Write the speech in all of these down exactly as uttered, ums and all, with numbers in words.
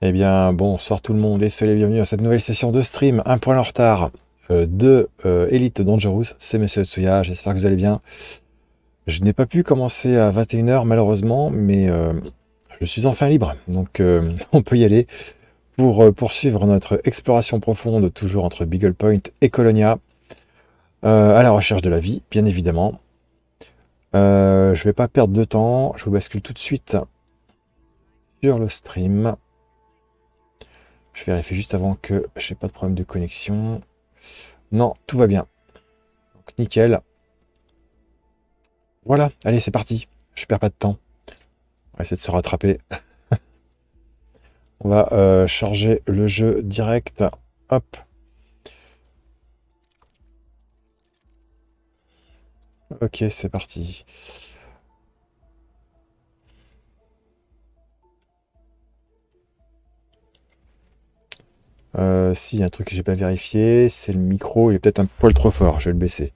Eh bien, bonsoir tout le monde et soyez les bienvenus à cette nouvelle session de stream, un point en retard euh, de euh, Elite Dangerous. C'est Monsieur Tsuya, j'espère que vous allez bien. Je n'ai pas pu commencer à vingt et une heures malheureusement, mais euh, je suis enfin libre, donc euh, on peut y aller pour euh, poursuivre notre exploration profonde, toujours entre Beagle Point et Colonia, euh, à la recherche de la vie, bien évidemment. Euh, je vais pas perdre de temps, je vous bascule tout de suite sur le stream. Je vérifie juste avant que j'ai pas de problème de connexion. Non, tout va bien. Donc nickel. Voilà, allez, c'est parti. Je perds pas de temps. On va essayer de se rattraper. On va euh, charger le jeu direct. Hop. Ok, c'est parti. Euh, si, il y a un truc que j'ai pas vérifié, c'est le micro, il est peut-être un poil trop fort, je vais le baisser.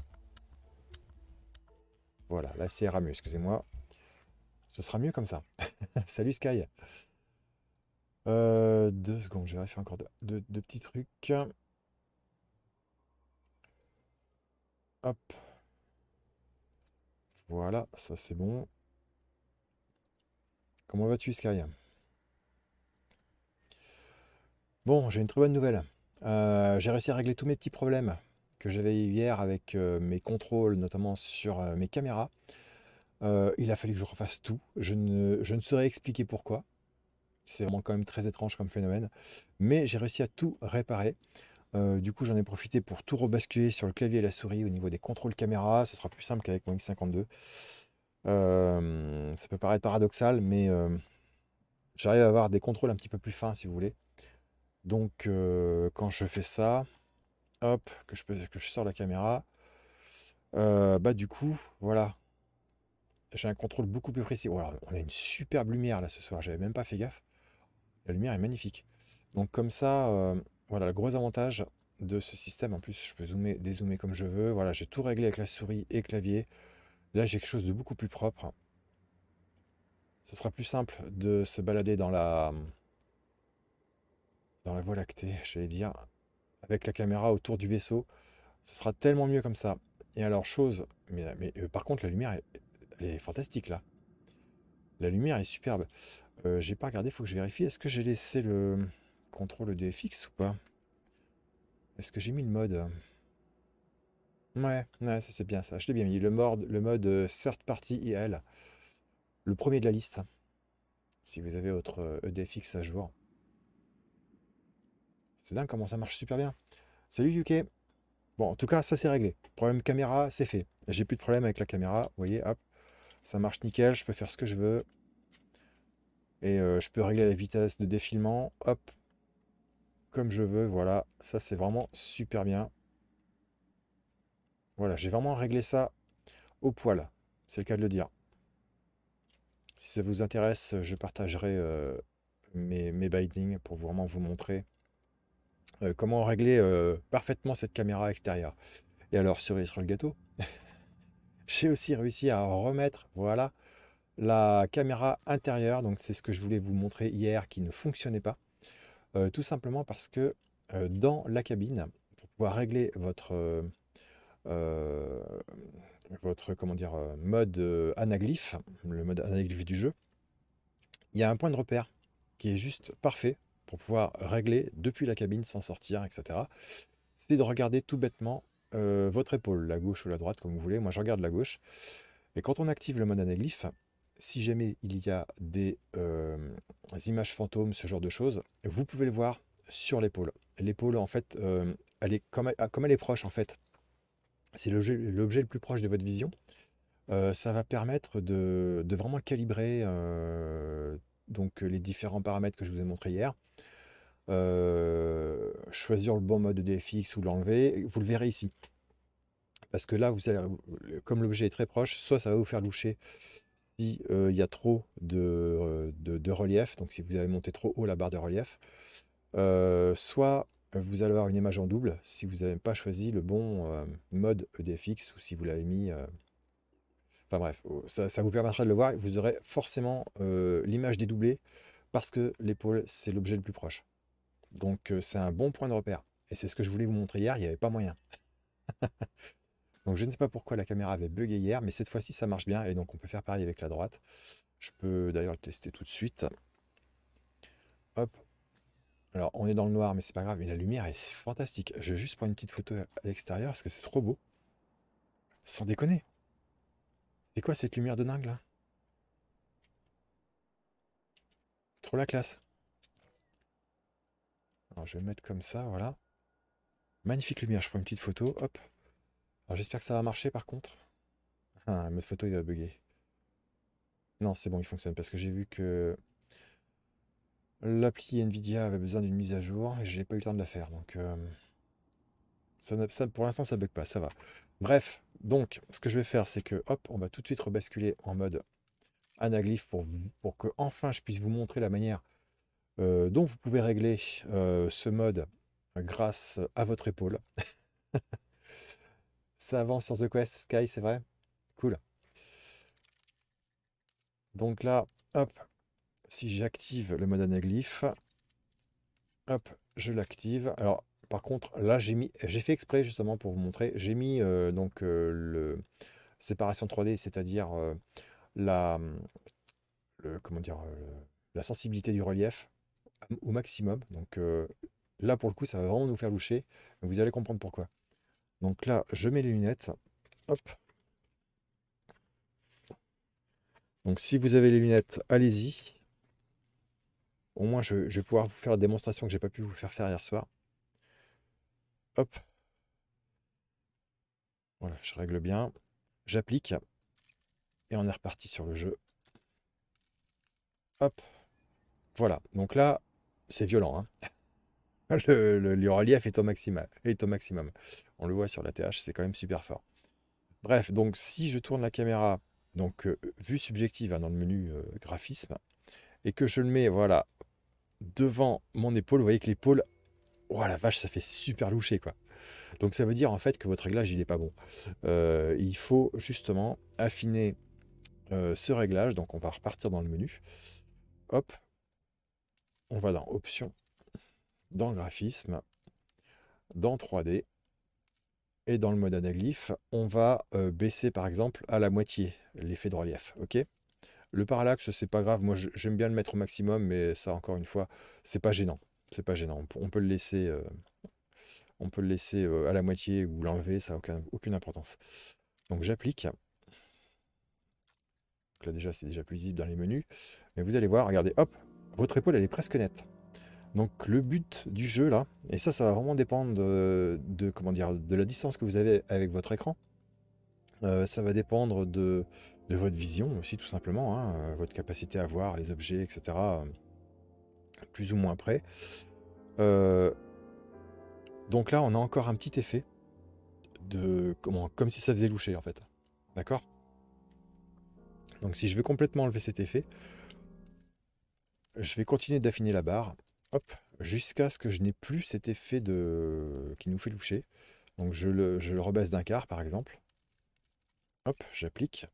Voilà, là c'est mieux, excusez-moi. Ce sera mieux comme ça. Salut Sky. Euh, deux secondes, je vérifie encore deux, deux- deux petits trucs. Hop. Voilà, ça c'est bon. Comment vas-tu Sky? Bon, j'ai une très bonne nouvelle. Euh, j'ai réussi à régler tous mes petits problèmes que j'avais eu hier avec euh, mes contrôles, notamment sur euh, mes caméras. Euh, il a fallu que je refasse tout. Je ne, je ne saurais expliquer pourquoi. C'est vraiment quand même très étrange comme phénomène. Mais j'ai réussi à tout réparer. Euh, du coup, j'en ai profité pour tout rebasculer sur le clavier et la souris au niveau des contrôles caméra. Ce sera plus simple qu'avec mon X cinquante-deux. Euh, ça peut paraître paradoxal, mais euh, j'arrive à avoir des contrôles un petit peu plus fins, si vous voulez. Donc, euh, quand je fais ça, hop, que je, peux, que je sors la caméra, euh, bah du coup, voilà, j'ai un contrôle beaucoup plus précis. Voilà, on a une superbe lumière là ce soir, j'avais même pas fait gaffe. La lumière est magnifique. Donc comme ça, euh, voilà, le gros avantage de ce système, en plus je peux zoomer, dézoomer comme je veux. Voilà, j'ai tout réglé avec la souris et clavier. Là j'ai quelque chose de beaucoup plus propre. Ce sera plus simple de se balader dans la, dans la Voie lactée, j'allais dire, avec la caméra autour du vaisseau. Ce sera tellement mieux comme ça. Et alors, chose, mais, mais euh, par contre, la lumière, est- elle est fantastique là. La lumière est superbe. Euh, j'ai pas regardé, faut que je vérifie. Est-ce que j'ai laissé le contrôle de F X ou pas? Est-ce que j'ai mis le mode? Ouais, ouais, ça c'est bien ça. Je l'ai bien mis. Le mode, le mode euh, Third Party I L. Le premier de la liste. Si vous avez votre euh, E D F X à jour. C'est dingue comment ça marche super bien. Salut U K. Bon, en tout cas, ça c'est réglé. Problème caméra, c'est fait. J'ai plus de problème avec la caméra. Vous voyez, hop, ça marche nickel. Je peux faire ce que je veux. Et euh, je peux régler la vitesse de défilement, hop, comme je veux, voilà, ça c'est vraiment super bien. Voilà, j'ai vraiment réglé ça au poil, c'est le cas de le dire. Si ça vous intéresse, je partagerai euh, mes, mes bindings pour vraiment vous montrer euh, comment régler euh, parfaitement cette caméra extérieure. Et alors, cerise sur le gâteau, j'ai aussi réussi à remettre, voilà, la caméra intérieure, donc c'est ce que je voulais vous montrer hier qui ne fonctionnait pas. Euh, tout simplement parce que euh, dans la cabine, pour pouvoir régler votre, euh, euh, votre comment dire, euh, mode euh, anaglyphe, le mode anaglyphe du jeu, il y a un point de repère qui est juste parfait pour pouvoir régler depuis la cabine sans sortir, et cetera. C'est de regarder tout bêtement euh, votre épaule, la gauche ou la droite, comme vous voulez. Moi, je regarde la gauche. Et quand on active le mode anaglyphe, si jamais il y a des euh, images fantômes, ce genre de choses, vous pouvez le voir sur l'épaule. L'épaule, en fait, euh, elle est comme, elle- comme elle est proche, en fait, c'est l'objet l'objet le plus proche de votre vision. Euh, ça va permettre de, de vraiment calibrer euh, donc les différents paramètres que je vous ai montrés hier. Euh, choisir le bon mode de D F X ou l'enlever. Vous le verrez ici. Parce que là, vous allez, comme l'objet est très proche, soit ça va vous faire loucher si euh, il y a trop de, euh, de, de relief, donc si vous avez monté trop haut la barre de relief, euh, soit vous allez avoir une image en double si vous n'avez pas choisi le bon euh, mode E D F X ou si vous l'avez mis. euh, Enfin bref, ça, ça vous permettra de le voir. Vous aurez forcément euh, l'image dédoublée parce que l'épaule, c'est l'objet le plus proche. Donc euh, c'est un bon point de repère. Et c'est ce que je voulais vous montrer hier, il n'y avait pas moyen. Donc je ne sais pas pourquoi la caméra avait bugué hier, mais cette fois-ci ça marche bien et donc on peut faire pareil avec la droite. Je peux d'ailleurs le tester tout de suite. Hop. Alors on est dans le noir, mais c'est pas grave, et la lumière est fantastique. Je vais juste prendre une petite photo à l'extérieur parce que c'est trop beau. Sans déconner. C'est quoi cette lumière de dingue là? Trop la classe. Alors je vais le mettre comme ça, voilà. Magnifique lumière, je prends une petite photo, hop. Alors j'espère que ça va marcher par contre. Ah, mode photo il va bugger. Non, c'est bon, il fonctionne parce que j'ai vu que l'appli Nvidia avait besoin d'une mise à jour et j'ai pas eu le temps de la faire. Donc euh, ça, n'a- ça, pour l'instant ça bug pas, ça va. Bref, donc ce que je vais faire c'est que hop, on va tout de suite rebasculer en mode anaglyphe pour, vous- pour que enfin je puisse vous montrer la manière euh, dont vous pouvez régler euh, ce mode grâce à votre épaule. Ça avance sur The Quest Sky, c'est vrai? Cool. Donc là, hop, si j'active le mode anaglyphe, hop, je l'active. Alors, par contre, là, j'ai mis, j'ai fait exprès justement pour vous montrer. J'ai mis euh, donc euh, le séparation trois D, c'est-à-dire euh, la, le- comment dire, euh, la sensibilité du relief au maximum. Donc euh, là, pour le coup, ça va vraiment nous faire loucher. Vous allez comprendre pourquoi. Donc là, je mets les lunettes. Hop. Donc si vous avez les lunettes, allez-y. Au moins, je, je vais pouvoir vous faire la démonstration que j'ai pas pu vous faire faire hier soir. Hop. Voilà, je règle bien. J'applique. Et on est reparti sur le jeu. Hop. Voilà. Donc là, c'est violent, hein. Le, le- le relief est au maximum, est au maximum. On le voit sur la T H, c'est quand même super fort. Bref, donc si je tourne la caméra, donc euh, vue subjective hein, dans le menu euh, graphisme, et que je le mets, voilà, devant mon épaule, vous voyez que l'épaule, oh la vache, ça fait super loucher, quoi. Donc ça veut dire en fait que votre réglage, il n'est pas bon. Euh, il faut justement affiner euh, ce réglage. Donc on va repartir dans le menu. Hop, on va dans Options, dans Graphisme, dans trois D. Et dans le mode anaglyphe, on va euh, baisser par exemple à la moitié l'effet de relief. Ok. Le parallaxe, c'est pas grave. Moi, je- j'aime bien le mettre au maximum, mais ça, encore une fois, c'est pas gênant. C'est pas gênant. On, peut on peut le laisser, euh, on peut le laisser euh, à la moitié ou l'enlever, ça n'a aucun- aucune importance. Donc j'applique. Donc là déjà, c'est déjà plus visible dans les menus. Mais vous allez voir, regardez, hop, votre épaule, elle est presque nette. Donc le but du jeu là, et ça, ça va vraiment dépendre de, de, comment dire, de la distance que vous avez avec votre écran. Euh, ça va dépendre de, de votre vision aussi, tout simplement, hein, euh, votre capacité à voir les objets, et cetera, euh, plus ou moins près. Euh, donc là, on a encore un petit effet de comment, comme si ça faisait loucher en fait. D'accord? Donc si je veux complètement enlever cet effet, je vais continuer d'affiner la barre, hop, jusqu'à ce que je n'ai plus cet effet de qui nous fait loucher. Donc je le, je le rebaisse d'un quart par exemple. Hop, j'applique,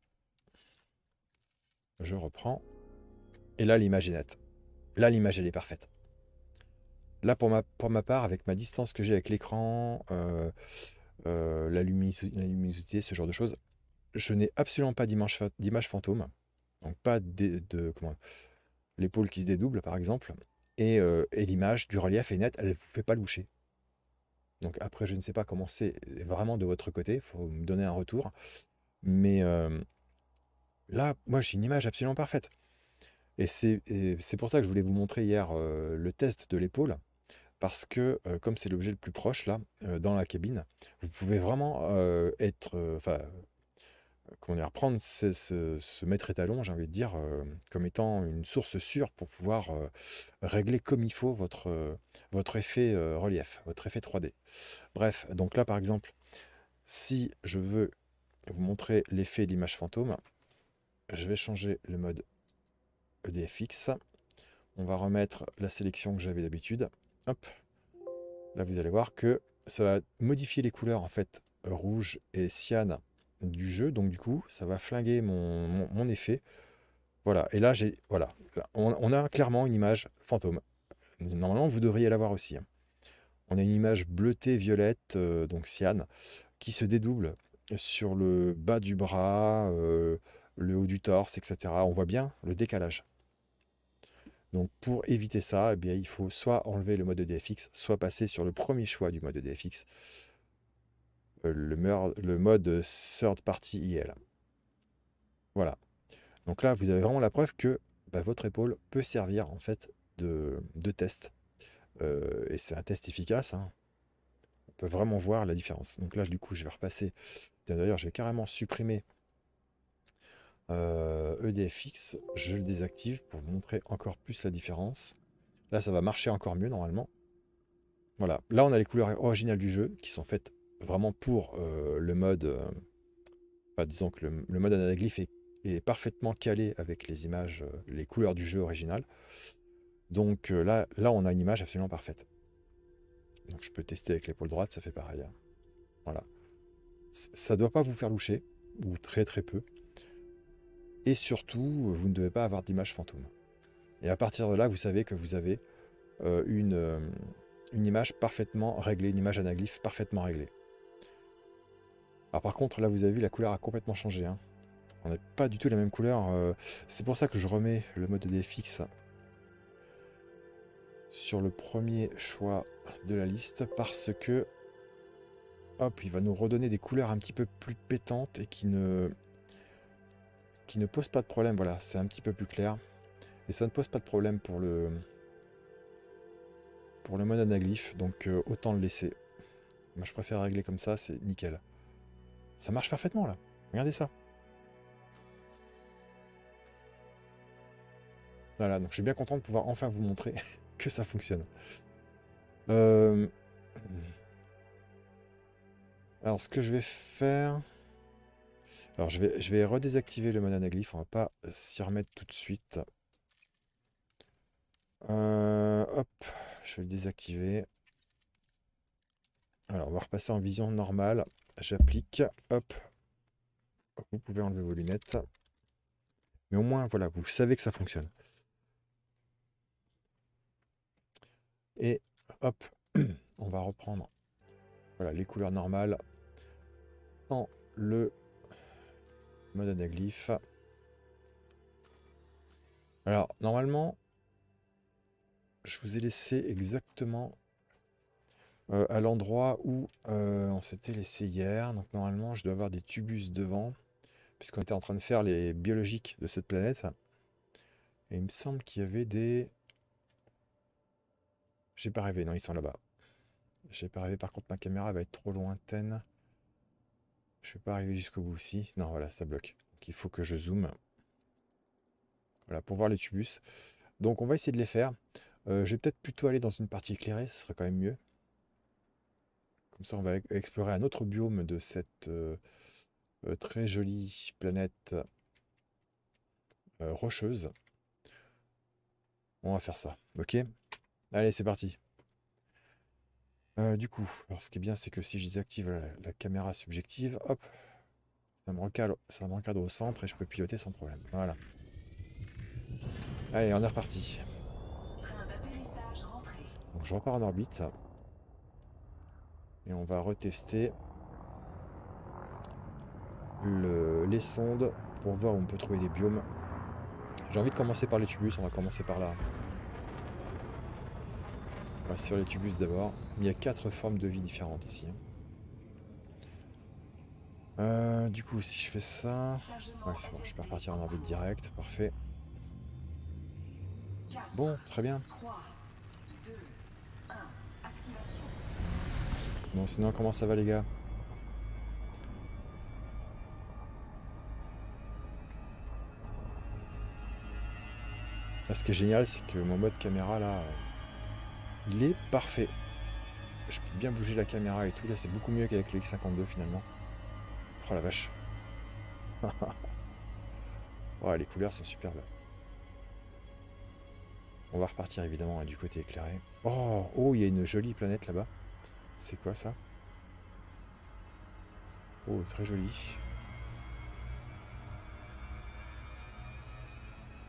je reprends, et là l'image est nette. Là l'image elle est parfaite. Là, pour ma, pour ma part, avec ma distance que j'ai avec l'écran, euh, euh, la lumini- la luminosité, ce genre de choses, je n'ai absolument pas d'image fa- d'image fantôme. Donc pas de, de- comment, l'épaule qui se dédouble, par exemple. Et, euh, et l'image du relief est nette, elle ne vous fait pas loucher. Donc après, je ne sais pas comment c'est vraiment de votre côté, il faut me donner un retour. Mais euh, là, moi, j'ai une image absolument parfaite. Et c'est et c'est pour ça que je voulais vous montrer hier euh, le test de l'épaule. Parce que euh, comme c'est l'objet le plus proche là, euh, dans la cabine, vous pouvez vraiment euh, être, euh, enfin, comment dire, prendre ce, ce- ce maître étalon, j'ai envie de dire, euh, comme étant une source sûre pour pouvoir euh, régler comme il faut votre, euh, votre effet euh, relief, votre effet trois D. Bref, donc là par exemple, si je veux vous montrer l'effet de l'image fantôme, je vais changer le mode E D F X. On va remettre la sélection que j'avais d'habitude. Hop, là, vous allez voir que ça va modifier les couleurs en fait rouge et cyan du jeu. Donc du coup, ça va flinguer mon, mon- mon effet. Voilà, et là, j'ai, voilà, on, on a clairement une image fantôme. Normalement, vous devriez l'avoir aussi, hein. On a une image bleutée violette, euh, donc cyan, qui se dédouble sur le bas du bras, euh, le haut du torse, et cetera. On voit bien le décalage. Donc pour éviter ça, eh bien, il faut soit enlever le mode E D F X, soit passer sur le premier choix du mode E D F X, euh, le, meur- le mode Third Party I L. Voilà. Donc là, vous avez vraiment la preuve que bah, votre épaule peut servir en fait de, de test. Euh, et c'est un test efficace, hein. On peut vraiment voir la différence. Donc là, du coup, je vais repasser. D'ailleurs, je vais carrément supprimer euh, E D F X. Je le désactive pour vous montrer encore plus la différence. Là, ça va marcher encore mieux normalement. Voilà. Là, on a les couleurs originales du jeu qui sont faites vraiment pour euh, le mode. Euh, enfin, disons que le, le mode anaglyphe est, est parfaitement calé avec les images, euh, les couleurs du jeu original. Donc euh, là, là, on a une image absolument parfaite. Donc je peux tester avec l'épaule droite, ça fait pareil, hein. Voilà. Ça ne doit pas vous faire loucher, ou très très peu. Et surtout, vous ne devez pas avoir d'image fantôme. Et à partir de là, vous savez que vous avez euh, une, euh, une image parfaitement réglée, une image anaglyphe parfaitement réglée. Alors par contre, là, vous avez vu, la couleur a complètement changé, hein. On n'a pas du tout la même couleur. euh, C'est pour ça que je remets le mode D F X sur le premier choix de la liste, parce que hop, il va nous redonner des couleurs un petit peu plus pétantes et qui ne, qui ne posent pas de problème. Voilà, c'est un petit peu plus clair. Et ça ne pose pas de problème pour le, pour le mode anaglyphe, donc euh, autant le laisser. Moi je préfère régler comme ça, c'est nickel. Ça marche parfaitement là, regardez ça. Voilà, donc je suis bien content de pouvoir enfin vous montrer que ça fonctionne. Euh, Alors ce que je vais faire... Alors je vais, je vais redésactiver le mode anaglyphe, on va pas s'y remettre tout de suite. Euh, hop, je vais le désactiver. Alors on va repasser en vision normale. J'applique, hop, vous pouvez enlever vos lunettes. Mais au moins, voilà, vous savez que ça fonctionne. Et hop, on va reprendre voilà, les couleurs normales sans le mode anaglyphe. Alors, normalement, je vous ai laissé exactement euh, à l'endroit où euh, on s'était laissé hier. Donc, normalement, je dois avoir des tubus devant, puisqu'on était en train de faire les biologiques de cette planète. Et il me semble qu'il y avait des... J'ai pas rêvé, non, ils sont là-bas. J'ai pas rêvé, par contre, ma caméra va être trop lointaine. Je vais pas arriver jusqu'au bout aussi. Non, voilà, ça bloque. Donc, il faut que je zoome. Voilà, pour voir les tubus. Donc, on va essayer de les faire. Euh, je vais peut-être plutôt aller dans une partie éclairée, ce serait quand même mieux. Comme ça, on va explorer un autre biome de cette euh, euh, très jolie planète euh, rocheuse. On va faire ça, ok? Allez, c'est parti. Euh, du coup, alors ce qui est bien, c'est que si je désactive la, la caméra subjective, hop, ça me recadre, ça me recadre au centre et je peux piloter sans problème. Voilà. Allez, on est reparti. Donc je repars en orbite. Et on va retester le, les sondes pour voir où on peut trouver des biomes. J'ai envie de commencer par les tubus, on va commencer par là. On va sur les tubus d'abord. Il y a quatre formes de vie différentes ici, hein. Euh, du coup, si je fais ça... Ouais, c'est bon, je peux repartir en orbite direct, parfait. Bon, très bien. Bon, sinon, comment ça va les gars? Là, ce qui est génial, c'est que mon mode caméra, là, euh, il est parfait. Je peux bien bouger la caméra et tout, là, c'est beaucoup mieux qu'avec le X cinquante-deux, finalement. Oh la vache. Ouais, les couleurs sont superbes. On va repartir évidemment du côté éclairé. Oh, oh, il y a une jolie planète là-bas. C'est quoi ça? Oh, très joli.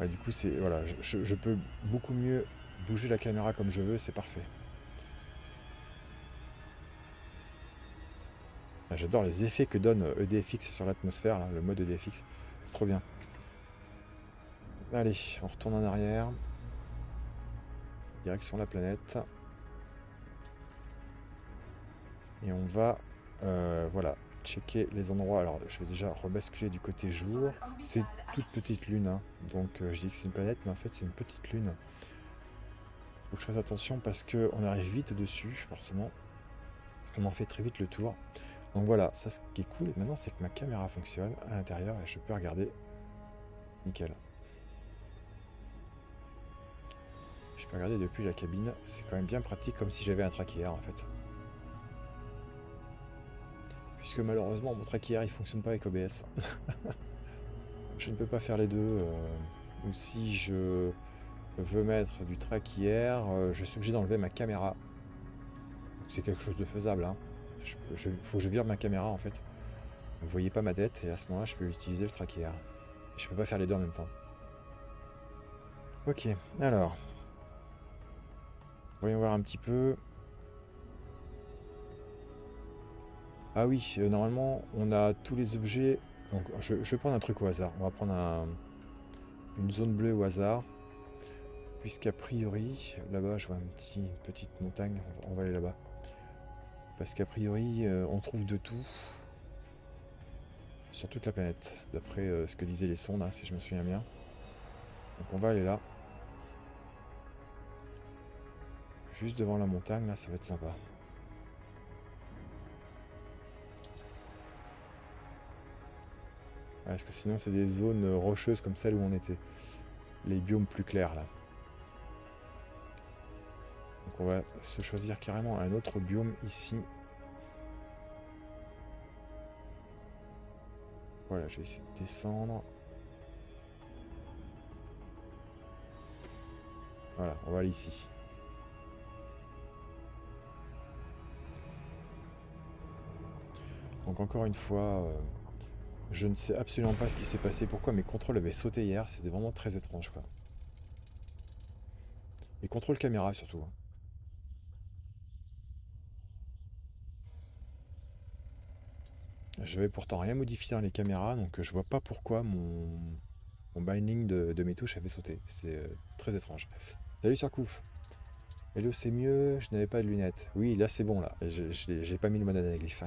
Ouais, du coup, c'est voilà, je, je- je peux beaucoup mieux bouger la caméra comme je veux, c'est parfait. Ah, j'adore les effets que donne E D F X sur l'atmosphère, là, le mode E D F X. C'est trop bien. Allez, on retourne en arrière. Direction la planète. Et on va, euh, voilà, checker les endroits. Alors, je vais déjà rebasculer du côté jour. C'est toute petite lune, hein. Donc euh, je dis que c'est une planète, mais en fait c'est une petite lune. Faut que je fasse attention parce qu'on arrive vite dessus, forcément. On en fait très vite le tour. Donc voilà, ça ce qui est cool maintenant, c'est que ma caméra fonctionne à l'intérieur et je peux regarder. Nickel. Je peux regarder depuis la cabine. C'est quand même bien pratique, comme si j'avais un tracker en fait. Puisque malheureusement, mon tracker il fonctionne pas avec O B S. Je ne peux pas faire les deux. euh, Ou si je veux mettre du tracker, euh, je suis obligé d'enlever ma caméra. C'est quelque chose de faisable, hein. Je, je- faut que je vire ma caméra en fait. Vous voyez pas ma tête et à ce moment-là, je peux utiliser le tracker. Je peux pas faire les deux en même temps. Ok, alors, voyons voir un petit peu. Ah oui, euh, normalement, on a tous les objets. Donc, je, je vais prendre un truc au hasard. On va prendre un- une zone bleue au hasard. Puisqu'a priori, là-bas, je vois un petit, une petite montagne. On va, on va aller là-bas. Parce qu'a priori, euh, on trouve de tout sur toute la planète. D'après euh, ce que disaient les sondes, hein, si je me souviens bien. Donc, on va aller là. Juste devant la montagne, là, ça va être sympa. Ouais, parce que sinon, c'est des zones euh, rocheuses comme celle où on était. Les biomes plus clairs, là. Donc on va se choisir carrément un autre biome ici. Voilà, je vais essayer de descendre. Voilà, on va aller ici. Donc encore une fois, euh, je ne sais absolument pas ce qui s'est passé. Pourquoi mes contrôles avaient sauté hier. C'était vraiment très étrange, quoi. Les contrôles caméra, surtout, hein. Je vais pourtant rien modifier dans les caméras, donc je vois pas pourquoi mon, mon binding de, de mes touches avait sauté. C'est euh, très étrange. Salut Surcouf. Hello, c'est mieux, je n'avais pas de lunettes. Oui, là c'est bon, là. Je- je l'ai- J'ai pas mis le mode anaglyphe.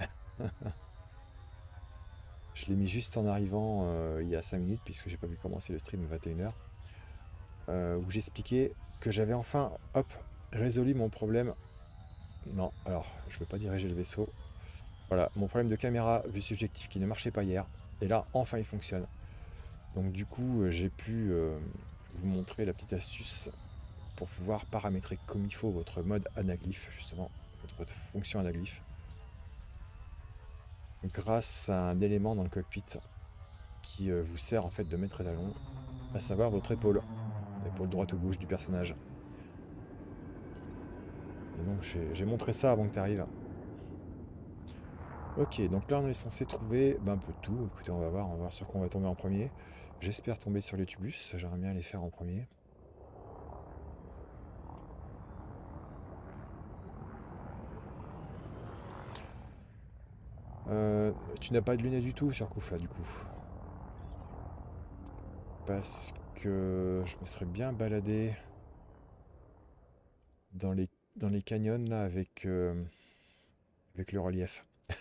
Je l'ai mis juste en arrivant euh, il y a cinq minutes, puisque j'ai pas pu commencer le stream à vingt et une heures, euh, où j'expliquais que j'avais enfin, hop, résolu mon problème. Non, alors, je ne veux pas diriger le vaisseau. Voilà, mon problème de caméra vue subjectif qui ne marchait pas hier. Et là, enfin, il fonctionne. Donc du coup, euh, j'ai pu euh, vous montrer la petite astuce pour pouvoir paramétrer comme il faut votre mode anaglyphe, justement, votre fonction anaglyphe, grâce à un élément dans le cockpit qui euh, vous sert en fait de maître étalon, à savoir votre épaule, épaule droite ou gauche du personnage. Et donc j'ai j'ai montré ça avant que tu arrives. Ok, donc là on est censé trouver ben, un peu de tout. Écoutez, on va voir, on va voir sur quoi on va tomber en premier. J'espère tomber sur les tubus, j'aimerais bien les faire en premier. Euh, tu n'as pas de lunettes du tout sur Kouf là du coup. Parce que je me serais bien baladé dans les, dans les canyons là avec, euh, avec le relief.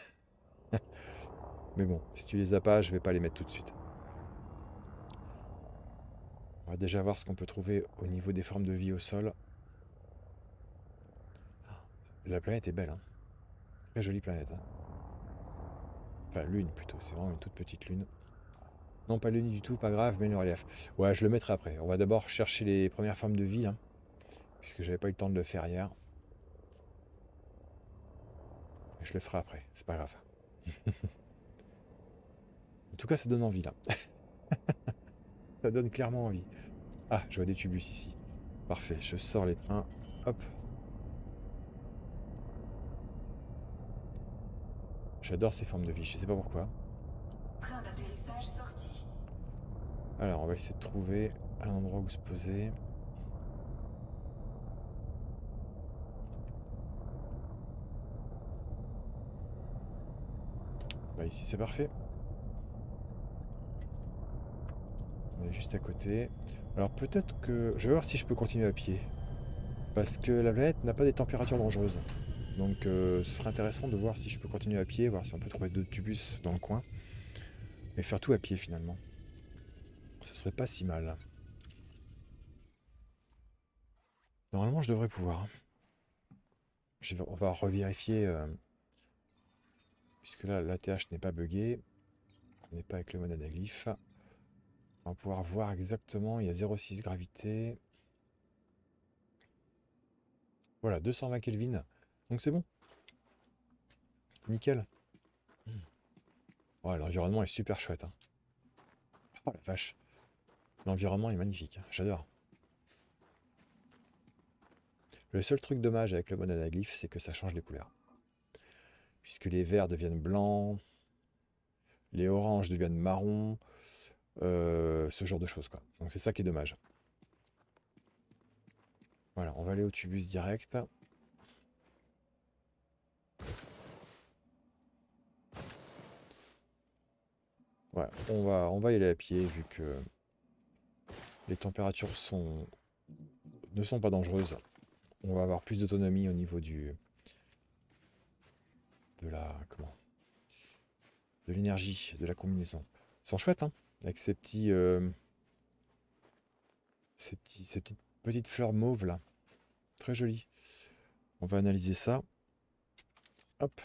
Mais bon, si tu les as pas, je vais pas les mettre tout de suite. On va déjà voir ce qu'on peut trouver au niveau des formes de vie au sol. La planète est belle, hein. Très jolie planète, hein. Enfin, lune plutôt, c'est vraiment une toute petite lune. Non, pas lune du tout, pas grave, mais le relief. Ouais, je le mettrai après. On va d'abord chercher les premières formes de vie, là, puisque j'avais pas eu le temps de le faire hier. Je le ferai après, c'est pas grave. En tout cas, ça donne envie, là. Ça donne clairement envie. Ah, je vois des tubus ici. Parfait, je sors les trains. Hop. J'adore ces formes de vie, je sais pas pourquoi. Train d'atterrissage sorti. Alors, on va essayer de trouver un endroit où se poser. Bah ici c'est parfait. On est juste à côté. Alors peut-être que... Je vais voir si je peux continuer à pied. Parce que la planète n'a pas des températures dangereuses. Donc euh, ce serait intéressant de voir si je peux continuer à pied, voir si on peut trouver d'autres tubus dans le coin. Et faire tout à pied finalement. Ce serait pas si mal. Normalement je devrais pouvoir. Je vais- on va revérifier. Euh, puisque là l'A T H n'est pas buggé. On n'est pas avec le mode anaglyphe. On va pouvoir voir exactement. Il y a zéro virgule six gravité. Voilà, deux cent vingt Kelvin. Donc c'est bon. Nickel. Ouais, l'environnement est super chouette, hein. Oh la vache. L'environnement est magnifique, hein. J'adore. Le seul truc dommage avec le mode anaglyphe, c'est que ça change les couleurs. Puisque les verts deviennent blancs, les oranges deviennent marrons, euh, ce genre de choses, quoi. Donc c'est ça qui est dommage. Voilà, on va aller au tubus direct. Ouais, on va, on va y aller à pied vu que les températures sont, ne sont pas dangereuses. On va avoir plus d'autonomie au niveau du, de la, comment, de l'énergie, de la combinaison. Ils sont chouettes, hein, avec ces petits, euh, ces petits, ces petites, petites fleurs mauves là. Très jolies. On va analyser ça. Hop.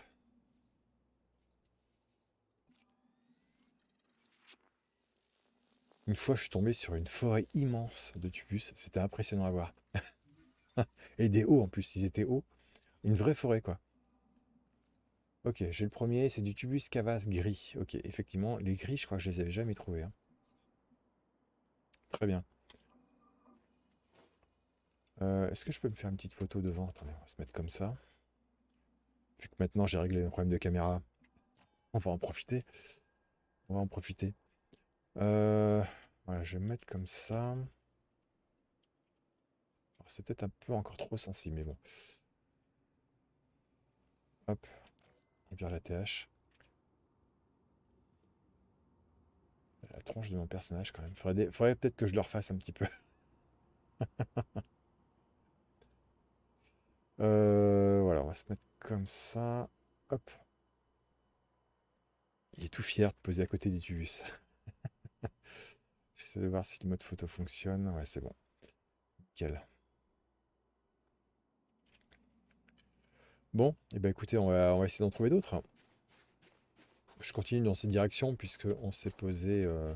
Une fois, je suis tombé sur une forêt immense de tubus. C'était impressionnant à voir. Et des hauts en plus, ils étaient hauts. Une vraie forêt, quoi. Ok, j'ai le premier, c'est du tubus cavas gris. Ok, effectivement, les gris, je crois que je les avais jamais trouvés, hein. Très bien. Euh, Est-ce que je peux me faire une petite photo devant? Attendez, on va se mettre comme ça. Vu que maintenant j'ai réglé le problème de caméra, on va en profiter. On va en profiter. Euh, voilà, je vais me mettre comme ça. C'est peut-être un peu encore trop sensible, mais bon. Hop, on vire la T H. La tronche de mon personnage quand même. Faudrait, des- faudrait peut-être que je le refasse un petit peu. Euh, voilà, on va se mettre comme ça. Hop. Il est tout fier de poser à côté des tubus. J'essaie de voir si le mode photo fonctionne. Ouais, c'est bon. Nickel. Bon, et eh ben écoutez, on va, on va essayer d'en trouver d'autres. Je continue dans cette direction puisque on s'est posé euh,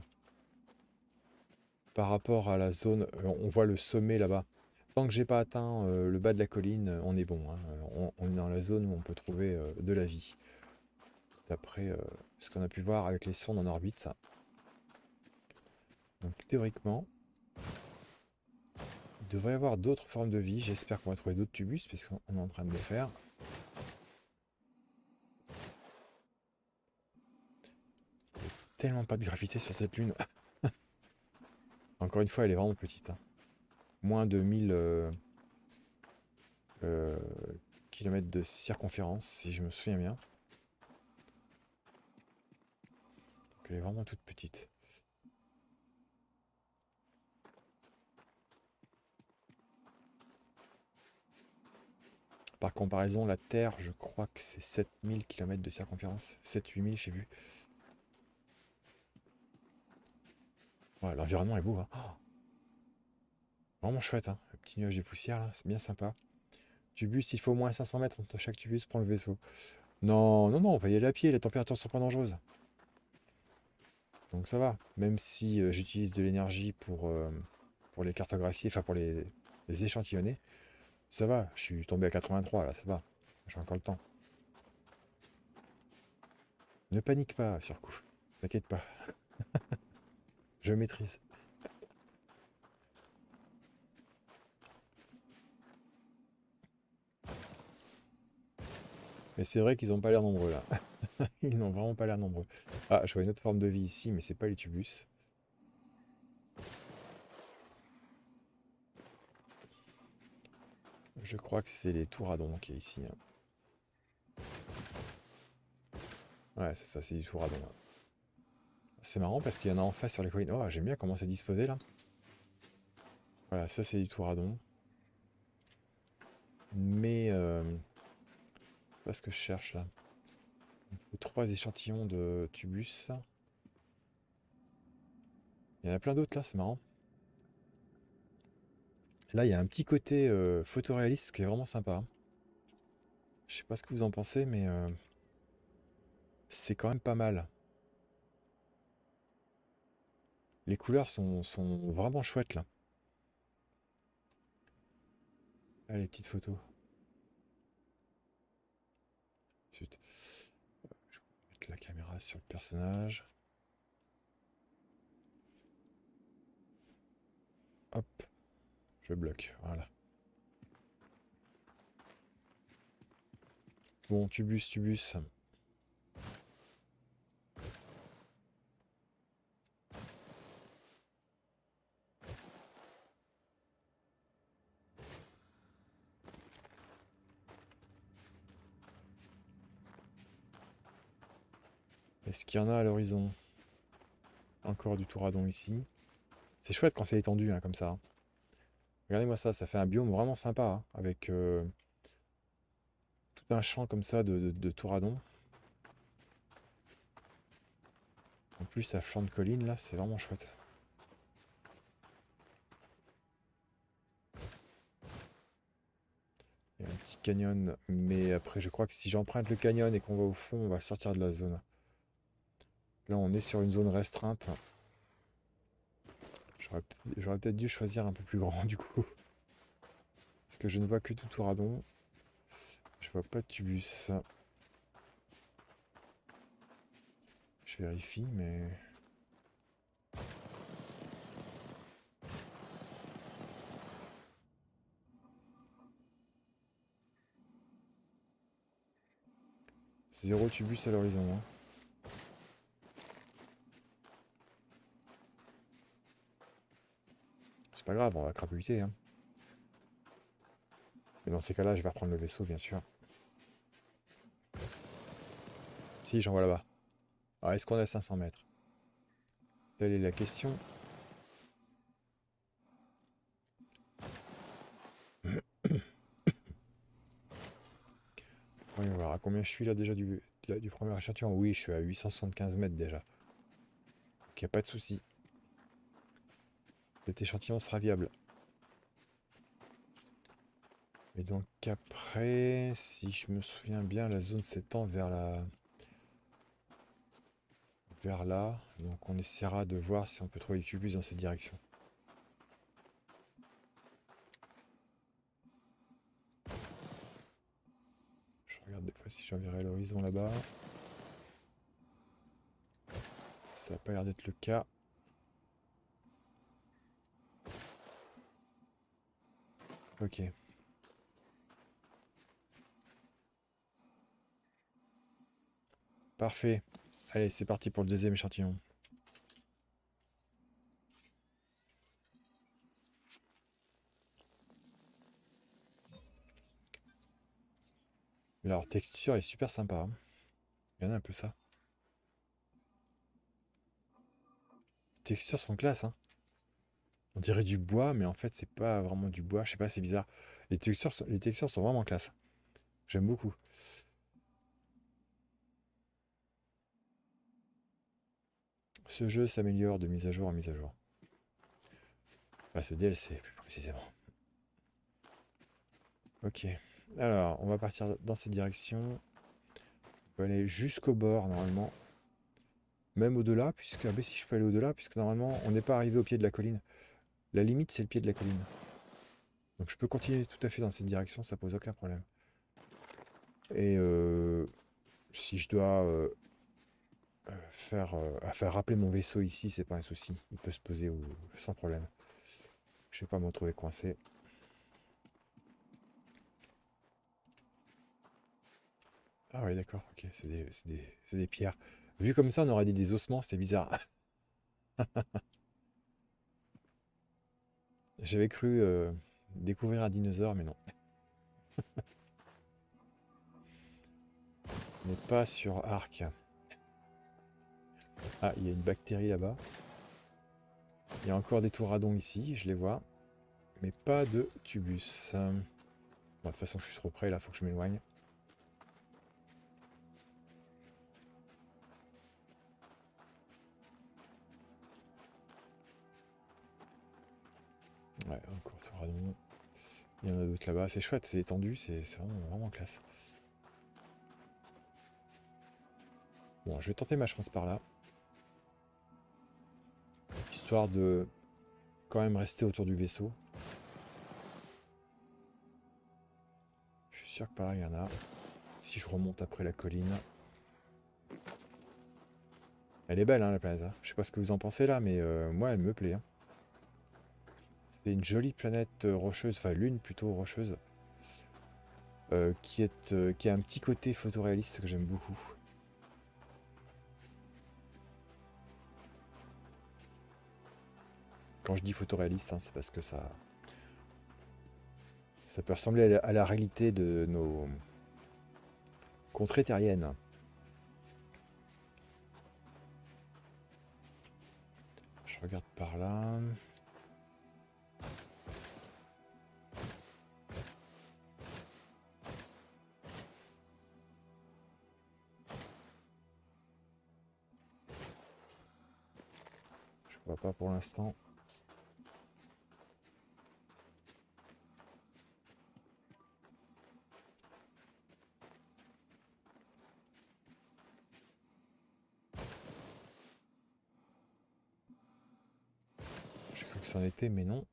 par rapport à la zone. Euh, on voit le sommet là-bas. Tant que j'ai pas atteint euh, le bas de la colline, on est bon, hein. On, on est dans la zone où on peut trouver euh, de la vie. D'après euh, ce qu'on a pu voir avec les sondes en orbite. Donc théoriquement, il devrait y avoir d'autres formes de vie. J'espère qu'on va trouver d'autres tubus, puisqu'on est en train de les faire. Tellement pas de gravité sur cette lune. Encore une fois, elle est vraiment petite, hein. Moins de mille euh, euh, kilomètres de circonférence, si je me souviens bien. Donc elle est vraiment toute petite. Par comparaison, la Terre, je crois que c'est sept mille kilomètres de circonférence. sept huit mille, je sais plus. Ouais, l'environnement est beau, hein. Oh, vraiment chouette, hein. Le petit nuage de poussière, là, c'est bien sympa. Tubus, il faut au moins cinq cents mètres entre chaque tubus pour le vaisseau. Non, non, non, on va y aller à pied, les températures sont pas dangereuses. Donc ça va, même si euh, j'utilise de l'énergie pour, euh, pour les cartographier, enfin pour les, les échantillonner, ça va, je suis tombé à quatre-vingt-trois là, ça va, j'ai encore le temps. Ne panique pas, Surcouf, t'inquiète pas, je maîtrise. Mais c'est vrai qu'ils n'ont pas l'air nombreux là, ils n'ont vraiment pas l'air nombreux. Ah, je vois une autre forme de vie ici, mais c'est pas les tubus. Je crois que c'est les Touradons qui est ici. Hein. Ouais, c'est ça, c'est du Touradon. Hein. C'est marrant parce qu'il y en a en face sur les collines. Oh, j'aime bien comment c'est disposé là. Voilà, ça c'est du Touradon. Mais... Euh, c'est pas ce que je cherche là. Il me faut trois échantillons de tubus. Il y en a plein d'autres là, c'est marrant. Là, il y a un petit côté euh, photoréaliste qui est vraiment sympa. Je sais pas ce que vous en pensez, mais euh, c'est quand même pas mal. Les couleurs sont, sont vraiment chouettes là. Ah, les petites photos. Ensuite, je vais mettre la caméra sur le personnage. Hop, je bloque, voilà. Bon, tubus, tubus. Est-ce qu'il y en a à l'horizon? Encore du Touradon ici. C'est chouette quand c'est étendu hein, comme ça. Hein. Regardez-moi ça, ça fait un biome vraiment sympa. Hein, avec euh, tout un champ comme ça de, de, de Touradon. En plus, à flanc de colline, là, c'est vraiment chouette. Il y a un petit canyon, mais après, je crois que si j'emprunte le canyon et qu'on va au fond, on va sortir de la zone. Là, on est sur une zone restreinte. J'aurais peut-être dû choisir un peu plus grand, du coup. Parce que je ne vois que tout Touradon. Je vois pas de tubus. Je vérifie, mais... Zéro tubus à l'horizon. Hein. C'est pas grave, on va crapahuter. Hein. Mais dans ces cas-là, je vais reprendre le vaisseau, bien sûr. Si, j'en vois là-bas. Alors, est-ce qu'on est à cinq cents mètres? Telle est la question. Voyons voir à combien je suis là déjà du, là, du premier échantillon. Oui, je suis à huit cent soixante-quinze mètres déjà. Donc il n'y a pas de souci. Cet échantillon sera viable. Et donc après, si je me souviens bien, la zone s'étend vers la... vers là. Donc on essaiera de voir si on peut trouver du tubus dans cette direction. Je regarde des fois si j'enverrai l'horizon là-bas. Ça n'a pas l'air d'être le cas. Ok. Parfait. Allez, c'est parti pour le deuxième échantillon. Alors, texture est super sympa. Hein. Regardez un peu ça. Les textures sont classe. Hein. On dirait du bois, mais en fait, c'est pas vraiment du bois. Je sais pas, c'est bizarre. Les textures, sont, les textures sont vraiment classe. J'aime beaucoup. Ce jeu s'améliore de mise à jour en mise à jour. Enfin, ce D L C, plus précisément. Ok. Alors, on va partir dans cette direction. On peut aller jusqu'au bord, normalement. Même au-delà, puisque... Ah ben si, je peux aller au-delà, puisque normalement, on n'est pas arrivé au pied de la colline. La limite, c'est le pied de la colline. Donc je peux continuer tout à fait dans cette direction, ça pose aucun problème. Et euh, si je dois euh, faire, euh, faire rappeler mon vaisseau ici, c'est pas un souci. Il peut se poser au, sans problème. Je vais pas me retrouver coincé. Ah oui, d'accord, ok, c'est des, des, des pierres. Vu comme ça, on aurait dit des ossements, c'était bizarre. J'avais cru euh, découvrir un dinosaure, mais non. On n'est pas sur Arc. Ah, il y a une bactérie là-bas. Il y a encore des touradons ici, je les vois. Mais pas de tubus. Bon, de toute façon, je suis trop près là, faut que je m'éloigne. Ouais, encore touradon. Il y en a d'autres là-bas. C'est chouette, c'est étendu, c'est vraiment, vraiment classe. Bon, je vais tenter ma chance par là. Histoire de quand même rester autour du vaisseau. Je suis sûr que par là, il y en a. Si je remonte après la colline. Elle est belle, hein, la planète. Hein. Je sais pas ce que vous en pensez là, mais euh, moi, elle me plaît. Hein. C'est une jolie planète rocheuse, enfin lune plutôt rocheuse. Euh, qui, est, euh, qui a un petit côté photoréaliste que j'aime beaucoup. Quand je dis photoréaliste, hein, c'est parce que ça, ça peut ressembler à la, à la réalité de nos contrées terriennes. Je regarde par là. Je vois pas pour l'instant. J'ai cru que c'en était, mais non.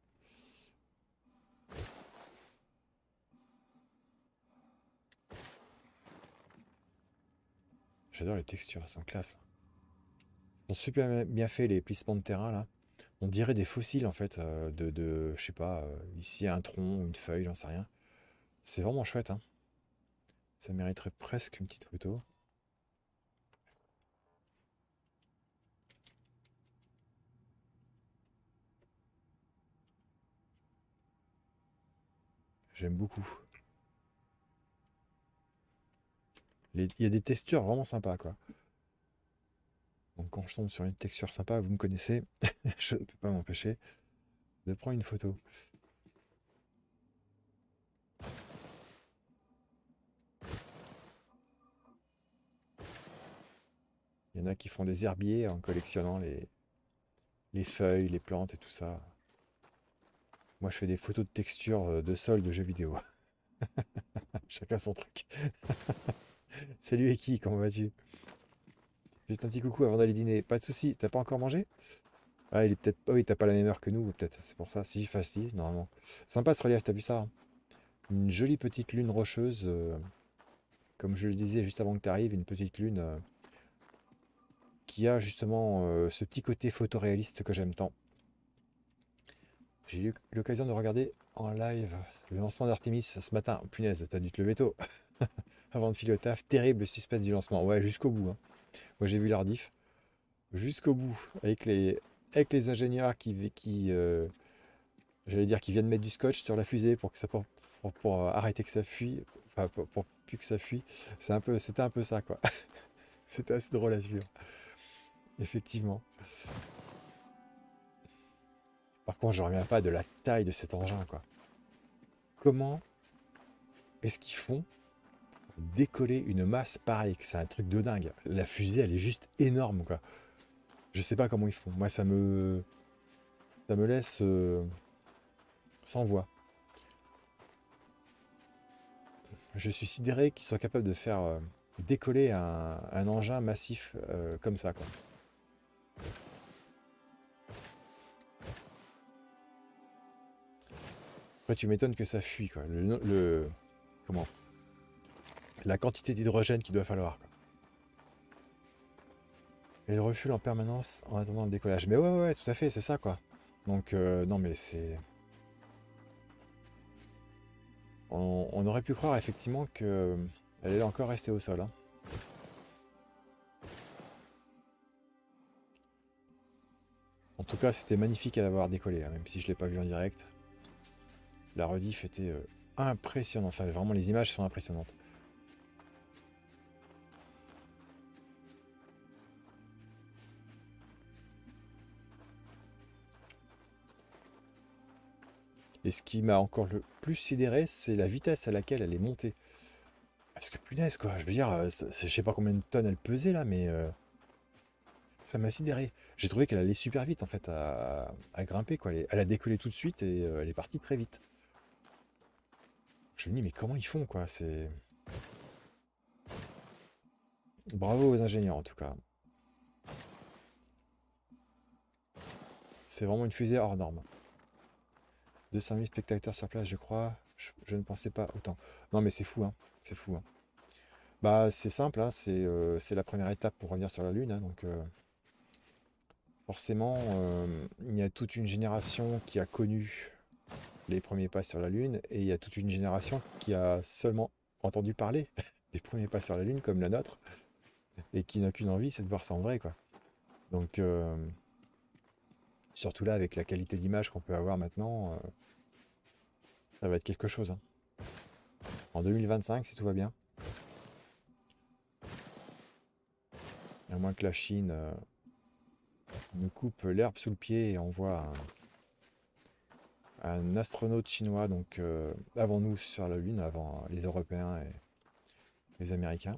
J'adore les textures, elles sont classe. Ils sont super bien faits les plissements de terrain là. On dirait des fossiles en fait, euh, de, de je sais pas, euh, ici un tronc, une feuille, j'en sais rien. C'est vraiment chouette, hein. Ça mériterait presque une petite photo. J'aime beaucoup. Les- Il y a des textures vraiment sympas, quoi. Donc quand je tombe sur une texture sympa, vous me connaissez, je ne peux pas m'empêcher de prendre une photo. Il y en a qui font des herbiers en collectionnant les, les feuilles, les plantes et tout ça. Moi, je fais des photos de textures euh, de sol de jeux vidéo. Chacun son truc. Salut Eki, comment vas-tu? Juste un petit coucou avant d'aller dîner. Pas de soucis, t'as pas encore mangé? Ah, il est peut-être. Oh oui, t'as pas la même heure que nous, peut-être. C'est pour ça. Si, enfin, si, normalement. Sympa ce relief, t'as vu ça? Hein. Une jolie petite lune rocheuse. euh, comme je le disais juste avant que tu arrives, une petite lune euh, qui a justement euh, ce petit côté photoréaliste que j'aime tant. J'ai eu l'occasion de regarder en live le lancement d'Artemis ce matin. Punaise, t'as dû te lever tôt. Avant de filer au taf. Terrible suspense du lancement. Ouais, jusqu'au bout. Hein. Moi, j'ai vu l'Ardif. Jusqu'au bout. Avec les, avec les ingénieurs qui, qui euh, j'allais dire, qui viennent mettre du scotch sur la fusée pour que ça pour, pour, pour arrêter que ça fuit. Enfin, pour, pour plus que ça fuit. C'est un peu, c'était un peu ça, quoi. C'était assez drôle à suivre. Effectivement. Par contre, je reviens pas de la taille de cet engin, quoi. Comment est-ce qu'ils font pour décoller une masse pareille? C'est un truc de dingue. La fusée, elle est juste énorme, quoi. Je sais pas comment ils font. Moi, ça me, ça me laisse euh, sans voix. Je suis sidéré qu'ils soient capables de faire euh, décoller un, un engin massif euh, comme ça, quoi. Après, tu m'étonnes que ça fuit, quoi. Le, le- comment? La quantité d'hydrogène qu'il doit falloir, quoi. Et le refuel en permanence en attendant le décollage. Mais ouais, ouais, ouais, tout à fait, c'est ça, quoi. Donc, euh, non, mais c'est... On, on aurait pu croire, effectivement, que elle est encore restée au sol. Hein. En tout cas, c'était magnifique à l'avoir décollé, hein, même si je ne l'ai pas vu en direct. La rediff était euh, impressionnant. Enfin, vraiment, les images sont impressionnantes. Et ce qui m'a encore le plus sidéré, c'est la vitesse à laquelle elle est montée. Parce que punaise, quoi, je veux dire, euh, ça- je sais pas combien de tonnes elle pesait là, mais euh, ça m'a sidéré. J'ai trouvé qu'elle allait super vite en fait à, à grimper, quoi. Elle, est- elle a décollé tout de suite et euh, elle est partie très vite. Je me dis, mais comment ils font, quoi? C'est bravo aux ingénieurs en tout cas. C'est vraiment une fusée hors norme. deux cent mille spectateurs sur place, je crois. Je, je ne pensais pas autant. Non, mais c'est fou, hein. C'est fou, hein. Bah, c'est simple, hein. C'est euh, c'est la première étape pour revenir sur la Lune, hein, donc. euh, Forcément, euh, il y a toute une génération qui a connu les premiers pas sur la Lune et il y a toute une génération qui a seulement entendu parler des premiers pas sur la Lune comme la nôtre et qui n'a qu'une envie, c'est de voir ça en vrai, quoi. Donc, euh, surtout là, avec la qualité d'image qu'on peut avoir maintenant, euh, ça va être quelque chose, hein. En deux mille vingt-cinq, si tout va bien, à moins que la Chine euh, nous coupe l'herbe sous le pied et envoie un, un astronaute chinois, donc euh, avant nous sur la Lune, avant les Européens et les Américains.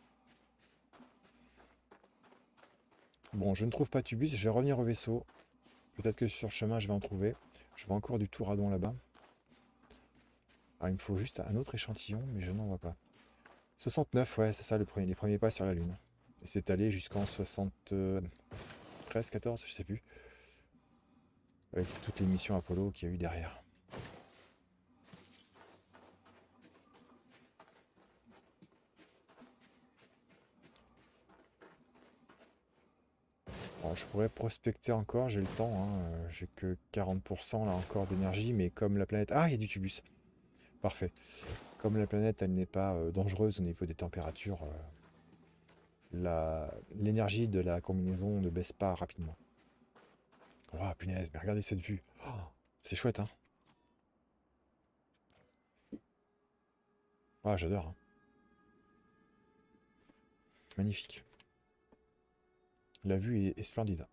Bon, je ne trouve pas Tubus, je vais revenir au vaisseau. Peut-être que sur le chemin, je vais en trouver. Je vois encore du Touradon là-bas. Alors, il me faut juste un autre échantillon, mais je n'en vois pas. soixante-neuf, ouais, c'est ça, le premier, les premiers pas sur la Lune. Et c'est allé jusqu'en soixante-treize, quatorze, je sais plus. Avec toutes les missions Apollo qu'il y a eu derrière. Alors, je pourrais prospecter encore, j'ai le temps, hein. euh, J'ai que quarante pour cent là encore d'énergie, mais comme la planète... Ah, il y a du Tubus. Parfait. Comme la planète, elle n'est pas euh, dangereuse au niveau des températures, euh, la- l'énergie de la combinaison ne baisse pas rapidement. Oh, punaise, mais regardez cette vue. Oh, c'est chouette, hein. Ah, j'adore, hein. Magnifique. La vue est, est splendide.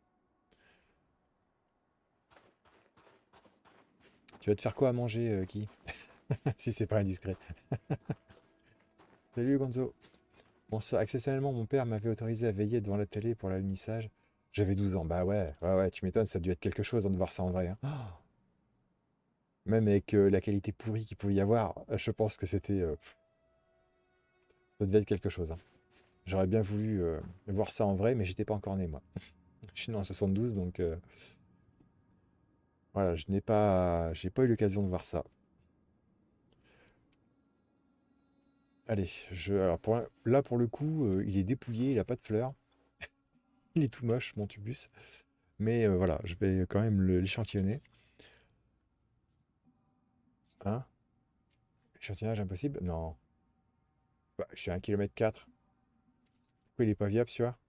Tu vas te faire quoi à manger, euh, qui si c'est pas indiscret. Salut Gonzo. Bonsoir. Exceptionnellement, mon père m'avait autorisé à veiller devant la télé pour l'alunissage. J'avais douze ans. Bah ouais, ouais, ouais, tu m'étonnes, ça a dû être quelque chose, hein, de voir ça en vrai, hein. Oh, même avec euh, la qualité pourrie qu'il pouvait y avoir, je pense que c'était... euh, pff, ça devait être quelque chose, hein. J'aurais bien voulu euh, voir ça en vrai, mais j'étais pas encore né, moi. Je suis né en soixante-douze, donc euh, voilà, je n'ai pas, j'ai pas eu l'occasion de voir ça. Allez, je, alors pour, un- là pour le coup, euh, il est dépouillé, il a pas de fleurs. Il est tout moche, mon tubus. Mais euh, voilà, je vais quand même le- l'échantillonner. Hein? Échantillonnage impossible? Non. Bah, je suis à un kilomètre quatre. Pourquoi il est pas viable, tu vois?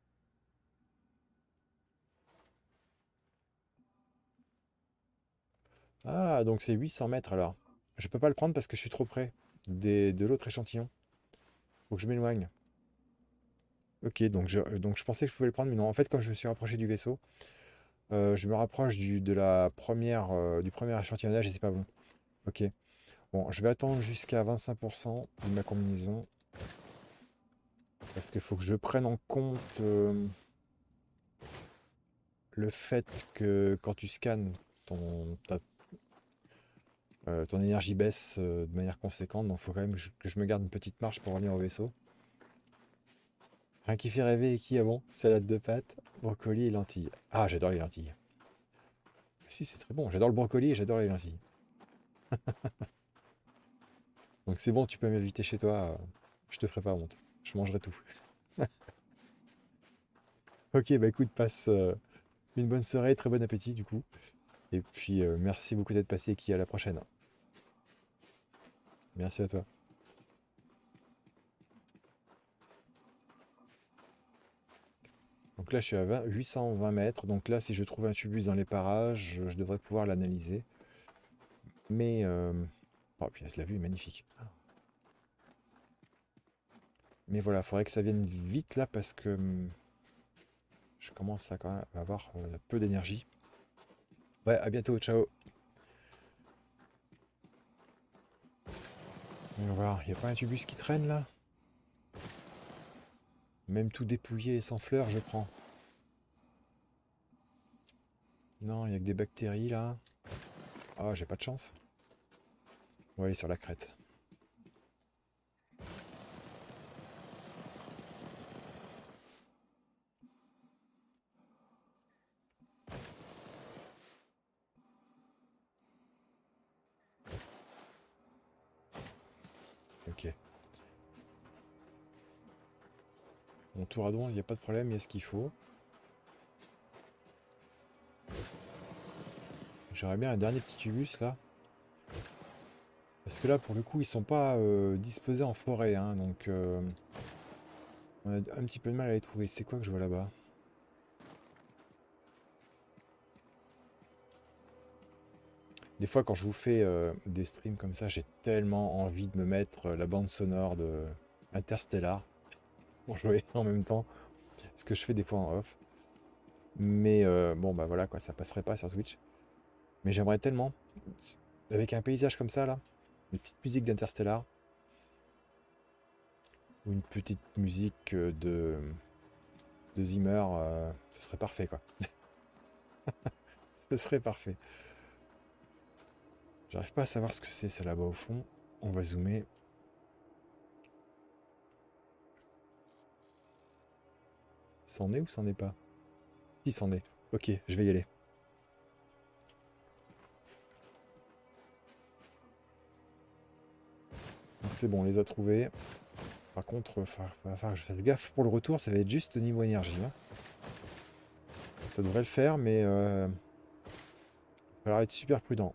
Ah, donc c'est huit cents mètres alors. Je peux pas le prendre parce que je suis trop près des, de l'autre échantillon. Faut que je m'éloigne. Ok, donc je, euh, donc je pensais que je pouvais le prendre, mais non. En fait, quand je me suis rapproché du vaisseau, euh, je me rapproche du, de la première, euh, du premier échantillonnage et c'est pas bon. Ok. Bon, je vais attendre jusqu'à vingt-cinq pour cent de ma combinaison. Parce qu'il faut que je prenne en compte euh, le fait que quand tu scannes, ton, ta- euh, ton énergie baisse euh, de manière conséquente. Donc il faut quand même que je, que je me garde une petite marge pour revenir au vaisseau. Rien qui fait rêver et qui, ah bon? Salade de pâtes, brocoli et lentilles. Ah, j'adore les lentilles. Si, c'est très bon. J'adore le brocoli et j'adore les lentilles. Donc c'est bon, tu peux m'inviter chez toi. euh, Je te ferai pas honte. Je mangerai tout. Ok, bah écoute, passe euh, une bonne soirée, très bon appétit du coup. Et puis euh, merci beaucoup d'être passé, qui à la prochaine. Merci à toi. Donc là, je suis à vingt huit cent vingt mètres. Donc là, si je trouve un tubus dans les parages, je, je devrais pouvoir l'analyser. Mais euh, Oh, puis la vue est magnifique. Mais voilà, faudrait que ça vienne vite là parce que hum, je commence à quand même avoir euh, peu d'énergie. Ouais, à bientôt, ciao. On va voir, il n'y a pas un tubus qui traîne là? Même tout dépouillé et sans fleurs, je prends. Non, il n'y a que des bactéries là. Ah, j'ai pas de chance. On va aller sur la crête. Ok. Mon tour à don, il n'y a pas de problème, il y a ce qu'il faut. J'aurais bien un dernier petit tubus là. Parce que là, pour le coup, ils sont pas euh, disposés en forêt, hein, donc euh, on a un petit peu de mal à les trouver. C'est quoi que je vois là-bas? Des fois, quand je vous fais euh, des streams comme ça, j'ai tellement envie de me mettre euh, la bande sonore de Interstellar pour jouer en même temps. Ce que je fais des fois en off. Mais euh, bon, bah voilà, quoi, ça passerait pas sur Twitch. Mais j'aimerais tellement, avec un paysage comme ça, là, une petite musique d'Interstellar, ou une petite musique euh, de, de Zimmer, euh, ce serait parfait, quoi. Ce serait parfait. J'arrive pas à savoir ce que c'est, ça là-bas au fond. On va zoomer. C'en est ou c'en est pas? Si, c'en est. Ok, je vais y aller. Donc c'est bon, on les a trouvés. Par contre, il va falloir que je fasse gaffe pour le retour, ça va être juste niveau énergie, hein. Ça devrait le faire, mais euh, il va falloir être super prudent.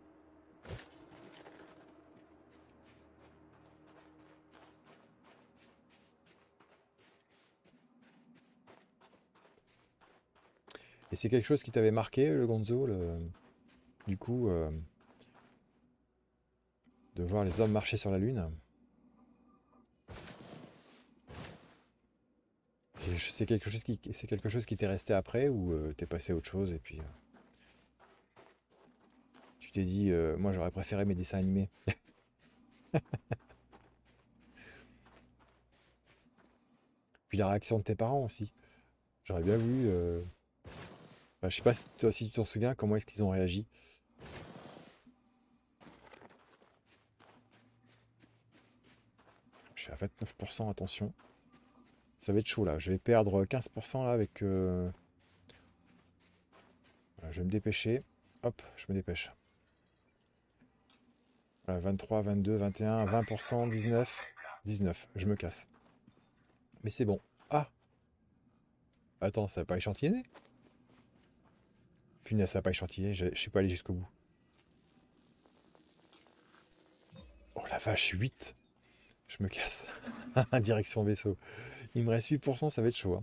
Et c'est quelque chose qui t'avait marqué, le Gonzo, le... du coup, euh, de voir les hommes marcher sur la Lune. Et c'est quelque chose qui, c'est quelque chose qui t'est resté après ou euh, t'es passé à autre chose et puis euh, tu t'es dit, euh, moi j'aurais préféré mes dessins animés. Puis la réaction de tes parents aussi. J'aurais bien voulu. euh, enfin, je sais pas si toi si tu t'en souviens, comment est-ce qu'ils ont réagi. Je suis à vingt-neuf pour cent, attention. Ça va être chaud là. Je vais perdre quinze pour cent là avec. euh, voilà, je vais me dépêcher. Hop, je me dépêche. Voilà, vingt-trois, vingt-deux, vingt et un, vingt pour cent, dix-neuf. dix-neuf, je me casse. Mais c'est bon. Ah! Attends, ça n'a pas échantillonné? Punaise, ça n'a pas échantillonné, je, je suis pas allé jusqu'au bout. Oh la vache, huit. Je me casse. Direction vaisseau. Il me reste huit pour cent, ça va être chaud, hein.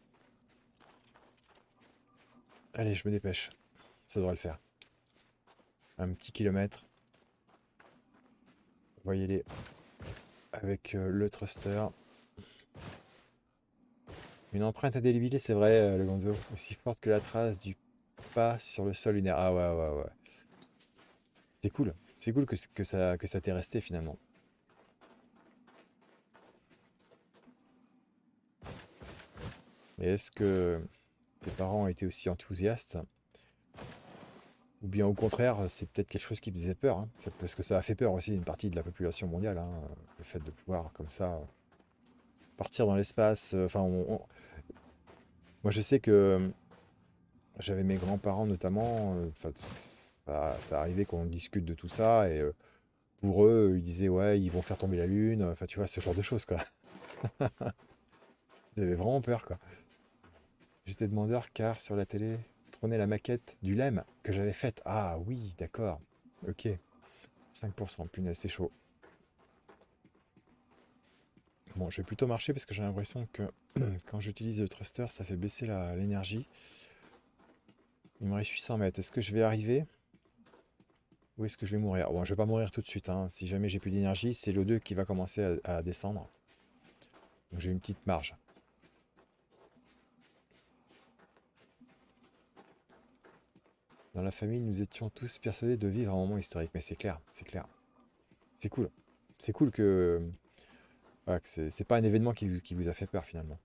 Allez, je me dépêche. Ça devrait le faire. Un petit kilomètre. On va y aller avec euh, le thruster. Une empreinte indélébile, c'est vrai, euh, le Gonzo. Aussi forte que la trace du pas sur le sol lunaire. Ah ouais, ouais, ouais. C'est cool. C'est cool que, que ça, que ça t'est resté finalement. Mais est-ce que tes parents étaient aussi enthousiastes? Ou bien au contraire, c'est peut-être quelque chose qui me faisait peur, hein. C'est parce que ça a fait peur aussi une partie de la population mondiale, hein, le fait de pouvoir comme ça partir dans l'espace. euh, Enfin, on- on- moi je sais que euh, j'avais mes grands-parents notamment. euh, Enfin, ça, ça arrivait qu'on discute de tout ça et euh, pour eux, ils disaient ouais, ils vont faire tomber la lune. Enfin, tu vois, ce genre de choses quoi. Ils avaient vraiment peur quoi. J'étais demandeur car sur la télé trônait la maquette du lemme que j'avais faite. Ah oui, d'accord. Ok. cinq pour cent, punaise, c'est chaud. Bon, je vais plutôt marcher parce que j'ai l'impression que quand j'utilise le thruster, ça fait baisser la- l'énergie. Il me reste huit cents mètres. Est-ce que je vais arriver? Où est-ce que je vais mourir? Bon, je vais pas mourir tout de suite, hein. Si jamais j'ai plus d'énergie, c'est l'O deux qui va commencer à, à descendre. Donc j'ai une petite marge. Dans la famille, nous étions tous persuadés de vivre un moment historique. Mais c'est clair, c'est clair. C'est cool. C'est cool que, voilà, que c'est c'est pas un événement qui vous, qui vous a fait peur finalement.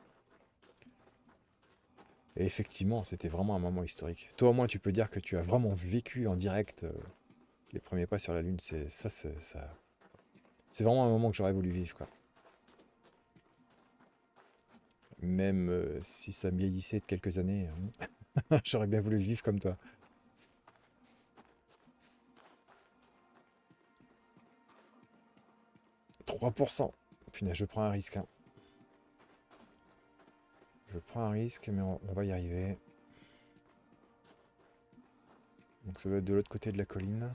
Et effectivement, c'était vraiment un moment historique. Toi au moins, tu peux dire que tu as vraiment vécu en direct euh, les premiers pas sur la Lune. C'est ça, c'est ça. C'est vraiment un moment que j'aurais voulu vivre, quoi. Même euh, si ça me vieillissait de quelques années, hein, j'aurais bien voulu le vivre comme toi. trois pour cent. Punaise, je prends un risque, hein. Je prends un risque, mais on, on va y arriver. Donc ça va être de l'autre côté de la colline.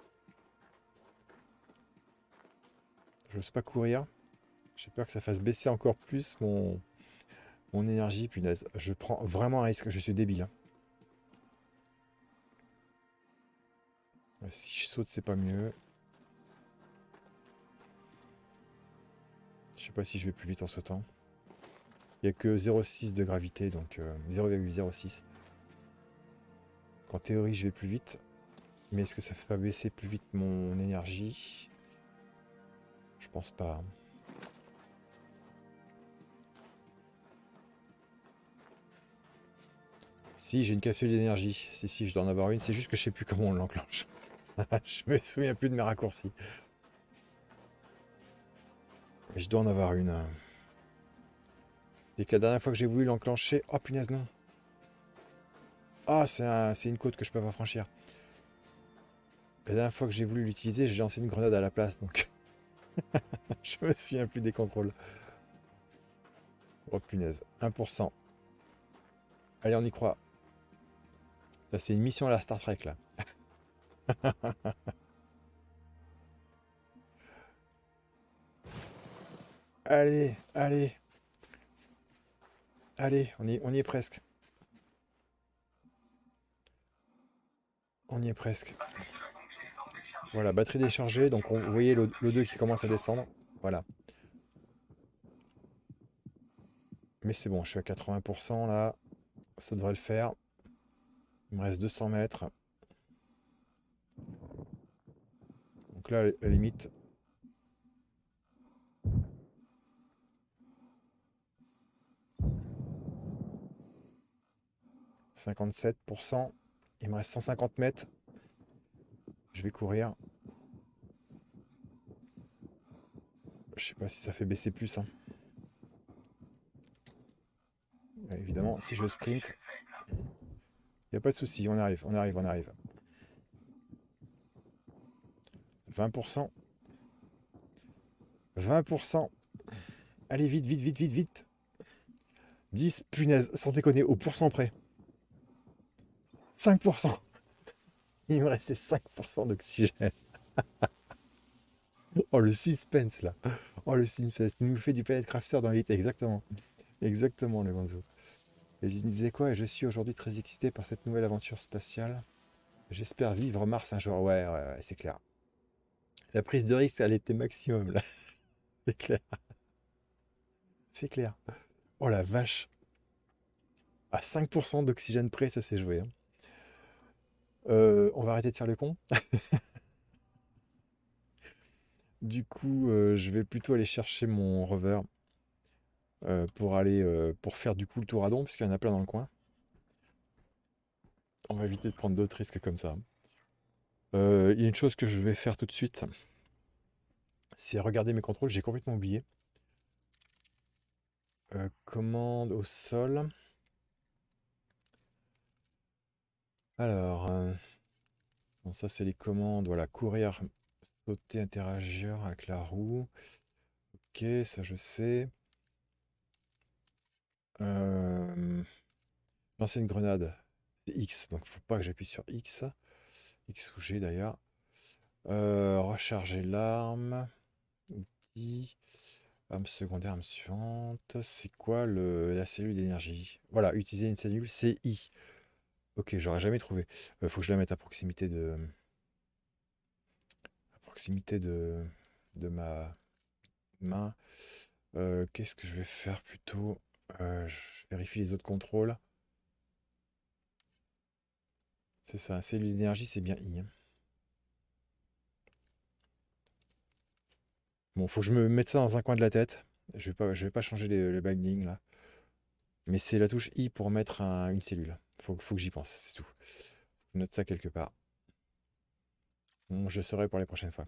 J'ose pas courir. J'ai peur que ça fasse baisser encore plus mon, mon énergie. Punaise, je prends vraiment un risque. Je suis débile, hein. Si je saute, c'est pas mieux. Je sais pas si je vais plus vite en sautant. Il n'y a que zéro virgule six de gravité, donc euh, zéro virgule zéro six. En théorie, je vais plus vite. Mais est-ce que ça fait pas baisser plus vite mon énergie? Je pense pas, hein. Si, j'ai une capsule d'énergie. Si, si, je dois en avoir une. C'est juste que je sais plus comment on l'enclenche. Je me souviens plus de mes raccourcis. Mais je dois en avoir une. Dès que la dernière fois que j'ai voulu l'enclencher... Oh punaise, non. Ah, c'est un, c'est une côte que je peux pas franchir. La dernière fois que j'ai voulu l'utiliser, j'ai lancé une grenade à la place, donc... je me souviens plus des contrôles. Oh punaise, un pour cent. Allez, on y croit. Là, c'est une mission à la Star Trek, là. Allez, allez. Allez, on y, on y est presque. On y est presque. Voilà, batterie déchargée. Donc, on, vous voyez l'O deux qui commence à descendre. Voilà. Mais c'est bon, je suis à quatre-vingts pour cent là. Ça devrait le faire. Il me reste deux cents mètres. Donc là, à la limite... cinquante-sept pour cent. Il me reste cent cinquante mètres. Je vais courir. Je sais pas si ça fait baisser plus, hein. Évidemment, si je sprint, il n'y a pas de souci. On arrive, on arrive, on arrive. vingt pour cent. vingt pour cent. Allez, vite, vite, vite, vite, vite. dix, punaise, sans déconner, au pourcent près. cinq pour cent. Il me restait cinq pour cent d'oxygène. Oh, le suspense, là. Oh, le suspense. Il nous fait du Planet Crafter dans l'élite. Exactement. Exactement, le Gonzo. Et tu me disais quoi? Et je suis aujourd'hui très excité par cette nouvelle aventure spatiale. J'espère vivre Mars un jour. Ouais, ouais, ouais, c'est clair. La prise de risque, elle était maximum, là. C'est clair. C'est clair. Oh la vache. À cinq pour cent d'oxygène près, ça s'est joué, hein. Euh, on va arrêter de faire le con. Du coup, euh, je vais plutôt aller chercher mon rover euh, pour aller euh, pour faire du coup le tour à Don, puisqu'il y en a plein dans le coin. On va éviter de prendre d'autres risques comme ça. Euh, Il y a une chose que je vais faire tout de suite, c'est regarder mes contrôles. J'ai complètement oublié. Euh, commande au sol. Alors, euh, bon, ça c'est les commandes. Voilà, courir, sauter, interagir avec la roue. Ok, ça je sais. Euh, lancer une grenade, c'est X, donc faut pas que j'appuie sur X. X ou G d'ailleurs. Euh, recharger l'arme. Outil. Arme secondaire, arme suivante. C'est quoi le, la cellule d'énergie? Voilà, utiliser une cellule, c'est I. Ok, j'aurais jamais trouvé. Euh, faut que je la mette à proximité de. proximité de, de ma main. Euh, Qu'est-ce que je vais faire plutôt? Euh, Je vérifie les autres contrôles. C'est ça, cellule d'énergie, c'est bien I, hein. Bon, faut que je me mette ça dans un coin de la tête. Je vais pas, je vais pas changer les- le binding là. Mais c'est la touche I pour mettre un- une cellule. Faut, faut que j'y pense, c'est tout. Je note ça quelque part. Bon, je saurai pour les prochaines fois.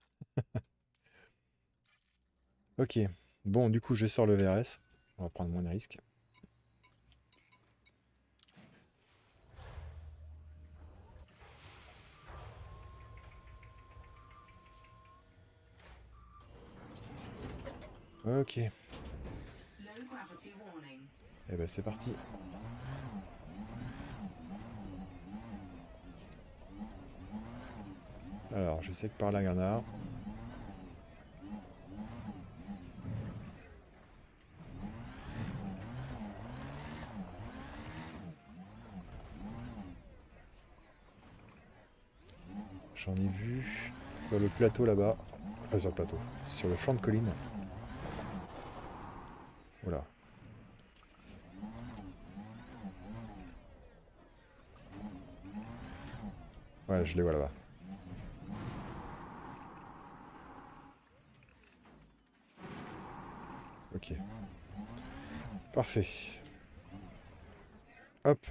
Ok. Bon, du coup, je sors le V R S. On va prendre moins de risques. Ok. Et ben c'est parti. Alors, je sais que par là, il y en a. J'en ai vu sur le plateau là-bas. Enfin, sur le plateau. Sur le flanc de colline. Voilà. Ouais, je les vois là-bas. Ok. Parfait. Hop.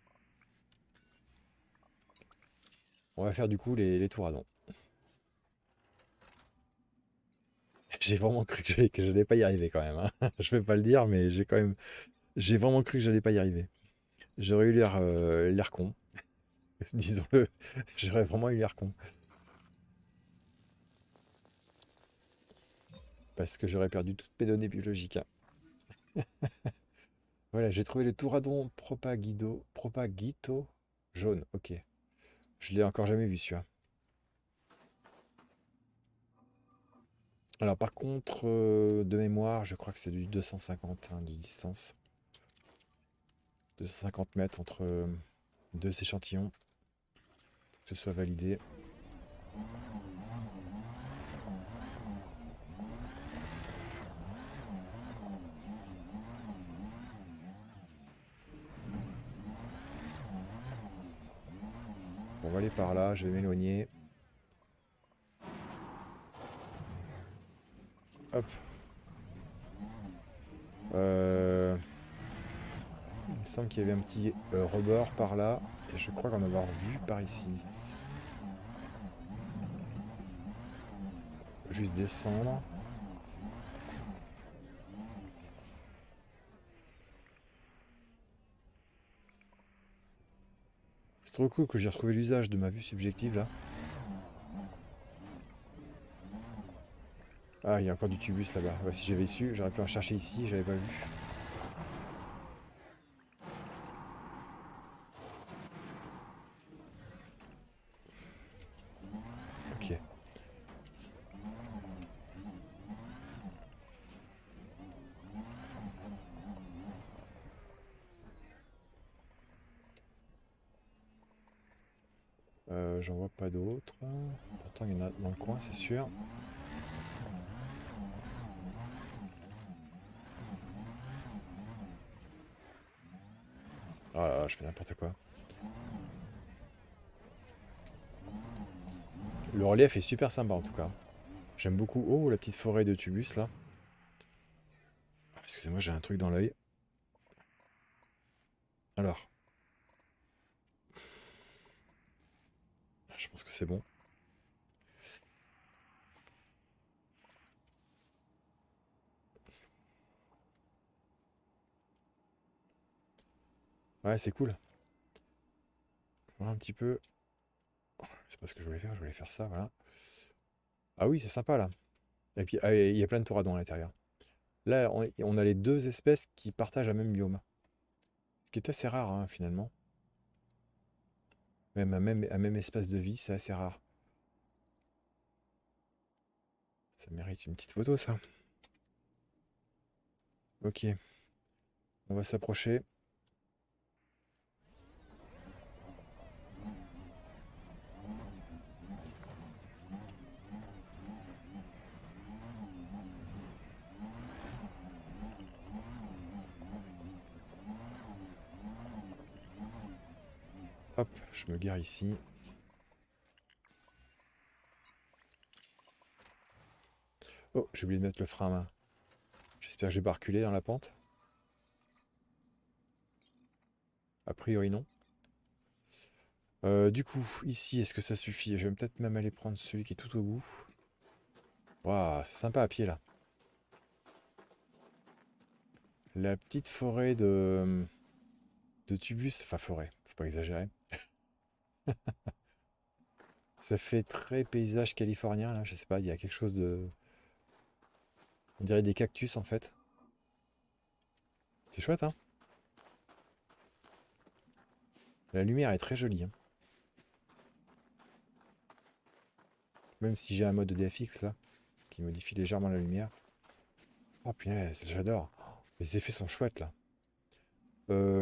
On va faire du coup les, les touradons. J'ai vraiment cru que j'allais, que j'allais pas y arriver quand même, hein. Je vais pas le dire, mais j'ai quand même. J'ai vraiment cru que j'allais pas y arriver. J'aurais eu l'air euh, l'air con. Disons-le. J'aurais vraiment eu l'air con. Parce que j'aurais perdu toutes mes données biologiques, hein. Voilà, j'ai trouvé le touradon propagido, propagito jaune. Ok. Je l'ai encore jamais vu celui-là. Alors par contre, euh, de mémoire, je crois que c'est du deux cent cinquante hein, de distance. deux cent cinquante mètres entre euh, deux échantillons. Pour que ce soit validé. Bon, on va aller par là, je vais m'éloigner. Hop. Euh, Il me semble qu'il y avait un petit euh, rebord par là. Et je crois qu'en avoir vu par ici. Juste descendre. C'est trop cool que j'ai retrouvé l'usage de ma vue subjective là. Ah, il y a encore du tubus là-bas. Ouais, si j'avais su, j'aurais pu en chercher ici, j'avais pas vu. Ok. Euh, j'en vois pas d'autres. Pourtant, il y en a dans le coin, c'est sûr. Ah là là, je fais n'importe quoi. Le relief est super sympa en tout cas. J'aime beaucoup. Oh, la petite forêt de tubus là. Ah, excusez-moi, j'ai un truc dans l'œil. Alors, je pense que c'est bon. Ouais, c'est cool. Voir un petit peu. C'est pas ce que je voulais faire, je voulais faire ça, voilà. Ah oui, c'est sympa là. Et puis, ah, il y a plein de touradons à l'intérieur. Là, on, on a les deux espèces qui partagent un même biome. Ce qui est assez rare, hein, finalement. Même un même, un même espace de vie, c'est assez rare. Ça mérite une petite photo, ça. Ok, on va s'approcher. Hop, je me gare ici. Oh, j'ai oublié de mettre le frein à main. J'espère que je vais pas reculer dans la pente. A priori non. Euh, du coup, ici, est-ce que ça suffit? Je vais peut-être même aller prendre celui qui est tout au bout. Waouh, c'est sympa à pied là. La petite forêt de, de Tubus, enfin forêt, faut pas exagérer. Ça fait très paysage californien là, je sais pas, il y a quelque chose de... On dirait des cactus en fait. C'est chouette hein. La lumière est très jolie hein. Même si j'ai un mode D F X là, qui modifie légèrement la lumière. Oh punaise, j'adore. Les effets sont chouettes là. Euh,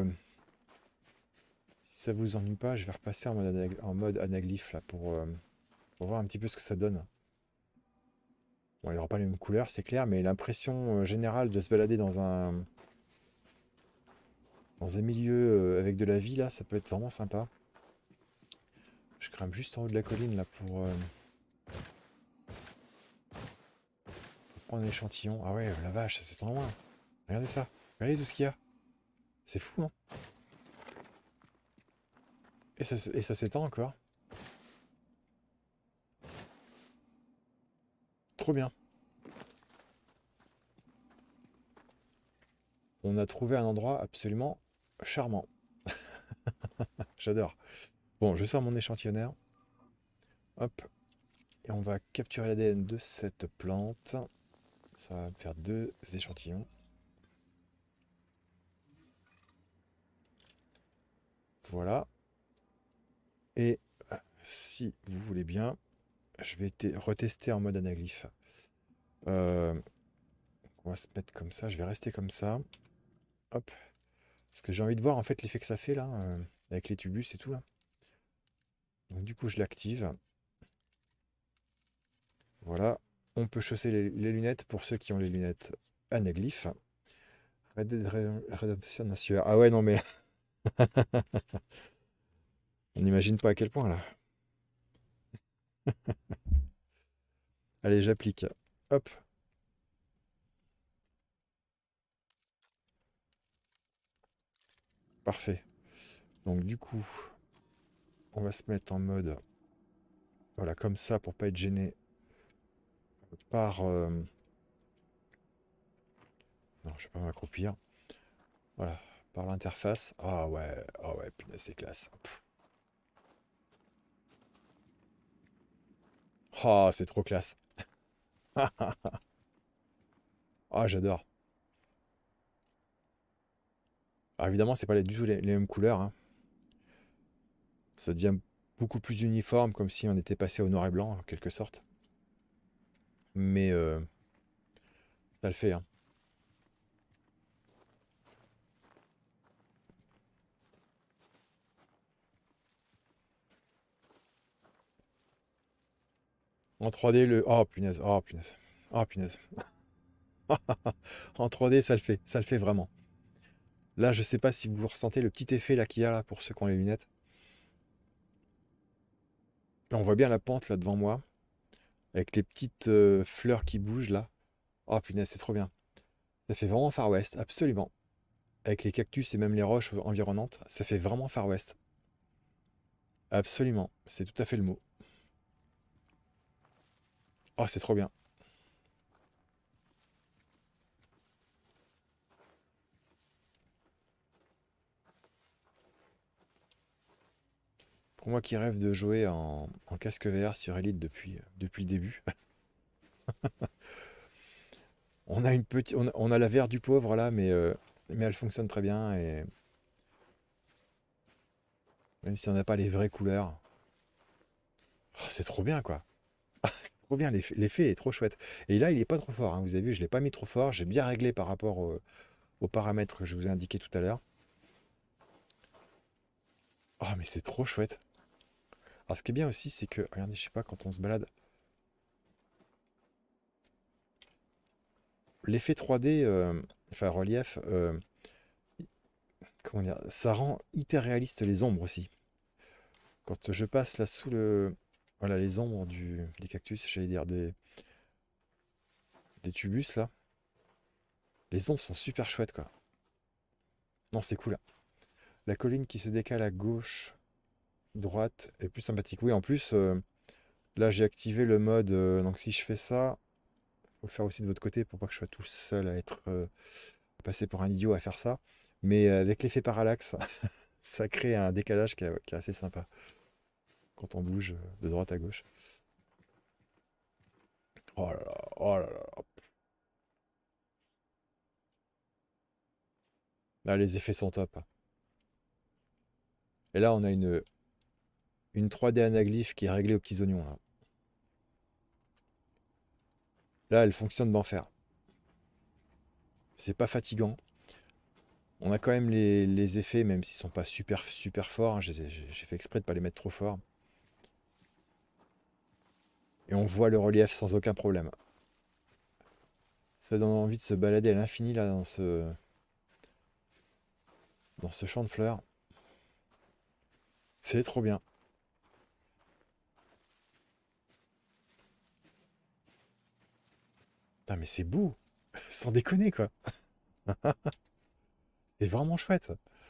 si ça vous ennuie pas, je vais repasser en mode, anag- en mode anaglyphe là pour, euh, pour voir un petit peu ce que ça donne. Bon, il n'y aura pas les mêmes couleurs, c'est clair, mais l'impression euh, générale de se balader dans un, dans un milieu euh, avec de la vie, là, ça peut être vraiment sympa. Je grimpe juste en haut de la colline, là, pour, euh, pour prendre un échantillon. Ah ouais, la vache, ça s'étend loin. Regardez ça. Regardez tout ce qu'il y a. C'est fou, hein. Et ça, s- et ça s'étend encore. Trop bien. On a trouvé un endroit absolument charmant. J'adore. Bon, je sors mon échantillonneur. Hop. Et on va capturer l'A D N de cette plante. Ça va me faire deux échantillons. Voilà. Et euh, si vous voulez bien, je vais te- retester en mode anaglyphe. Euh, on va se mettre comme ça, je vais rester comme ça. Hop. Parce que j'ai envie de voir en fait l'effet que ça fait là, euh, avec les tubus et tout là. Donc du coup je l'active. Voilà. On peut chausser les, les lunettes pour ceux qui ont les lunettes anaglyphes. Red Dead Re- Redemption en sueur. Ah ouais non mais on n'imagine pas à quel point là. Allez j'applique. Hop. Parfait. Donc du coup, on va se mettre en mode, voilà, comme ça pour pas être gêné par... euh, Non, je vais pas m'accroupir. Voilà, par l'interface. Ah ouais, ah ouais, punaise, c'est classe. Pff. Ah, c'est trop classe. Ah, j'adore. Alors évidemment, c'est pas les- du tout les, les mêmes couleurs, hein. Ça devient beaucoup plus uniforme, comme si on était passé au noir et blanc, en quelque sorte. Mais euh, ça le fait, hein. En trois D, le... Oh, punaise, oh, punaise. Oh, punaise. En trois D, ça le fait, ça le fait vraiment. Là, je sais pas si vous ressentez le petit effet là qu'il y a là pour ceux qui ont les lunettes. Là, on voit bien la pente là devant moi, avec les petites euh, fleurs qui bougent là. Oh punaise, c'est trop bien. Ça fait vraiment Far West, absolument. Avec les cactus et même les roches environnantes, ça fait vraiment Far West. Absolument, c'est tout à fait le mot. Oh, c'est trop bien. Pour moi qui rêve de jouer en, en casque V R sur Elite depuis, depuis le début, on a une petite, on a, on a la V R du pauvre là, mais, euh, mais elle fonctionne très bien et même si on n'a pas les vraies couleurs, oh, c'est trop bien quoi. Trop bien, l'effet l'effet est trop chouette. Et là, il est pas trop fort, hein. Vous avez vu, je l'ai pas mis trop fort. J'ai bien réglé par rapport au- aux paramètres que je vous ai indiqués tout à l'heure. Oh, mais c'est trop chouette. Alors, ce qui est bien aussi, c'est que, regardez, je sais pas, quand on se balade, l'effet trois D, euh, enfin relief, euh, comment dire, ça rend hyper réaliste les ombres aussi. Quand je passe là sous le... Voilà, les ombres du... des cactus, j'allais dire des... des tubus là. Les ombres sont super chouettes quoi. Non, c'est cool. La colline qui se décale à gauche, droite est plus sympathique. Oui, en plus, euh, là j'ai activé le mode. Euh, donc si je fais ça, faut le faire aussi de votre côté pour pas que je sois tout seul à être euh, passé pour un idiot à faire ça. Mais euh, avec l'effet parallaxe, ça crée un décalage qui est, qui est assez sympa quand on bouge de droite à gauche. Oh là là, oh là là. Là, les effets sont top. Et là, on a une, une trois D anaglyphe qui est réglée aux petits oignons. Là, là elle fonctionne d'enfer. C'est pas fatigant. On a quand même les, les effets, même s'ils sont pas super super forts. Hein, j'ai j'ai fait exprès de pas les mettre trop fort. Et on voit le relief sans aucun problème. Ça donne envie de se balader à l'infini là dans ce, dans ce champ de fleurs. C'est trop bien. Putain, mais c'est beau. Sans déconner quoi. C'est vraiment chouette.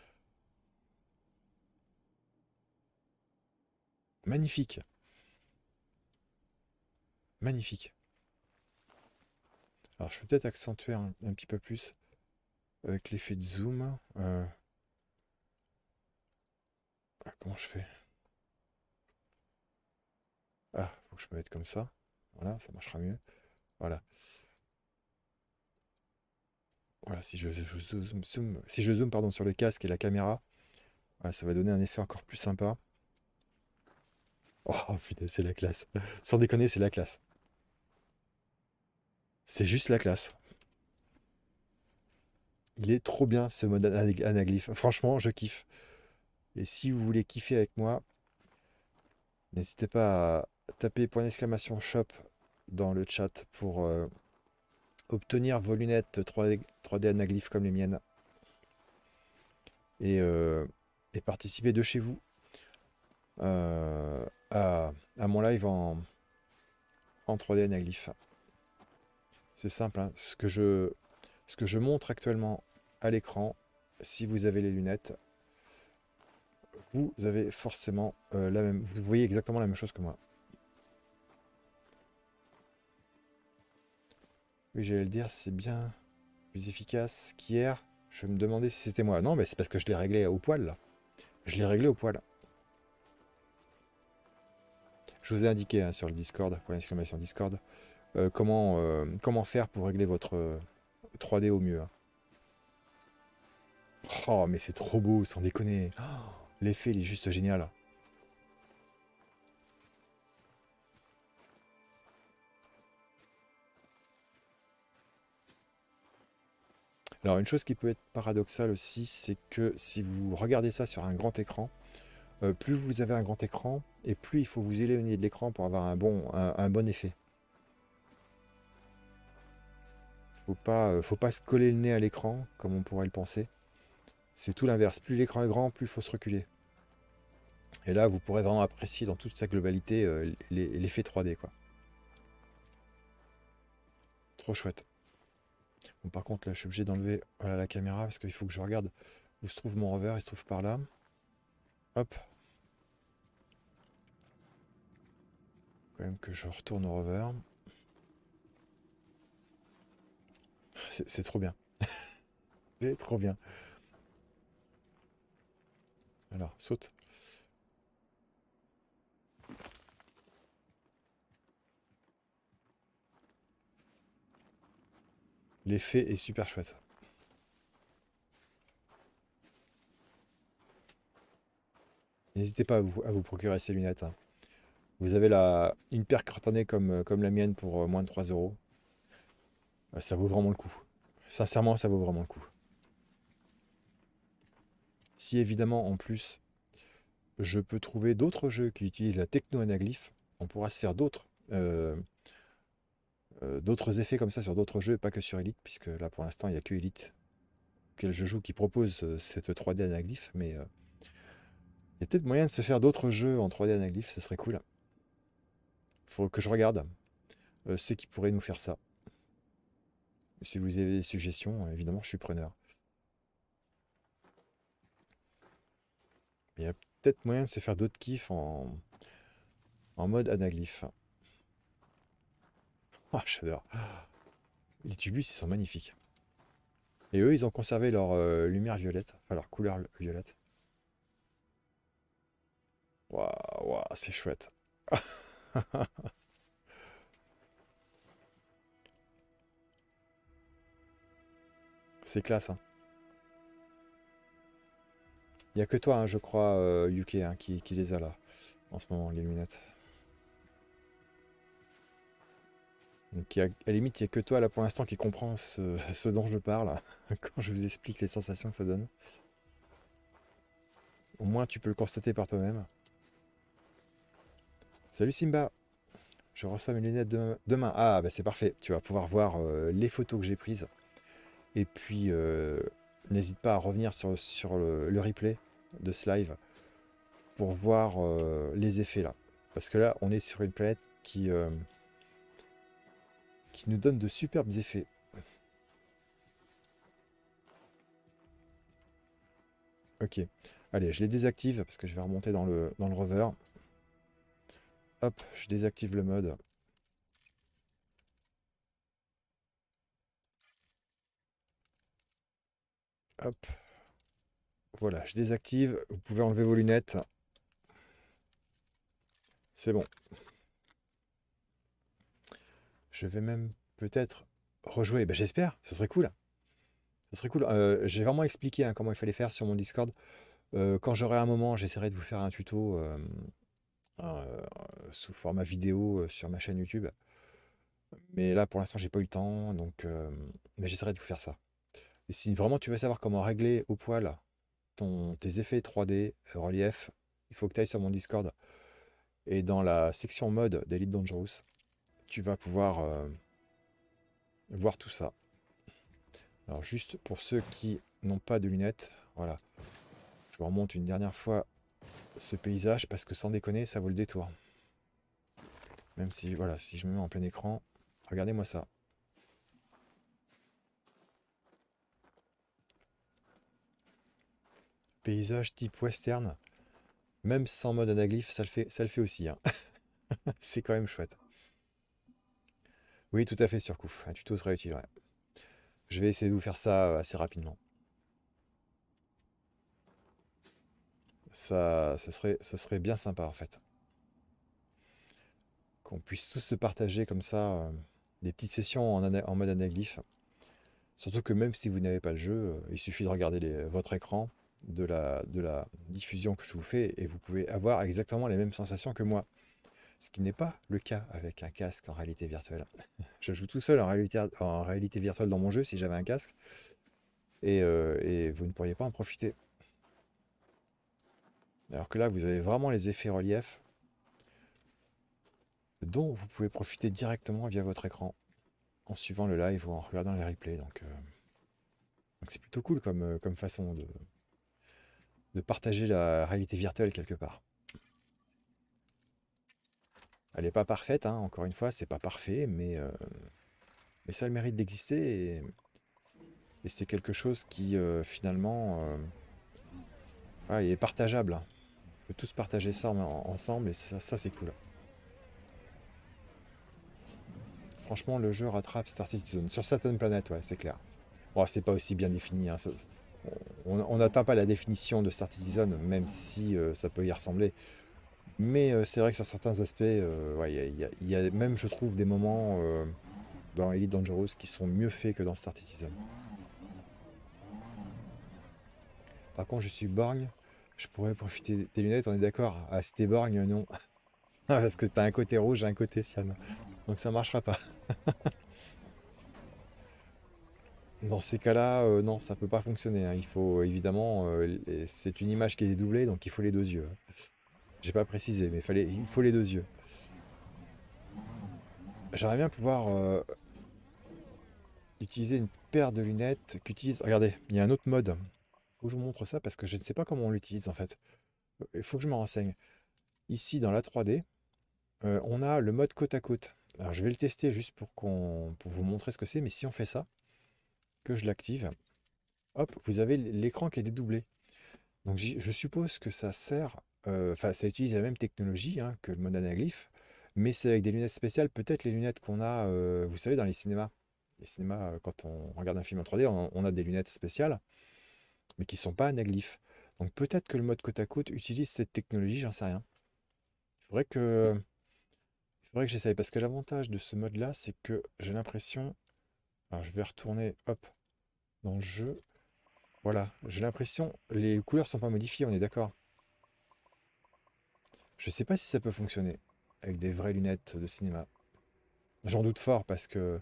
Magnifique. Magnifique. Alors je peux peut-être accentuer un, un petit peu plus avec l'effet de zoom. Euh, ah, comment je fais? Ah, faut que je me mette comme ça. Voilà, ça marchera mieux. Voilà. Voilà, si je, je zoom, zoom- si je zoome pardon, sur le casque et la caméra, voilà, ça va donner un effet encore plus sympa. Oh putain, c'est la classe. Sans déconner, c'est la classe. C'est juste la classe. Il est trop bien ce mode anag- anaglyphe. Franchement, je kiffe. Et si vous voulez kiffer avec moi, n'hésitez pas à taper point d'exclamation shop dans le chat pour euh, obtenir vos lunettes trois D, trois D anaglyphe comme les miennes et, euh, et participer de chez vous euh, à, à mon live en, en trois D anaglyphe. C'est simple, hein. Ce que je, ce que je montre actuellement à l'écran, si vous avez les lunettes, vous avez forcément euh, la même, vous voyez exactement la même chose que moi. Oui, j'allais le dire, c'est bien plus efficace qu'hier. Je me demandais si c'était moi. Non, mais c'est parce que je l'ai réglé au poil là. Je l'ai réglé au poil. Je vous ai indiqué hein, sur le Discord, point d'exclamation Discord, euh, comment, euh, comment faire pour régler votre euh, trois D au mieux. Hein. Oh, mais c'est trop beau, sans déconner. Oh, l'effet, il est juste génial. Alors, une chose qui peut être paradoxale aussi, c'est que si vous regardez ça sur un grand écran, euh, plus vous avez un grand écran, et plus il faut vous éloigner de l'écran pour avoir un bon, un, un bon effet. Faut pas, euh, faut pas se coller le nez à l'écran, comme on pourrait le penser. C'est tout l'inverse. Plus l'écran est grand, plus il faut se reculer. Et là, vous pourrez vraiment apprécier dans toute sa globalité euh, l'effet trois D, quoi. Trop chouette. Bon, par contre, là, je suis obligé d'enlever voilà, la caméra parce qu'il faut que je regarde où se trouve mon rover. Il se trouve par là. Hop. Quand même que je retourne au rover. C'est trop bien. C'est trop bien. Alors, saute. L'effet est super chouette. N'hésitez pas à vous, à vous procurer ces lunettes. Hein. Vous avez la, une paire cartonnée comme, comme la mienne pour euh, moins de trois euros. Euh, Ça vaut vraiment le coup. Sincèrement, ça vaut vraiment le coup. Si évidemment, en plus, je peux trouver d'autres jeux qui utilisent la techno-anaglyphe, on pourra se faire d'autres euh, euh, d'autres effets comme ça sur d'autres jeux, pas que sur Elite, puisque là pour l'instant il n'y a que Elite auquel je joue qui propose euh, cette trois D anaglyphe, mais euh, Il y a peut-être moyen de se faire d'autres jeux en trois D anaglyph, ce serait cool. Faut que je regarde euh, ceux qui pourraient nous faire ça. Si vous avez des suggestions, évidemment, je suis preneur. Il y a peut-être moyen de se faire d'autres kiffs en, en mode anaglyph. Oh, j'adore. Les tubus, ils sont magnifiques. Et eux, ils ont conservé leur euh, lumière violette, enfin leur couleur violette. Waouh, waouh, c'est chouette. C'est classe, hein. Il n'y a que toi, hein, je crois, euh, U K, hein, qui, qui les a là, en ce moment, les lunettes. Donc, il y a- à la limite, il n'y a que toi, là, pour l'instant, qui comprend ce, ce dont je parle, quand je vous explique les sensations que ça donne. Au moins, tu peux le constater par toi-même. Salut Simba, je reçois mes lunettes de- demain. Ah, bah c'est parfait, tu vas pouvoir voir euh, les photos que j'ai prises. Et puis, euh, n'hésite pas à revenir sur, sur le, le replay de ce live pour voir euh, les effets là. Parce que là, on est sur une planète qui, euh, qui nous donne de superbes effets. Ok, allez, je les désactive parce que je vais remonter dans le, dans le rover. Hop, je désactive le mode. Hop, voilà, je désactive. Vous pouvez enlever vos lunettes. C'est bon. Je vais même peut-être rejouer. Ben, j'espère, ce serait cool. Ce serait cool. Euh, j'ai vraiment expliqué hein, comment il fallait faire sur mon Discord. Euh, quand j'aurai un moment, j'essaierai de vous faire un tuto euh, euh, sous format vidéo euh, sur ma chaîne YouTube. Mais là, pour l'instant, j'ai pas eu le temps, donc euh, mais j'essaierai de vous faire ça. Et si vraiment tu veux savoir comment régler au poil ton, tes effets trois D, euh, relief, il faut que tu ailles sur mon Discord. Et dans la section mode d'Elite Dangerous, tu vas pouvoir euh, voir tout ça. Alors juste pour ceux qui n'ont pas de lunettes, voilà. Je vous remonte une dernière fois ce paysage parce que sans déconner, ça vaut le détour. Même si, voilà, si je me mets en plein écran, regardez-moi ça. Paysage type western, même sans mode anaglyphe, ça le fait, ça le fait aussi, hein. C'est quand même chouette. Oui, tout à fait, Surcouf. Un tuto serait utile, ouais. Je vais essayer de vous faire ça euh, assez rapidement. Ça, ce serait, ce serait bien sympa, en fait. Qu'on puisse tous se partager comme ça euh, des petites sessions en, ana- en mode anaglyphe. Surtout que même si vous n'avez pas le jeu, euh, il suffit de regarder les- votre écran, de la, de la diffusion que je vous fais, et vous pouvez avoir exactement les mêmes sensations que moi. Ce qui n'est pas le cas avec un casque en réalité virtuelle. Je joue tout seul en réalité, en réalité virtuelle dans mon jeu si j'avais un casque, et, euh, et vous ne pourriez pas en profiter. Alors que là, vous avez vraiment les effets relief dont vous pouvez profiter directement via votre écran en suivant le live ou en regardant les replays. Donc euh, donc c'est plutôt cool comme, euh, comme façon de, de partager la réalité virtuelle quelque part. Elle n'est pas parfaite, hein, encore une fois, c'est pas parfait, mais, euh, mais ça a le mérite d'exister et, et c'est quelque chose qui euh, finalement euh, ouais, est partageable, hein. On peut tous partager ça en- ensemble et ça, ça, c'est cool. Franchement, le jeu rattrape Star Citizen sur certaines planètes, ouais, c'est clair. Bon, c'est pas aussi bien défini, hein, ça- on on n'atteint pas la définition de Star Citizen, même si euh, ça peut y ressembler. Mais euh, c'est vrai que sur certains aspects, euh, ouais, il y a, il y a- il y a même, je trouve, des moments euh, dans Elite Dangerous qui sont mieux faits que dans Star Citizen. Par contre, je suis borgne, je pourrais profiter des lunettes, on est d'accord? Ah, si t'es borgne, non. Parce que t'as un côté rouge et un côté cyan. Donc ça marchera pas. Dans ces cas-là, euh, non, ça peut pas fonctionner, hein. Il faut évidemment, euh, les- c'est une image qui est doublée, donc il faut les deux yeux, hein. J'ai pas précisé, mais fallait, il faut les deux yeux. J'aimerais bien pouvoir euh, utiliser une paire de lunettes qu'utilise. Regardez, il y a un autre mode. Faut que je vous montre ça parce que je ne sais pas comment on l'utilise en fait. Il faut que je me renseigne. Ici, dans la trois D, euh, on a le mode côte à côte. Alors, je vais le tester juste pour qu'on, pour vous montrer ce que c'est. Mais si on fait ça, que je l'active, hop, vous avez l'écran qui est dédoublé. Donc, j'y- je suppose que ça sert, euh, enfin, ça utilise la même technologie hein, que le mode anaglyphe, mais c'est avec des lunettes spéciales. Peut-être les lunettes qu'on a, euh, vous savez, dans les cinémas. Les cinémas, euh, quand on regarde un film en trois D, on, on a des lunettes spéciales, mais qui ne sont pas anaglyphes. Donc, peut-être que le mode côte à côte utilise cette technologie, j'en sais rien. Il faudrait que, il faudrait que j'essaye, parce que l'avantage de ce mode-là, c'est que j'ai l'impression. Alors, je vais retourner, hop, dans le jeu. Voilà, j'ai l'impression, les couleurs sont pas modifiées, on est d'accord. Je sais pas si ça peut fonctionner avec des vraies lunettes de cinéma. J'en doute fort parce que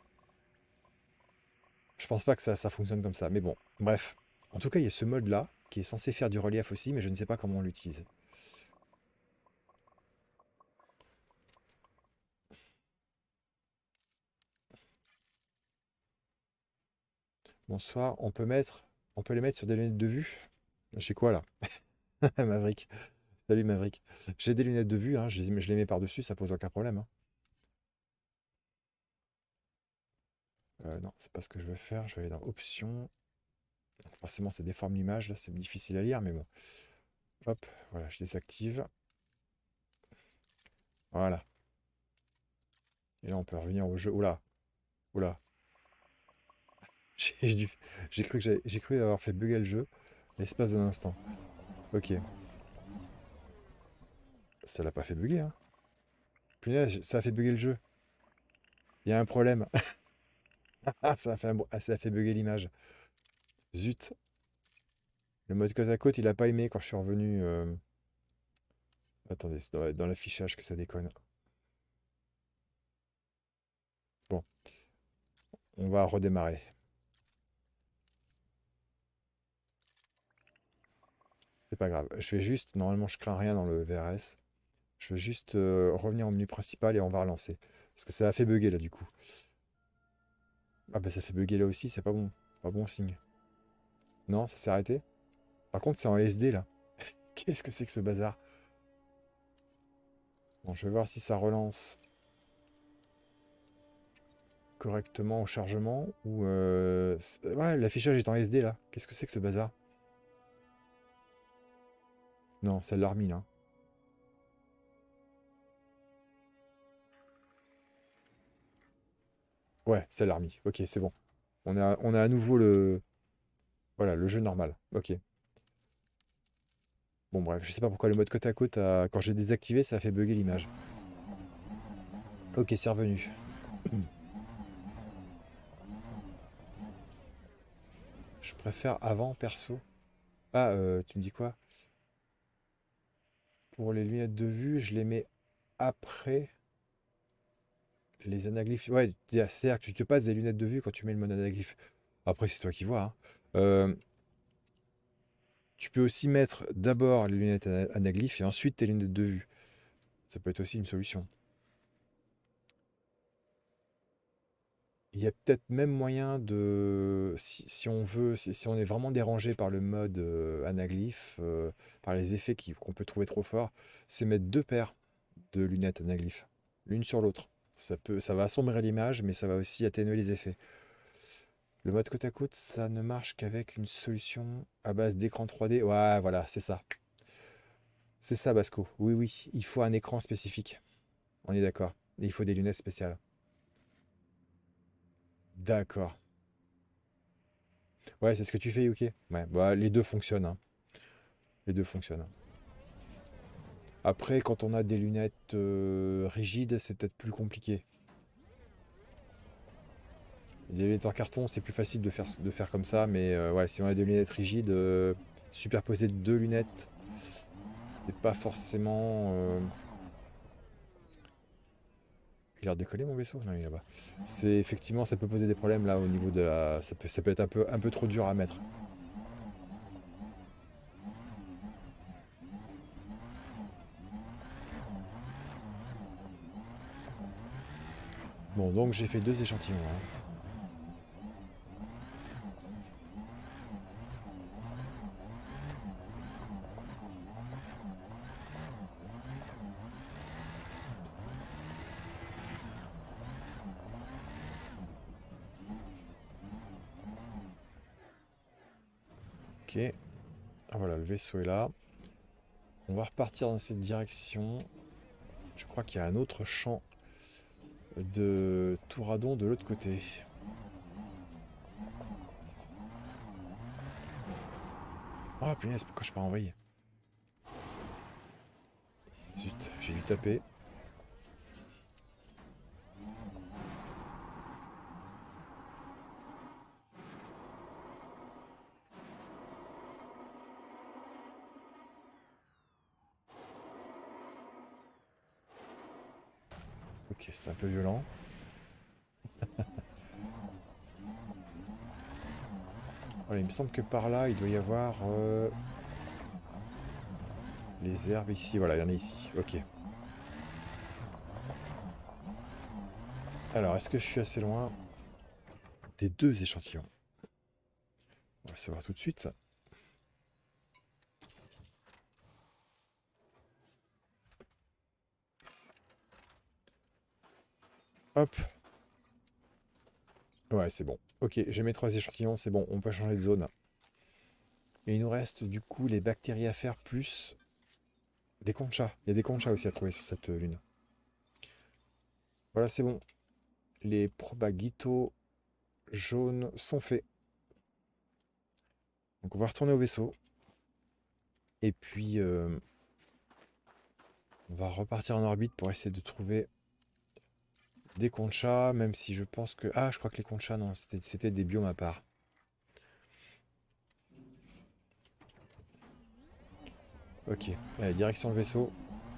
je pense pas que ça, ça fonctionne comme ça. Mais bon, bref. En tout cas, il y a ce mode-là qui est censé faire du relief aussi, mais je ne sais pas comment on l'utilise. Bonsoir, on peut mettre, on peut les mettre sur des lunettes de vue. J'ai quoi là? Maverick. Salut Maverick. J'ai des lunettes de vue, hein, je, les je les mets par-dessus, ça pose aucun problème. hein. Euh, non, c'est pas ce que je veux faire. Je vais aller dans Options. Forcément, ça déforme l'image, là, c'est difficile à lire, mais bon. Hop, voilà, je désactive. Voilà. Et là, on peut revenir au jeu. Oula, oula. J'ai j'ai dû- j'ai cru que j'ai j'ai cru avoir fait bugger le jeu l'espace d'un instant. Ok, ça l'a pas fait bugger, hein. Punaise, ça a fait bugger le jeu. Il y a un problème. Ah, ça a fait, un bro- ah, ça a fait bugger l'image. Zut. Le mode côte à côte, il a pas aimé quand je suis revenu. euh, Attendez, c'est dans, dans l'affichage que ça déconne. Bon, on va redémarrer. C'est pas grave. Je vais juste, normalement, je crains rien dans le V R S. Je vais juste euh, revenir au menu principal et on va relancer. Parce que ça a fait bugger là du coup. Ah bah ça fait bugger là aussi, c'est pas bon. Pas bon signe. Non, ça s'est arrêté. Par contre, c'est en S D là. Qu'est-ce que c'est que ce bazar? Bon, je vais voir si ça relance correctement au chargement ou... euh, c'est- Ouais, l'affichage est en S D là. Qu'est-ce que c'est que ce bazar? Non, ça l'a remis là. Ouais, ça l'a remis. Ok, c'est bon. On a, on a à nouveau le... Voilà, le jeu normal. Ok. Bon bref, je sais pas pourquoi le mode côte à côte, a- quand j'ai désactivé, ça a fait bugger l'image. Ok, c'est revenu. Je préfère avant, perso. Ah, euh, tu me dis quoi? Pour les lunettes de vue, je les mets après les anaglyphes. Ouais, c'est-à-dire que tu te passes des lunettes de vue quand tu mets le mode anaglyphe. Après, c'est toi qui vois. hein. Euh, tu peux aussi mettre d'abord les lunettes ana- anaglyphes et ensuite tes lunettes de vue. Ça peut être aussi une solution. Il y a peut-être même moyen de, si, si on veut, si, si on est vraiment dérangé par le mode euh, anaglyphe, euh, par les effets qui- qu'on peut trouver trop forts, c'est mettre deux paires de lunettes anaglyphes, l'une sur l'autre. Ça peut, ça va assombrir l'image, mais ça va aussi atténuer les effets. Le mode côte à côte, ça ne marche qu'avec une solution à base d'écran trois D. Ouais, voilà, c'est ça. C'est ça, Basco. Oui, oui, il faut un écran spécifique. On est d'accord. Et il faut des lunettes spéciales. D'accord. Ouais, c'est ce que tu fais, ok. Ouais, bah, les deux fonctionnent. hein. Les deux fonctionnent. Après, quand on a des lunettes euh, rigides, c'est peut-être plus compliqué. Des lunettes en carton, c'est plus facile de faire, de faire comme ça, mais euh, ouais, si on a des lunettes rigides, euh, superposer deux lunettes, c'est pas forcément. euh, Il a décollé mon vaisseau? Non, il est là-bas. C'est effectivement, ça peut poser des problèmes là au niveau de la. Ça peut, ça peut être un peu, un peu trop dur à mettre. Bon, donc j'ai fait deux échantillons. hein. Ok. Ah, voilà, le vaisseau est là. On va repartir dans cette direction. Je crois qu'il y a un autre champ de Touradon de l'autre côté. Oh punaise, pourquoi je peux pas envoyer? Zut, j'ai dû taper. Ok, c'est un peu violent. Voilà, il me semble que par là, il doit y avoir euh, les herbes ici. Voilà, il y en a ici. Ok. Alors, est-ce que je suis assez loin des deux échantillons? On va savoir tout de suite ça. Hop. Ouais, c'est bon. Ok, j'ai mes trois échantillons, c'est bon, on peut changer de zone. Et il nous reste du coup les bactéries à faire plus des conchas. Il y a des conchas aussi à trouver sur cette euh, lune. Voilà, c'est bon. Les probagitos jaunes sont faits. Donc on va retourner au vaisseau. Et puis euh, on va repartir en orbite pour essayer de trouver des conchas, même si je pense que... Ah, je crois que les conchas, non, c'était c'était des biomes à part. Ok, allez, direction le vaisseau.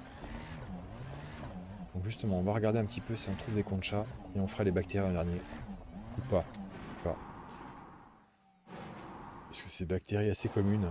Donc justement, on va regarder un petit peu si on trouve des conchas et on fera les bactéries en dernier. Ou pas. Ou pas. Parce que c'est bactéries assez communes.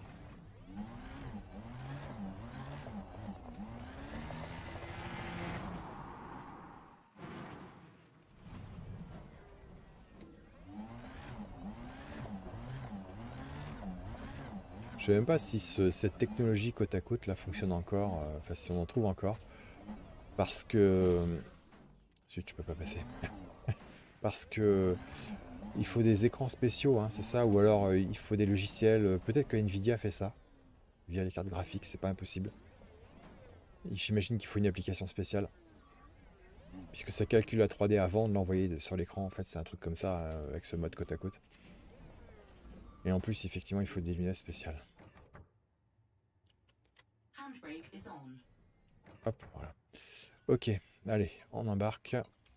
Je sais même pas si ce- cette technologie côte à côte là fonctionne encore, euh, enfin si on en trouve encore. Parce que... Si tu peux pas passer. Parce que il faut des écrans spéciaux, hein, c'est ça, ou alors euh, il faut des logiciels. euh, Peut-être que Nvidia fait ça, via les cartes graphiques, c'est pas impossible. Et j'imagine qu'il faut une application spéciale. Puisque ça calcule la trois D avant de l'envoyer de- sur l'écran, en fait c'est un truc comme ça, euh, avec ce mode côte à côte. Et en plus, effectivement, il faut des lunettes spéciales. Hop, voilà. Ok, allez, on embarque.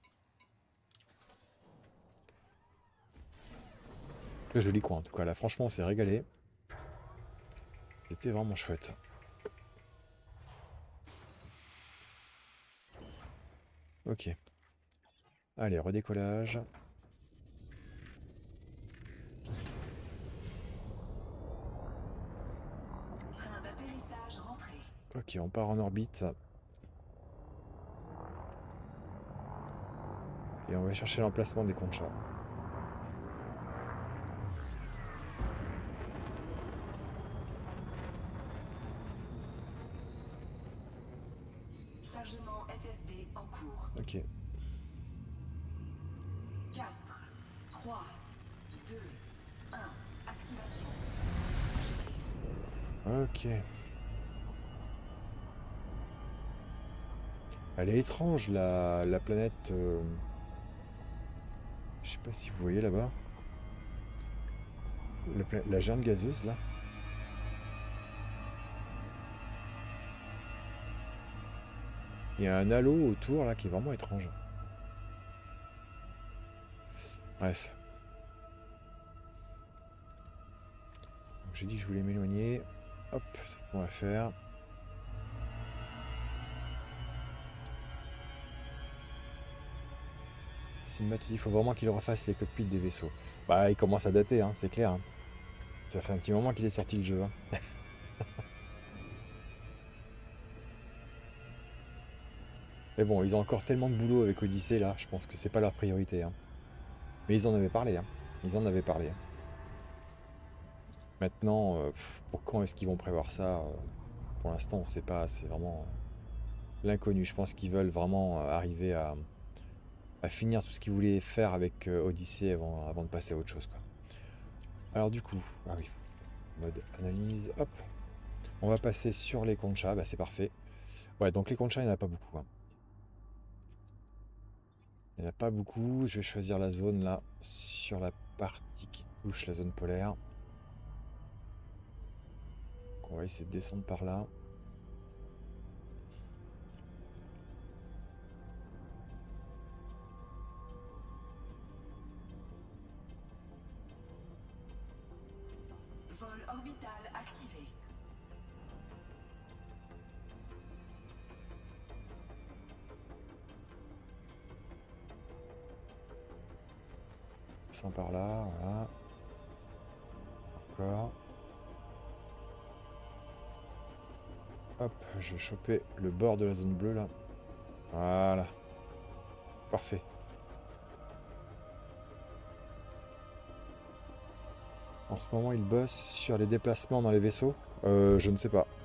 Le joli coin en tout cas, là franchement on s'est régalé. C'était vraiment chouette. Ok. Allez, redécollage. Ok, on part en orbite. Et on va chercher l'emplacement des conchas. Chargement F S D en cours. Ok. quatre, trois, deux, un. Activation. Ok. Elle est étrange la, la planète. euh, Je sais pas si vous voyez là-bas. Le pla- La géante gazeuse là. Il y a un halo autour là qui est vraiment étrange. Bref. Donc, j'ai dit que je voulais m'éloigner. Hop, c'est ce qu'on va faire. Simba te dit qu'il faut vraiment qu'il refasse les cockpits des vaisseaux. Bah, il commence à dater, hein, c'est clair, hein. Ça fait un petit moment qu'il est sorti le jeu, hein. Mais bon, ils ont encore tellement de boulot avec Odyssey là, je pense que c'est pas leur priorité, hein. Mais ils en avaient parlé, hein. Ils en avaient parlé, hein. Maintenant, euh, pff, pour quand est-ce qu'ils vont prévoir ça euh, pour l'instant, on sait pas. C'est vraiment euh, l'inconnu. Je pense qu'ils veulent vraiment euh, arriver à, à finir tout ce qu'ils voulaient faire avec euh, Odyssey avant, avant de passer à autre chose, quoi. Alors du coup, ah oui. Mode analyse, hop. On va passer sur les conchas, bah c'est parfait. Ouais, donc les conchas, il n'y en a pas beaucoup. Hein. Il n'y en a pas beaucoup. Je vais choisir la zone là, sur la partie qui touche la zone polaire. Donc on va essayer de descendre par là. Vol orbital activé. Descend par là, voilà. Encore. Hop, je vais choper le bord de la zone bleue là. Voilà. Parfait. En ce moment, il bosse sur les déplacements dans les vaisseaux. Euh, je ne sais pas.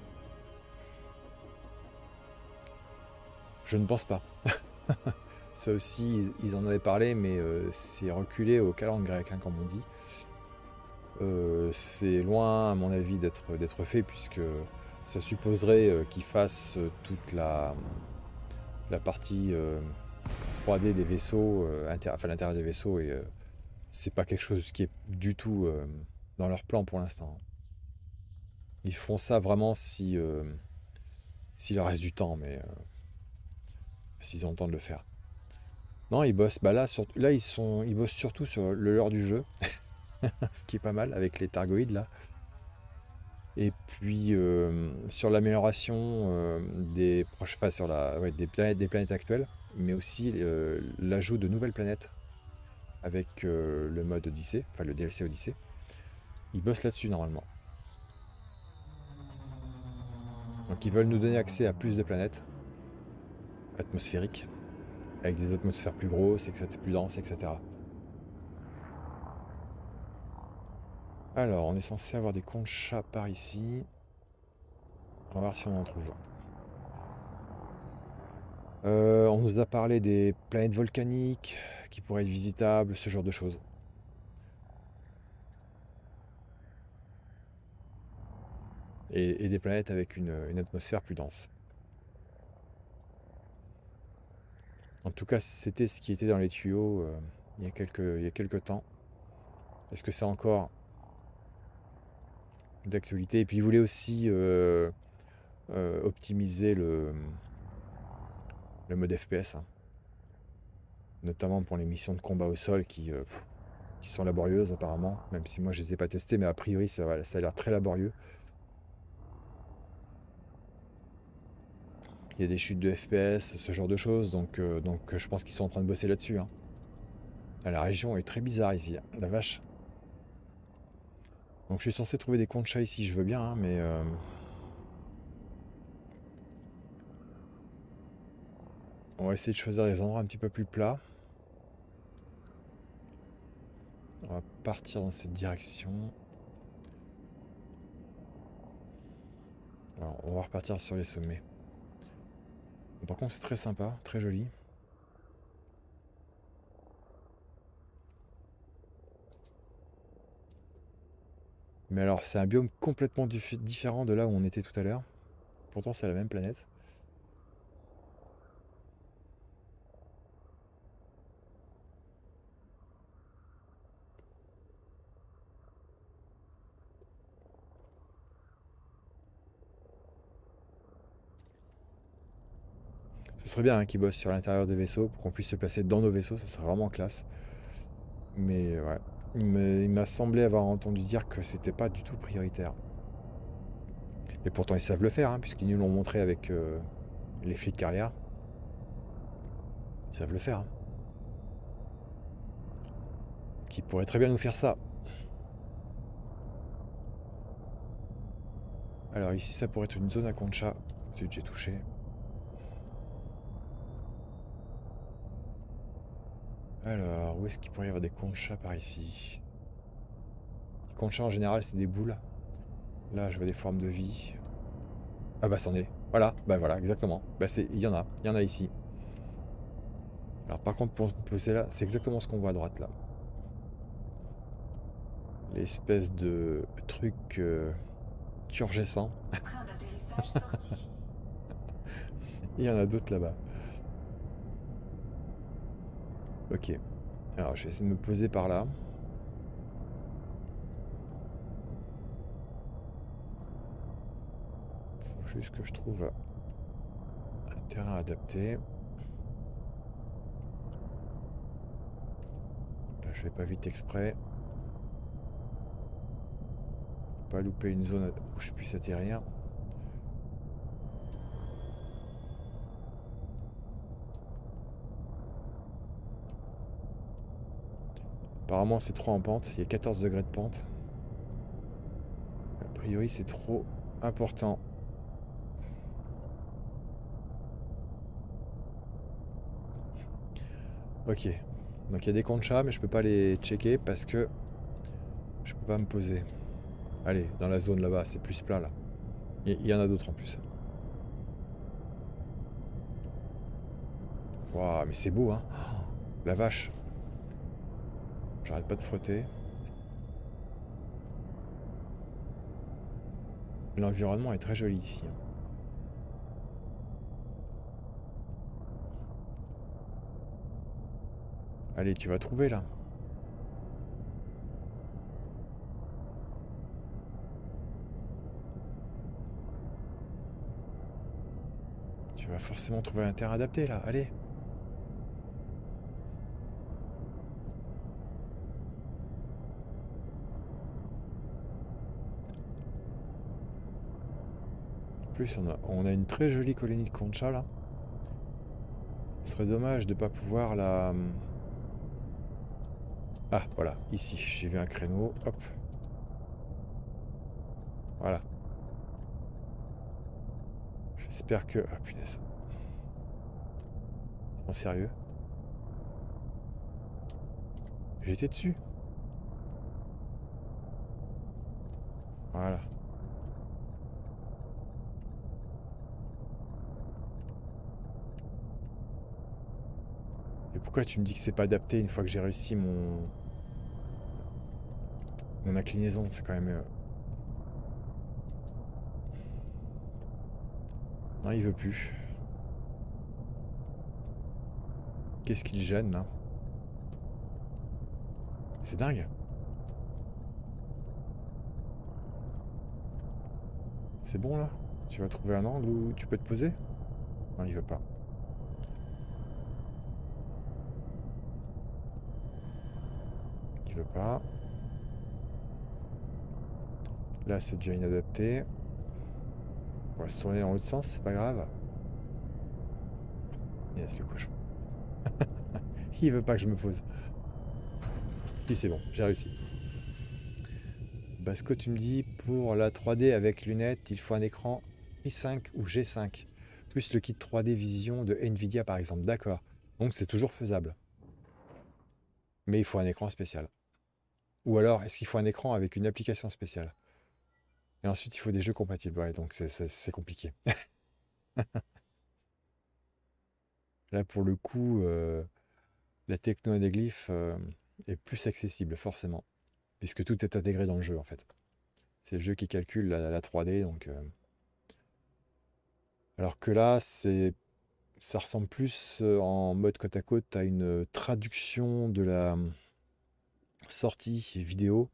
Je ne pense pas. Ça aussi, ils en avaient parlé, mais euh, c'est reculé au calendrier grec, hein, comme on dit. Euh, c'est loin, à mon avis, d'être d'être fait, puisque ça supposerait euh, qu'ils fassent euh, toute la, la partie euh, trois D des vaisseaux, euh, inter, enfin l'intérieur des vaisseaux, et euh, c'est pas quelque chose qui est du tout euh, dans leur plan pour l'instant. Ils feront ça vraiment si euh, s'il leur reste du temps, mais euh, s'ils ont le temps de le faire. Non, ils bossent. Bah là, sur, là ils sont, ils bossent surtout sur le lore du jeu, ce qui est pas mal avec les Targoïdes là. Et puis euh, sur l'amélioration euh, des proches, enfin, sur la, ouais, des planètes, des planètes actuelles, mais aussi euh, l'ajout de nouvelles planètes avec euh, le mode Odyssée, enfin le D L C Odyssée. Ils bossent là-dessus normalement. Donc ils veulent nous donner accès à plus de planètes atmosphériques, avec des atmosphères plus grosses, et cetera, plus denses, et cetera. Alors, on est censé avoir des conchas par ici. On va voir si on en trouve. Euh, on nous a parlé des planètes volcaniques qui pourraient être visitables, ce genre de choses. Et, et des planètes avec une, une atmosphère plus dense. En tout cas, c'était ce qui était dans les tuyaux euh, il y a quelques, il y a quelques temps. Est-ce que c'est encore d'actualité? Et puis, il voulait aussi euh, euh, optimiser le, le mode F P S, hein. Notamment pour les missions de combat au sol qui, euh, qui sont laborieuses apparemment, même si moi je les ai pas testées, mais a priori ça, ça a l'air très laborieux. Il y a des chutes de F P S, ce genre de choses, donc, euh, donc je pense qu'ils sont en train de bosser là-dessus. Hein. La région est très bizarre ici, hein. La vache. Donc je suis censé trouver des conchas ici, je veux bien, hein, mais... Euh... On va essayer de choisir des endroits un petit peu plus plats. On va partir dans cette direction. Alors, on va repartir sur les sommets. Par contre, c'est très sympa, très joli. Mais alors, c'est un biome complètement dif différent de là où on était tout à l'heure. Pourtant, c'est la même planète. Ce serait bien hein, qu'ils bossent sur l'intérieur des vaisseaux pour qu'on puisse se placer dans nos vaisseaux, ce serait vraiment classe. Mais ouais, il m'a semblé avoir entendu dire que c'était pas du tout prioritaire. Et pourtant ils savent le faire, hein, puisqu'ils nous l'ont montré avec euh, les flics carrière. Ils savent le faire. Hein. Qui pourraient très bien nous faire ça. Alors ici ça pourrait être une zone à concha, celui que j'ai touché. Alors, où est-ce qu'il pourrait y avoir des conchas par ici? Les conchas en général c'est des boules. Là je vois des formes de vie. Ah bah c'en est. Voilà, bah voilà, exactement. Bah c'est, il y en a, il y en a ici. Alors par contre pour poser là, c'est exactement ce qu'on voit à droite là. l'espèce de truc euh, turgescent. Train d'atterrissage sorti. Il y en a d'autres là-bas. Ok. Alors, je vais essayer de me poser par là. Faut juste que je trouve un terrain adapté. Là, je vais pas vite exprès. Pas louper une zone où je puisse atterrir. Apparemment, c'est trop en pente. Il y a quatorze degrés de pente. A priori, c'est trop important. Ok. Donc, il y a des conchas, mais je peux pas les checker parce que je peux pas me poser. Allez, dans la zone là-bas, c'est plus plat là. Il y, y en a d'autres en plus. Waouh, mais c'est beau, hein. Oh, la vache. J'arrête pas de frotter. L'environnement est très joli ici, hein. Allez, tu vas trouver là. Tu vas forcément trouver un terrain adapté là. Allez. En plus, on a, on a une très jolie colonie de concha là. Ce serait dommage de pas pouvoir la... Ah, voilà, ici, j'ai vu un créneau. Hop. Voilà. J'espère que... Ah, punaise. Ils sont sérieux? J'ai été dessus. Voilà. Et pourquoi tu me dis que c'est pas adapté une fois que j'ai réussi mon... Mon inclinaison? C'est quand même... euh, Non, il veut plus. Qu'est-ce qui le gêne là? C'est dingue. C'est bon là? Tu vas trouver un angle où tu peux te poser? Non, il veut pas. Il veut pas. Là, c'est déjà inadapté. On va se tourner dans l'autre sens, c'est pas grave. Yes, le cochon. Il veut pas que je me pose. Si, c'est bon, j'ai réussi. Basco, tu me dis, pour la trois D avec lunettes, il faut un écran i cinq ou G cinq, plus le kit trois D Vision de Nvidia par exemple. D'accord. Donc c'est toujours faisable. Mais il faut un écran spécial. Ou alors, est-ce qu'il faut un écran avec une application spéciale? Et ensuite, il faut des jeux compatibles. Ouais, donc c'est- c'est c'est compliqué. Là, pour le coup, euh, la techno anaglyph euh, est plus accessible, forcément. Puisque tout est intégré dans le jeu, en fait. C'est le jeu qui calcule la, la trois D, donc... euh, Alors que là, c'est ça ressemble plus euh, en mode côte à côte à une euh, traduction de la euh, sortie vidéo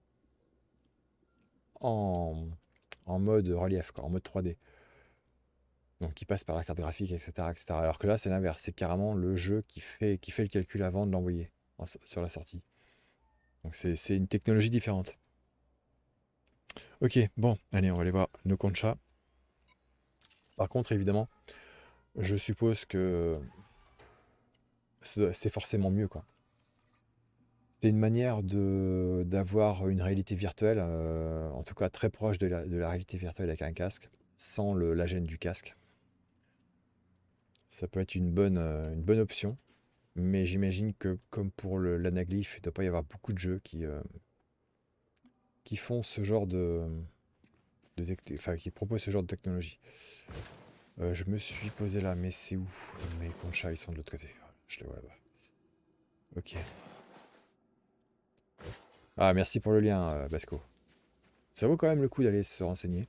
en, en mode relief, quoi, en mode trois D. Donc qui passe par la carte graphique, et cetera, et cetera. Alors que là, c'est l'inverse, c'est carrément le jeu qui fait, qui fait le calcul avant de l'envoyer en- sur la sortie. Donc c'est c'est une technologie différente. Ok, bon, allez, on va aller voir nos conchas. Par contre, évidemment, je suppose que c'est c'est forcément mieux, quoi. C'est une manière de d'avoir une réalité virtuelle, euh, en tout cas très proche de la, de la réalité virtuelle avec un casque, sans le- la gêne du casque. Ça peut être une bonne, euh, une bonne option, mais j'imagine que comme pour le- l'anaglyph, il ne doit pas y avoir beaucoup de jeux qui, euh, qui font ce genre de, de tec- enfin, qui proposent ce genre de technologie. Euh, je me suis posé là, mais c'est où? Mes conchas, ils sont de l'autre côté. Voilà, je les vois là-bas. Ok. Ah, merci pour le lien, euh, Basco. Ça vaut quand même le coup d'aller se renseigner.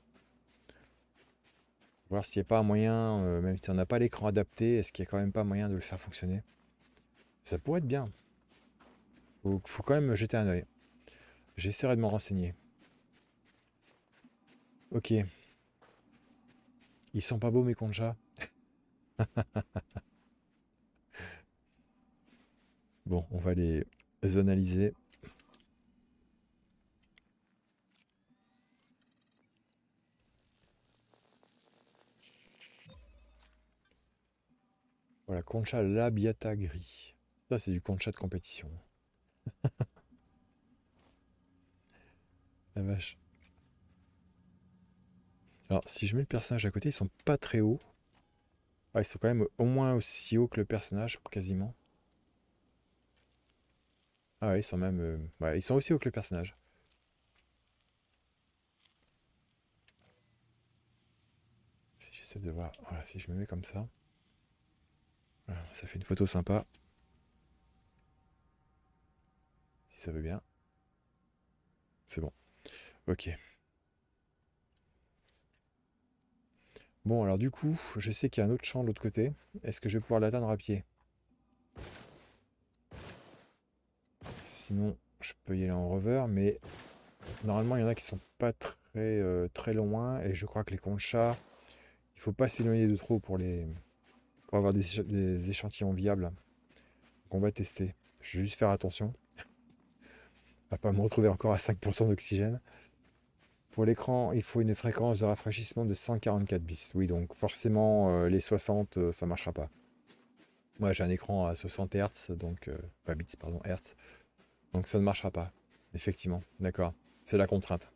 Voir s'il n'y a pas un moyen, euh, même si on n'a pas l'écran adapté, est-ce qu'il n'y a quand même pas moyen de le faire fonctionner? Ça pourrait être bien. Faut, faut quand même jeter un œil. J'essaierai de m'en renseigner. Ok. Ils sont pas beaux mes conchas. Bon, on va les analyser. Voilà, concha labiata gris. Ça, c'est du concha de compétition. La vache. Alors, si je mets le personnage à côté, ils sont pas très hauts. Ah, ils sont quand même au moins aussi hauts que le personnage, quasiment. Ah ouais, ils sont même... euh, ouais, ils sont aussi hauts que le personnage. Si j'essaie de voir... Voilà, si je me mets comme ça... Voilà, ça fait une photo sympa. Si ça veut bien. C'est bon. Ok. Bon, alors du coup, je sais qu'il y a un autre champ de l'autre côté. Est-ce que je vais pouvoir l'atteindre à pied? Sinon, je peux y aller en rover, mais normalement, il y en a qui sont pas très, euh, très loin. Et je crois que les conchas, il faut pas s'éloigner de trop pour les pour avoir des, écha- des échantillons viables. Donc on va tester. Je vais juste faire attention à pas me retrouver encore à cinq pour cent d'oxygène. Pour l'écran, il faut une fréquence de rafraîchissement de cent quarante-quatre bits. Oui, donc forcément, euh, les soixante, euh, ça marchera pas. Moi, j'ai un écran à soixante hertz, donc... euh, pas bits, pardon, hertz. Donc ça ne marchera pas. Effectivement, d'accord. C'est la contrainte.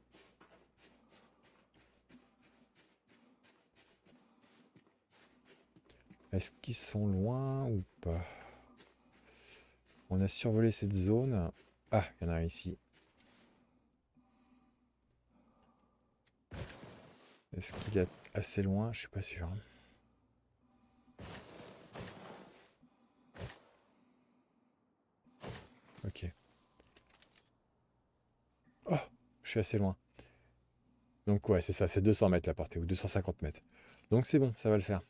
Est-ce qu'ils sont loin ou pas? On a survolé cette zone. Ah, il y en a un ici. Est-ce qu'il est assez loin? Je suis pas sûr. Ok. Oh, je suis assez loin. Donc ouais, c'est ça, c'est deux cents mètres la portée, ou deux cent cinquante mètres. Donc c'est bon, ça va le faire.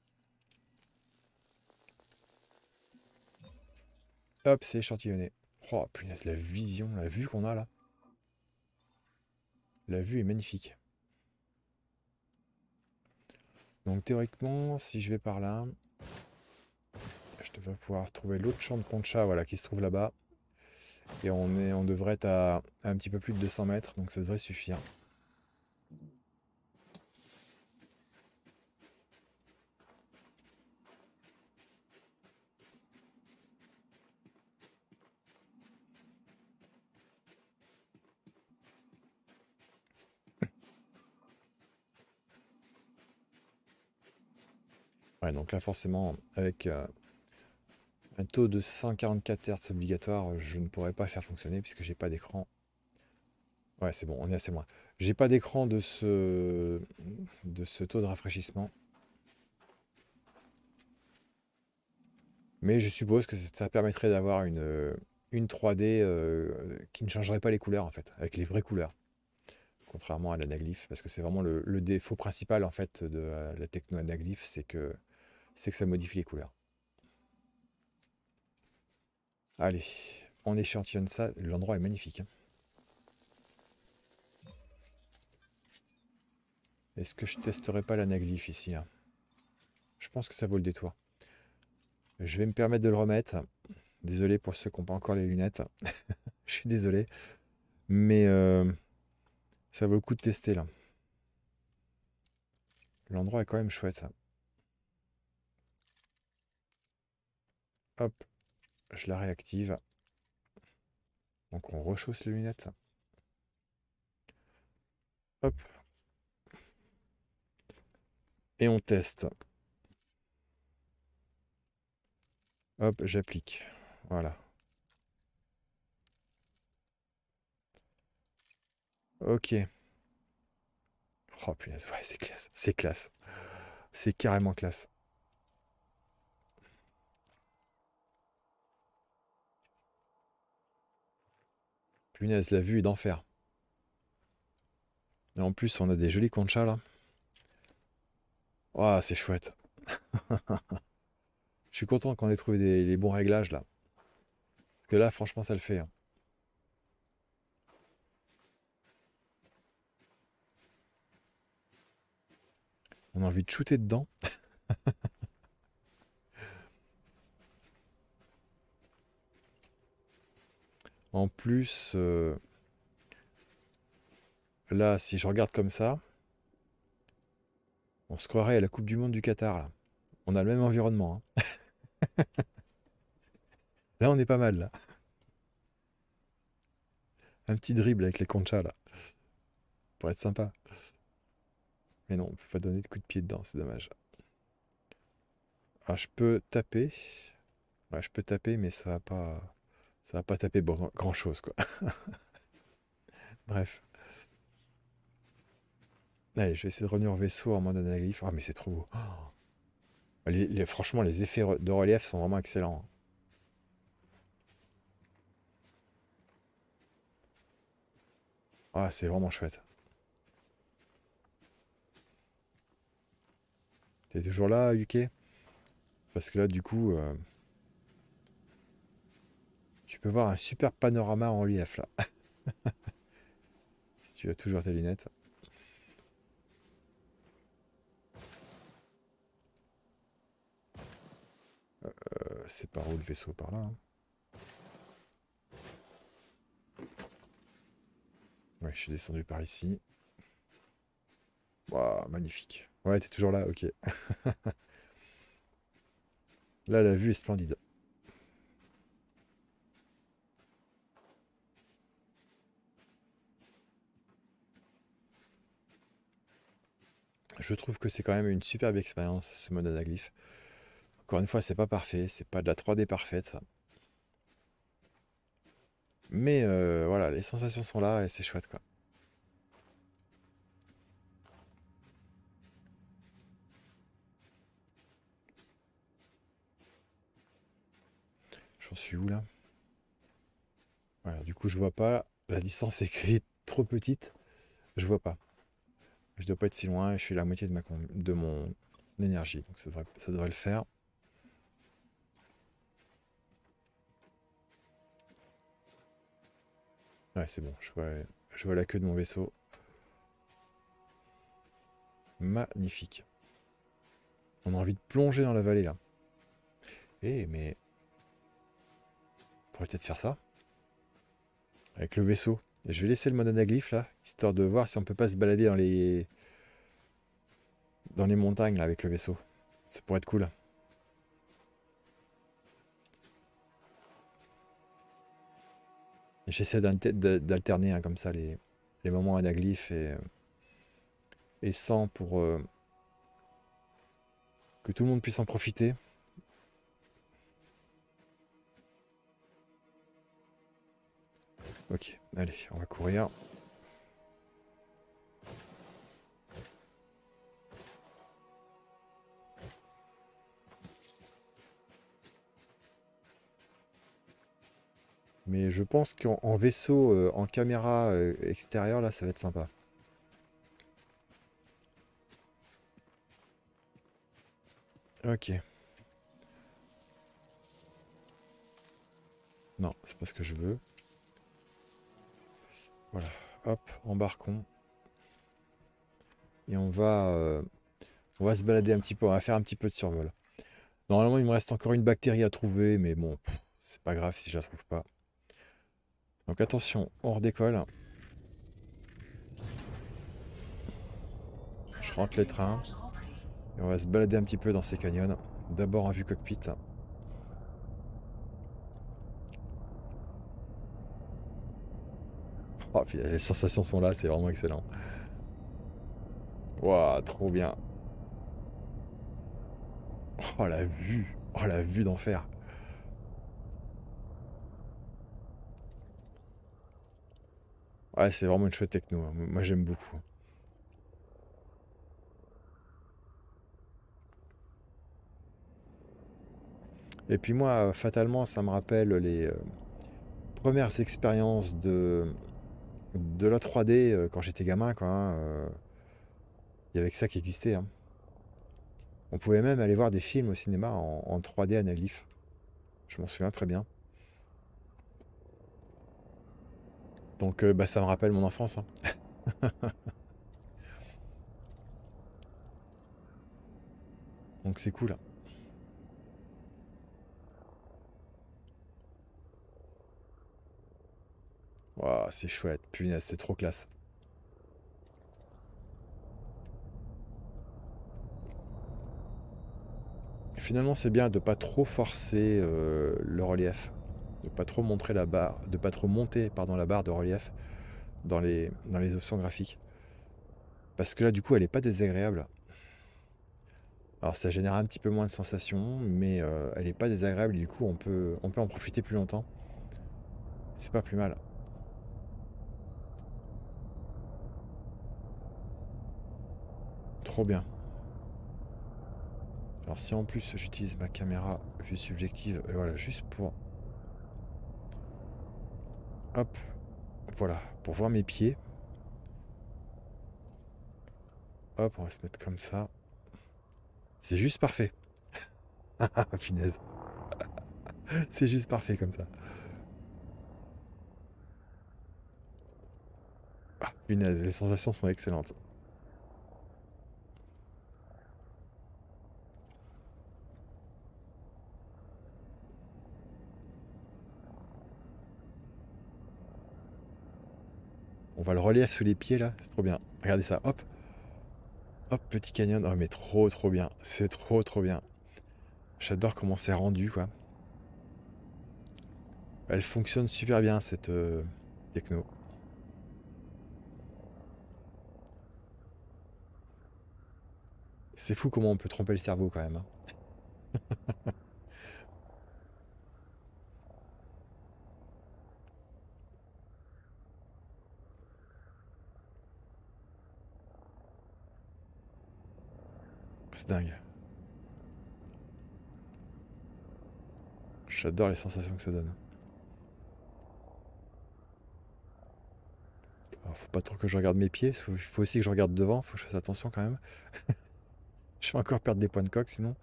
Hop, c'est échantillonné. Oh, punaise, la vision, la vue qu'on a là. La vue est magnifique. Donc théoriquement, si je vais par là, je devrais pouvoir trouver l'autre champ de concha, voilà, qui se trouve là-bas. Et on, est, on devrait être à, à un petit peu plus de deux cents mètres, donc ça devrait suffire. Ouais, donc là forcément, avec euh, un taux de cent quarante-quatre hertz obligatoire, je ne pourrais pas faire fonctionner puisque j'ai pas d'écran. Ouais, c'est bon, on est assez loin. J'ai pas d'écran de ce, de ce taux de rafraîchissement. Mais je suppose que ça permettrait d'avoir une, euh, une trois D euh, qui ne changerait pas les couleurs en fait, avec les vraies couleurs. Contrairement à l'anaglyph, parce que c'est vraiment le, le défaut principal en fait de euh, la techno anaglyph, c'est que, c'est que ça modifie les couleurs. Allez, on échantillonne ça. L'endroit est magnifique, hein. Est-ce que je testerai pas l'anaglyph ici là? Je pense que ça vaut le détour. Je vais me permettre de le remettre. Désolé pour ceux qui n'ont pas encore les lunettes. Je suis désolé. Mais euh, ça vaut le coup de tester là. L'endroit est quand même chouette, ça. Hop, je la réactive. Donc on rechausse les lunettes. Hop. Et on teste. Hop, j'applique. Voilà. Ok. Oh punaise, ouais, c'est classe. C'est classe. C'est carrément classe. Punaise, la vue est d'enfer. Et en plus, on a des jolis conchas là. Ah, c'est chouette. Je suis content qu'on ait trouvé des, les bons réglages là. Parce que là, franchement, ça le fait, hein. On a envie de shooter dedans. En plus, euh, là, si je regarde comme ça, on se croirait à la Coupe du Monde du Qatar là. On a le même environnement, hein. Là, on est pas mal là. Un petit dribble avec les conchas là. Pour être sympa. Mais non, on peut pas donner de coup de pied dedans, c'est dommage. Alors, je peux taper. Ouais, je peux taper, mais ça va pas. Ça va pas taper bon, grand chose quoi. Bref. Allez, je vais essayer de revenir au vaisseau en mode anaglyphe. Ah, mais c'est trop beau. Oh, les- les- franchement, les effets re- de relief sont vraiment excellents, hein. Ah, c'est vraiment chouette. T'es toujours là, Yuke? Parce que là, du coup, euh, tu peux voir un super panorama en relief là. Si tu as toujours tes lunettes. Euh, c'est par où le vaisseau? Par là, hein. Ouais, je suis descendu par ici. Waouh, magnifique. Ouais, t'es toujours là, ok. Là, la vue est splendide. Je trouve que c'est quand même une superbe expérience, ce mode anaglyphe. Encore une fois, c'est pas parfait, c'est pas de la trois D parfaite, ça. Mais euh, voilà, les sensations sont là et c'est chouette, quoi. J'en suis où là? Voilà, du coup, je vois pas. La distance est trop petite. Je vois pas. Je dois pas être si loin et je suis à la moitié de, ma con- de mon énergie. Donc ça devrait, ça devrait le faire. Ouais, c'est bon. Je vois, je vois la queue de mon vaisseau. Magnifique. On a envie de plonger dans la vallée là. Eh, mais on pourrait peut-être faire ça avec le vaisseau. Et je vais laisser le mode anaglyphe là, histoire de voir si on peut pas se balader dans les dans les montagnes là avec le vaisseau. Ça pourrait être cool. Et j'essaie d'alter- d'a- d'alterner hein, comme ça les, les moments anaglyphes et, euh, et sans pour euh, que tout le monde puisse en profiter. Ok, allez, on va courir. Mais je pense qu'en en vaisseau, euh, en caméra euh, extérieure, là, ça va être sympa. Ok. Non, c'est pas ce que je veux. Voilà. Hop, embarquons. Et on va, euh, on va se balader un petit peu. On va faire un petit peu de survol. Normalement, il me reste encore une bactérie à trouver, mais bon, pff, c'est pas grave si je la trouve pas. Donc attention, on redécolle. Je Mode rentre les trains. atterrissage rentré. Et on va se balader un petit peu dans ces canyons. D'abord en vue cockpit. Oh, puis les sensations sont là, c'est vraiment excellent. Waouh, trop bien. Oh la vue. Oh la vue d'enfer. Ouais, c'est vraiment une chouette techno, hein. Moi j'aime beaucoup. Et puis moi, euh, fatalement, ça me rappelle les euh, premières expériences de, de la trois D euh, quand j'étais gamin, quoi. Hein, euh, il y avait que ça qui existait. Hein. On pouvait même aller voir des films au cinéma en, en trois D anaglyphe. Je m'en souviens très bien. Donc euh, bah, ça me rappelle mon enfance. Hein. Donc c'est cool. Ouah, c'est chouette, punaise, c'est trop classe. Finalement, c'est bien de pas trop forcer euh, le relief, de pas trop montrer la barre, de pas trop monter pardon la barre de relief dans les dans les options graphiques, parce que là, du coup, elle est pas désagréable. Alors, ça génère un petit peu moins de sensations, mais euh, elle est pas désagréable. Et du coup, on peut on peut en profiter plus longtemps. C'est pas plus mal. Trop bien. Alors, si en plus j'utilise ma caméra vue subjective, euh, voilà, juste pour hop, voilà, pour voir mes pieds. Hop, on va se mettre comme ça. C'est juste parfait. Ah, finesse. C'est juste parfait comme ça. Ah, punaise, les sensations sont excellentes. On voit le relief sous les pieds là, c'est trop bien. Regardez ça, hop, hop, petit canyon. Oh mais trop trop bien, c'est trop trop bien. J'adore comment c'est rendu quoi. Elle fonctionne super bien cette euh, techno. C'est fou comment on peut tromper le cerveau quand même. Hein. C'est dingue. J'adore les sensations que ça donne. Alors, faut pas trop que je regarde mes pieds, il faut aussi que je regarde devant, faut que je fasse attention quand même. Je vais encore perdre des points de coque sinon.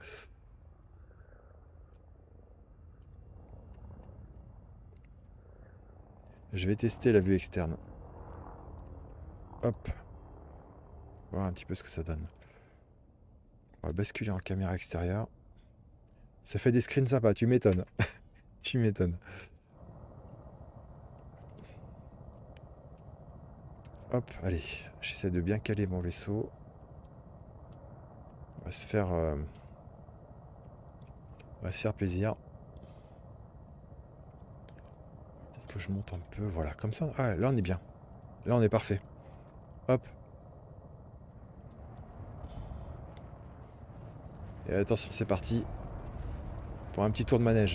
Je vais tester la vue externe. Hop, voir un petit peu ce que ça donne. On va basculer en caméra extérieure. Ça fait des screens sympas, tu m'étonnes. Tu m'étonnes. Hop, allez, j'essaie de bien caler mon vaisseau. On va se faire, euh, on va se faire plaisir. Peut-être que je monte un peu, voilà, comme ça. Ah, là on est bien. Là on est parfait. Hop. Et attention, c'est parti pour un petit tour de manège.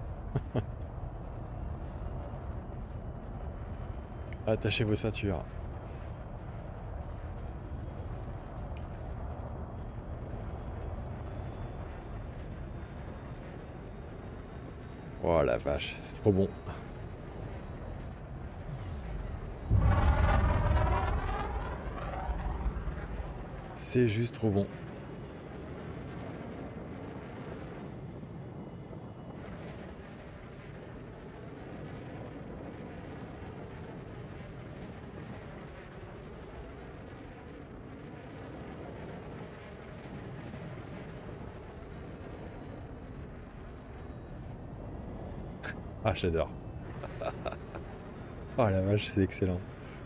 Attachez vos ceintures. Oh la vache, c'est trop bon. C'est juste trop bon. Ah, j'adore. Oh la vache, c'est excellent.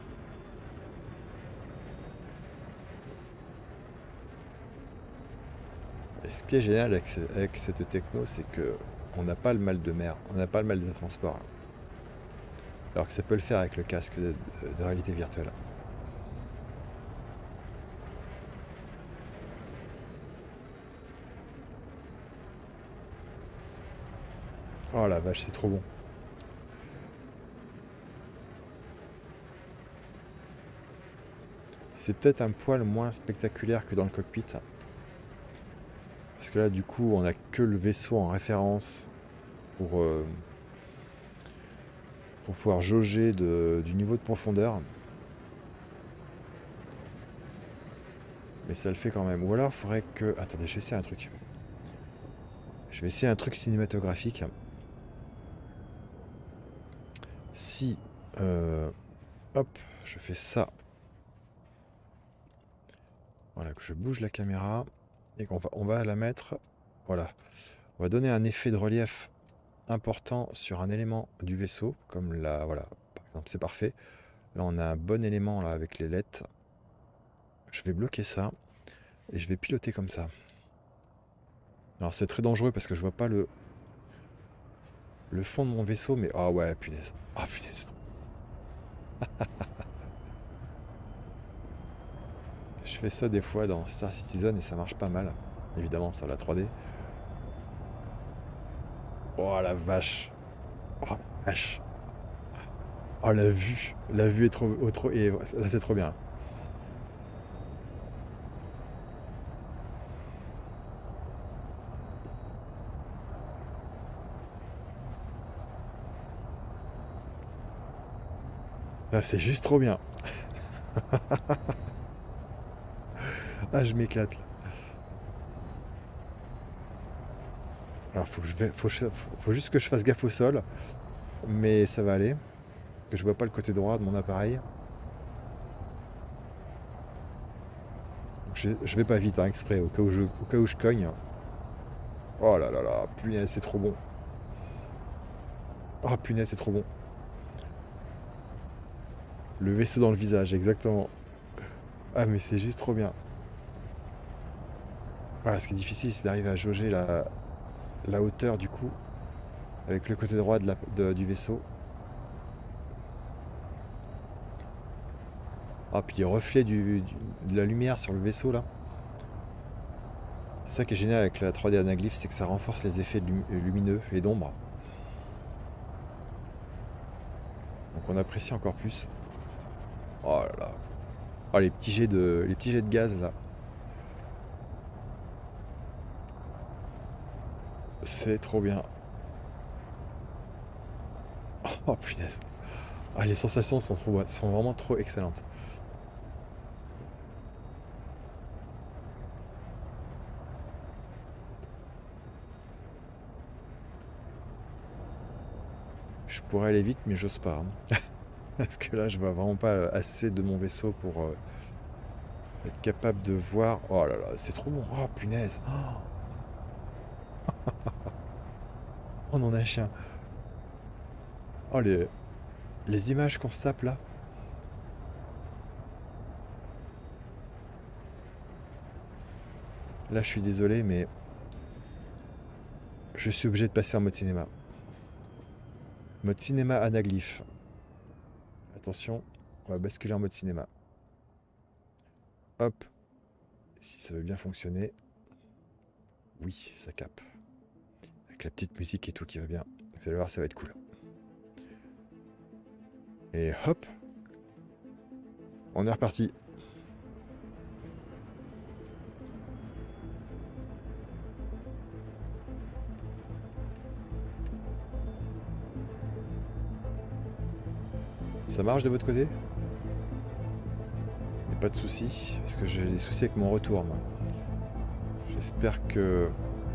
Et ce qui est génial avec, ce- avec cette techno, c'est que on n'a pas le mal de mer, on n'a pas le mal de transport. Alors que ça peut le faire avec le casque de, de- de réalité virtuelle. Oh la vache, c'est trop bon. C'est peut-être un poil moins spectaculaire que dans le cockpit. Parce que là, du coup, on n'a que le vaisseau en référence pour, euh, pour pouvoir jauger de, du niveau de profondeur. Mais ça le fait quand même. Ou alors, il faudrait que... Attendez, je vais essayer un truc. Je vais essayer un truc cinématographique. Si... euh, hop, je fais ça. Voilà, que je bouge la caméra. Et qu'on va, on va la mettre... Voilà. On va donner un effet de relief important sur un élément du vaisseau. Comme là, voilà. Par exemple, c'est parfait. Là, on a un bon élément là avec les L E D. Je vais bloquer ça. Et je vais piloter comme ça. Alors c'est très dangereux parce que je vois pas le le fond de mon vaisseau, mais ah ouais, punaise. Ah punaise. Je fais ça des fois dans Star Citizen et ça marche pas mal. Évidemment, sur la trois D. Oh la vache. Oh la vache. Oh la vue. La vue est trop... oh, trop et là c'est trop bien. Là c'est juste trop bien. Ah je m'éclate là. Alors faut que je vais, faut, faut juste que je fasse gaffe au sol, mais ça va aller. Que je vois pas le côté droit de mon appareil. Donc je, je vais pas vite hein, exprès au cas où je, au cas où je cogne. Oh là là là, punaise c'est trop bon. Oh punaise c'est trop bon. Le vaisseau dans le visage, exactement. Ah mais c'est juste trop bien. Voilà, ce qui est difficile c'est d'arriver à jauger la, la hauteur du coup avec le côté droit de la, de, du vaisseau. Ah puis le reflet du, du, de la lumière sur le vaisseau là. C'est ça qui est génial avec la trois D Anaglyph, c'est que ça renforce les effets lumineux et d'ombre. Donc on apprécie encore plus. Oh là là. Oh les petits jets de, les petits jets de gaz là. C'est trop bien. Oh punaise. Ah, les sensations sont, trop, sont vraiment trop excellentes. Je pourrais aller vite mais j'ose pas. Hein. Parce que là je vois vraiment pas assez de mon vaisseau pour euh, être capable de voir. Oh là là, c'est trop bon. Oh punaise. Oh, on en a un chien. Oh les, les images qu'on se tape là. Là je suis désolé mais je suis obligé de passer en mode cinéma. Mode cinéma Anaglyph. Attention, on va basculer en mode cinéma. Hop. Si ça veut bien fonctionner. Oui, ça capte. Avec la petite musique et tout qui va bien. Vous allez voir, ça va être cool. Et hop. On est reparti. Ça marche de votre côté? Il n'y a pas de soucis, parce que j'ai des soucis avec mon retour, moi. J'espère que...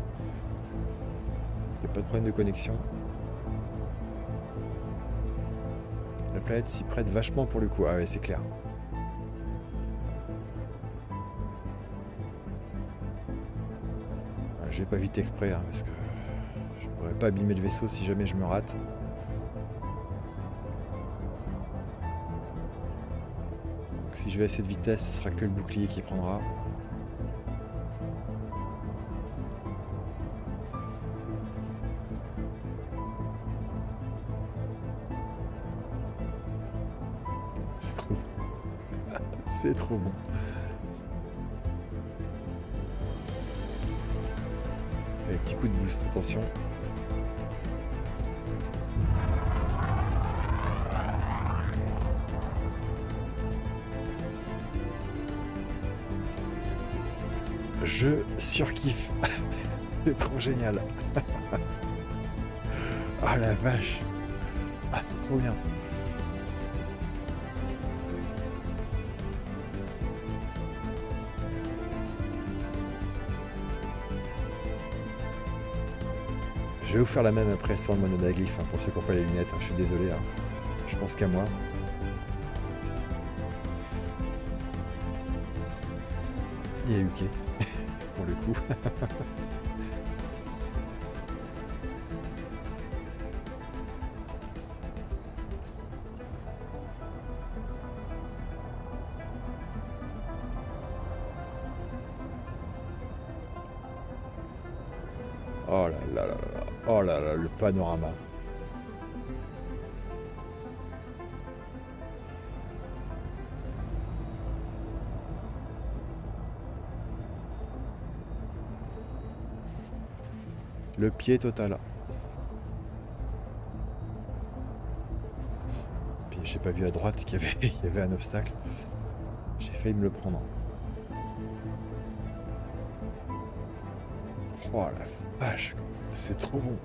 il n'y a pas de problème de connexion. La planète s'y prête vachement pour le coup. Ah ouais, c'est clair. Je vais pas vite exprès, hein, parce que je ne pourrais pas abîmer le vaisseau si jamais je me rate. Donc, si je vais à cette vitesse, ce sera que le bouclier qui prendra. C'est trop bon. C'est trop bon. Allez, petit coup de boost, attention. Je surkiffe. C'est trop génial. Ah la vache. Ah, c'est trop bien. Je vais vous faire la même après sans le mononaglyphe, hein, pour ceux qui n'ont pas les lunettes, hein, je suis désolé, hein. Je pense qu'à moi. Il y a Uke, pour le coup. Oh là là là là là. Oh là là, le panorama. Le pied total. Puis j'ai pas vu à droite qu'il y avait, il y avait un obstacle. J'ai failli me le prendre. Oh la vache, c'est trop bon.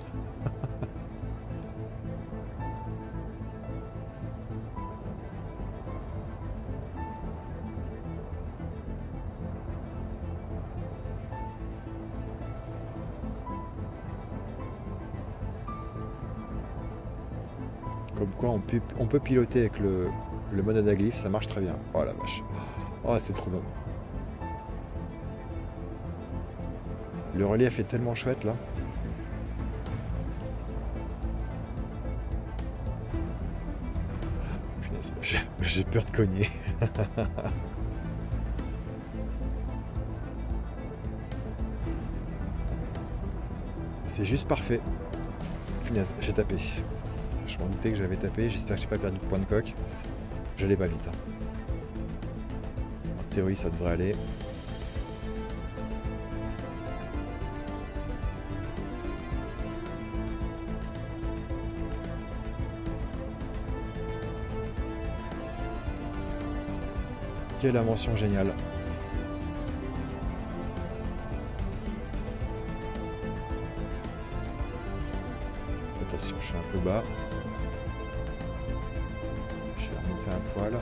Comme quoi on peut, on peut piloter avec le, le mononaglyphe, ça marche très bien. Oh la vache. Oh, c'est trop bon. Le relief est tellement chouette là. Punaise, j'ai- j'ai peur de cogner. C'est juste parfait. Punaise, j'ai tapé. Je m'en doutais que j'avais tapé, j'espère que j'ai pas perdu de point de coque. Je l'ai pas vite, hein. En théorie ça devrait aller. Quelle invention géniale. Attention, je suis un peu bas. Je vais remonter un poil.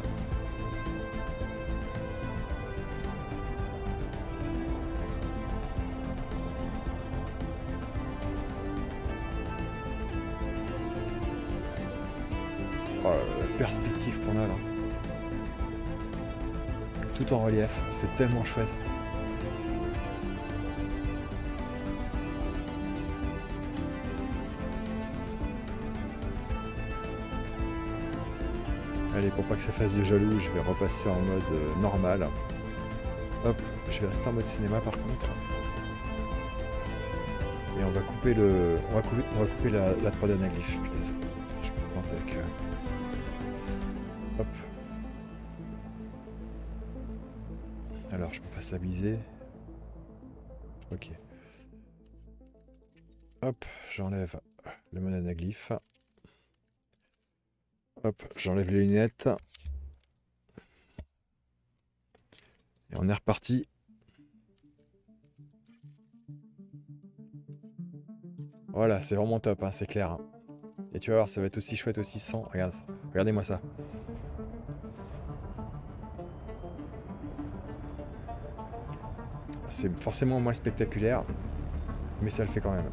Oh, la perspective qu'on a là. Tout en relief, c'est tellement chouette. Allez, pour pas que ça fasse de jaloux, je vais repasser en mode euh, normal. Hop, je vais rester en mode cinéma par contre. Et on va couper le. On va couper, on va couper la, la trois D anaglyphe. Punaise. Je me plante avec. euh, Hop. Alors, je peux pas stabiliser. Ok. Hop, j'enlève le mononaglyphe. Hop, j'enlève les lunettes. Et on est reparti. Voilà, c'est vraiment top, hein, c'est clair, hein. Et tu vas voir, ça va être aussi chouette aussi sans. Regarde, regardez-moi ça. C'est forcément moins spectaculaire, mais ça le fait quand même.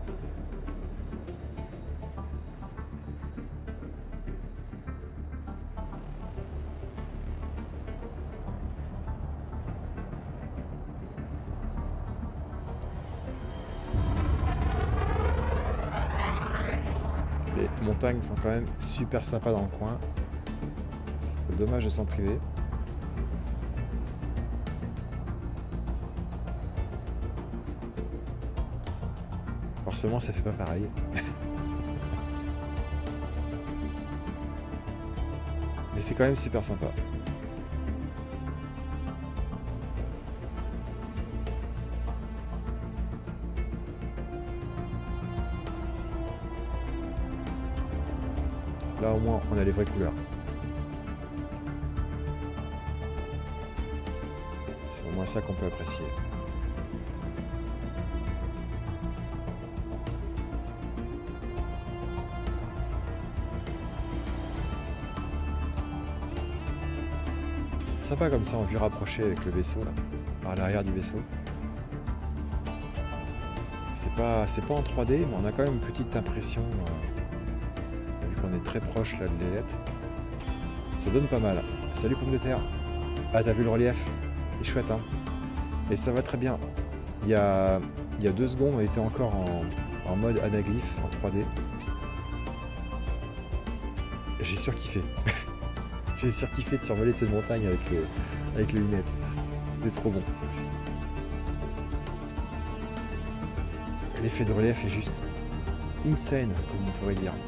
Les montagnes sont quand même super sympas dans le coin. C'est dommage de s'en priver. Forcément, ça fait pas pareil. Mais c'est quand même super sympa. Là au moins on a les vraies couleurs. C'est au moins ça qu'on peut apprécier. sympa comme ça en vue rapprochée avec le vaisseau là, par l'arrière du vaisseau. C'est pas, c'est pas en trois D, mais on a quand même une petite impression, euh, vu qu'on est très proche là de l'ailette. Ça donne pas mal. Salut pomme de terre. Ah, t'as vu le relief? Il est chouette, hein. Et ça va très bien. Il y a, il y a deux secondes, on était encore en, en mode anaglyphe, en trois D. J'ai surkiffé. J'ai surkiffé de survoler cette montagne avec le, avec les lunettes. C'est trop bon. L'effet de relief est juste insane, comme on pourrait dire.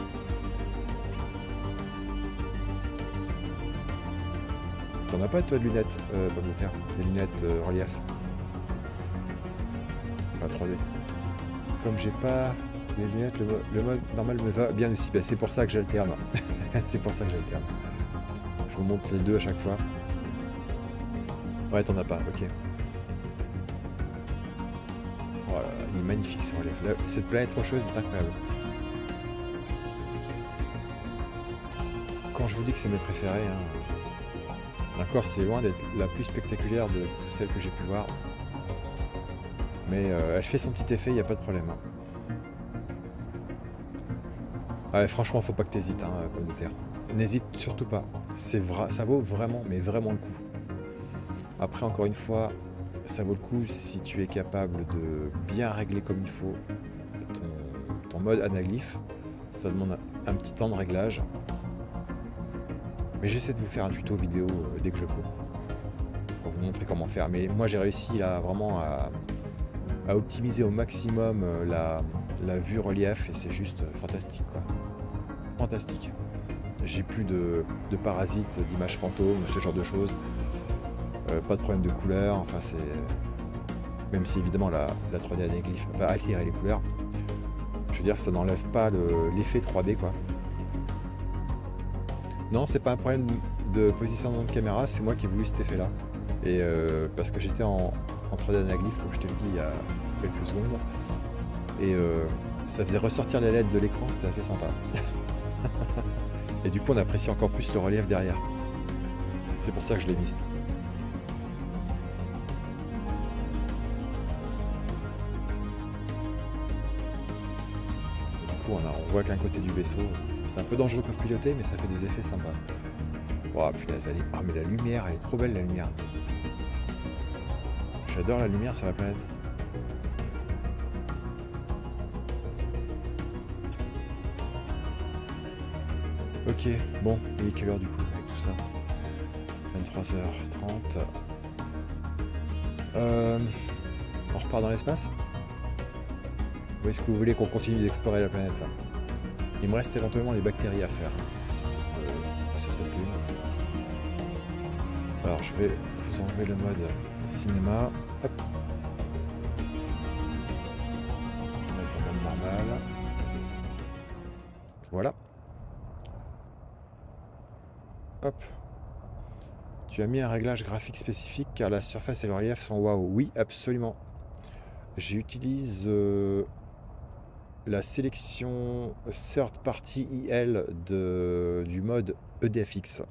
T'en as pas toi de lunettes, euh, pomme de terre? Des lunettes euh, relief. Enfin trois D. Comme j'ai pas les lunettes, le, le mode normal me va bien aussi. Bah, c'est pour ça que j'alterne. C'est pour ça que j'alterne. Je vous montre les deux à chaque fois. Ouais, t'en as pas, ok. Voilà, il est magnifique ce relief. Là, cette planète rocheuse est incroyable. Quand je vous dis que c'est mes préférés, hein, d'accord, c'est loin d'être la plus spectaculaire de toutes celles que j'ai pu voir. Mais euh, elle fait son petit effet, il n'y a pas de problème. Hein. Ouais, franchement, faut pas que t'hésites, hein, pomme de terre. N'hésite surtout pas. C'est vrai, ça vaut vraiment, mais vraiment le coup. Après, encore une fois, ça vaut le coup si tu es capable de bien régler comme il faut ton, ton mode anaglyphe. Ça demande un, un petit temps de réglage. Mais j'essaie de vous faire un tuto vidéo euh, dès que je peux. Pour vous montrer comment faire. Mais moi, j'ai réussi là vraiment à, à optimiser au maximum euh, la, la vue relief et c'est juste euh, fantastique, quoi. Fantastique. J'ai plus de, de parasites, d'images fantômes, ce genre de choses. Euh, pas de problème de couleur, enfin c'est... Même si évidemment la, la trois D anaglyphe va altérer les couleurs. Je veux dire, ça n'enlève pas l'effet le, trois D, quoi. Non, c'est pas un problème de positionnement de caméra, c'est moi qui ai voulu cet effet-là. Et euh, parce que j'étais en, en trois D anaglyphe, comme je te l'ai dit il y a quelques secondes. Et euh, ça faisait ressortir les L E D de l'écran, c'était assez sympa. Et du coup, on apprécie encore plus le relief derrière. C'est pour ça que je l'ai mis. Du coup, on, a, on voit qu'un côté du vaisseau. C'est un peu dangereux pour piloter, mais ça fait des effets sympas. Oh punaise, elle est... Ah, mais la lumière, elle est trop belle, la lumière. J'adore la lumière sur la planète. Ok, bon, il est quelle heure du coup avec tout ça? vingt-trois heures trente. Euh, on repart dans l'espace? Ou est-ce que vous voulez qu'on continue d'explorer la planète? Il me reste éventuellement les bactéries à faire sur cette, euh, sur cette lune. Alors je vais vous enlever le mode cinéma. Hop. On va se remettre en mode normal. Voilà. Hop. Tu as mis un réglage graphique spécifique car la surface et le relief sont waouh. Oui, absolument. J'utilise euh, la sélection Third Party I L de, du mode E D F X.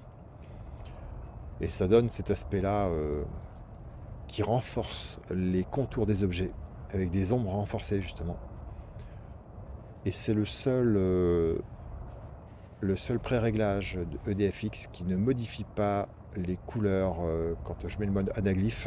Et ça donne cet aspect-là euh, qui renforce les contours des objets avec des ombres renforcées justement. Et c'est le seul... Euh, le seul pré-réglage de E D F X qui ne modifie pas les couleurs euh, quand je mets le mode anaglyphe.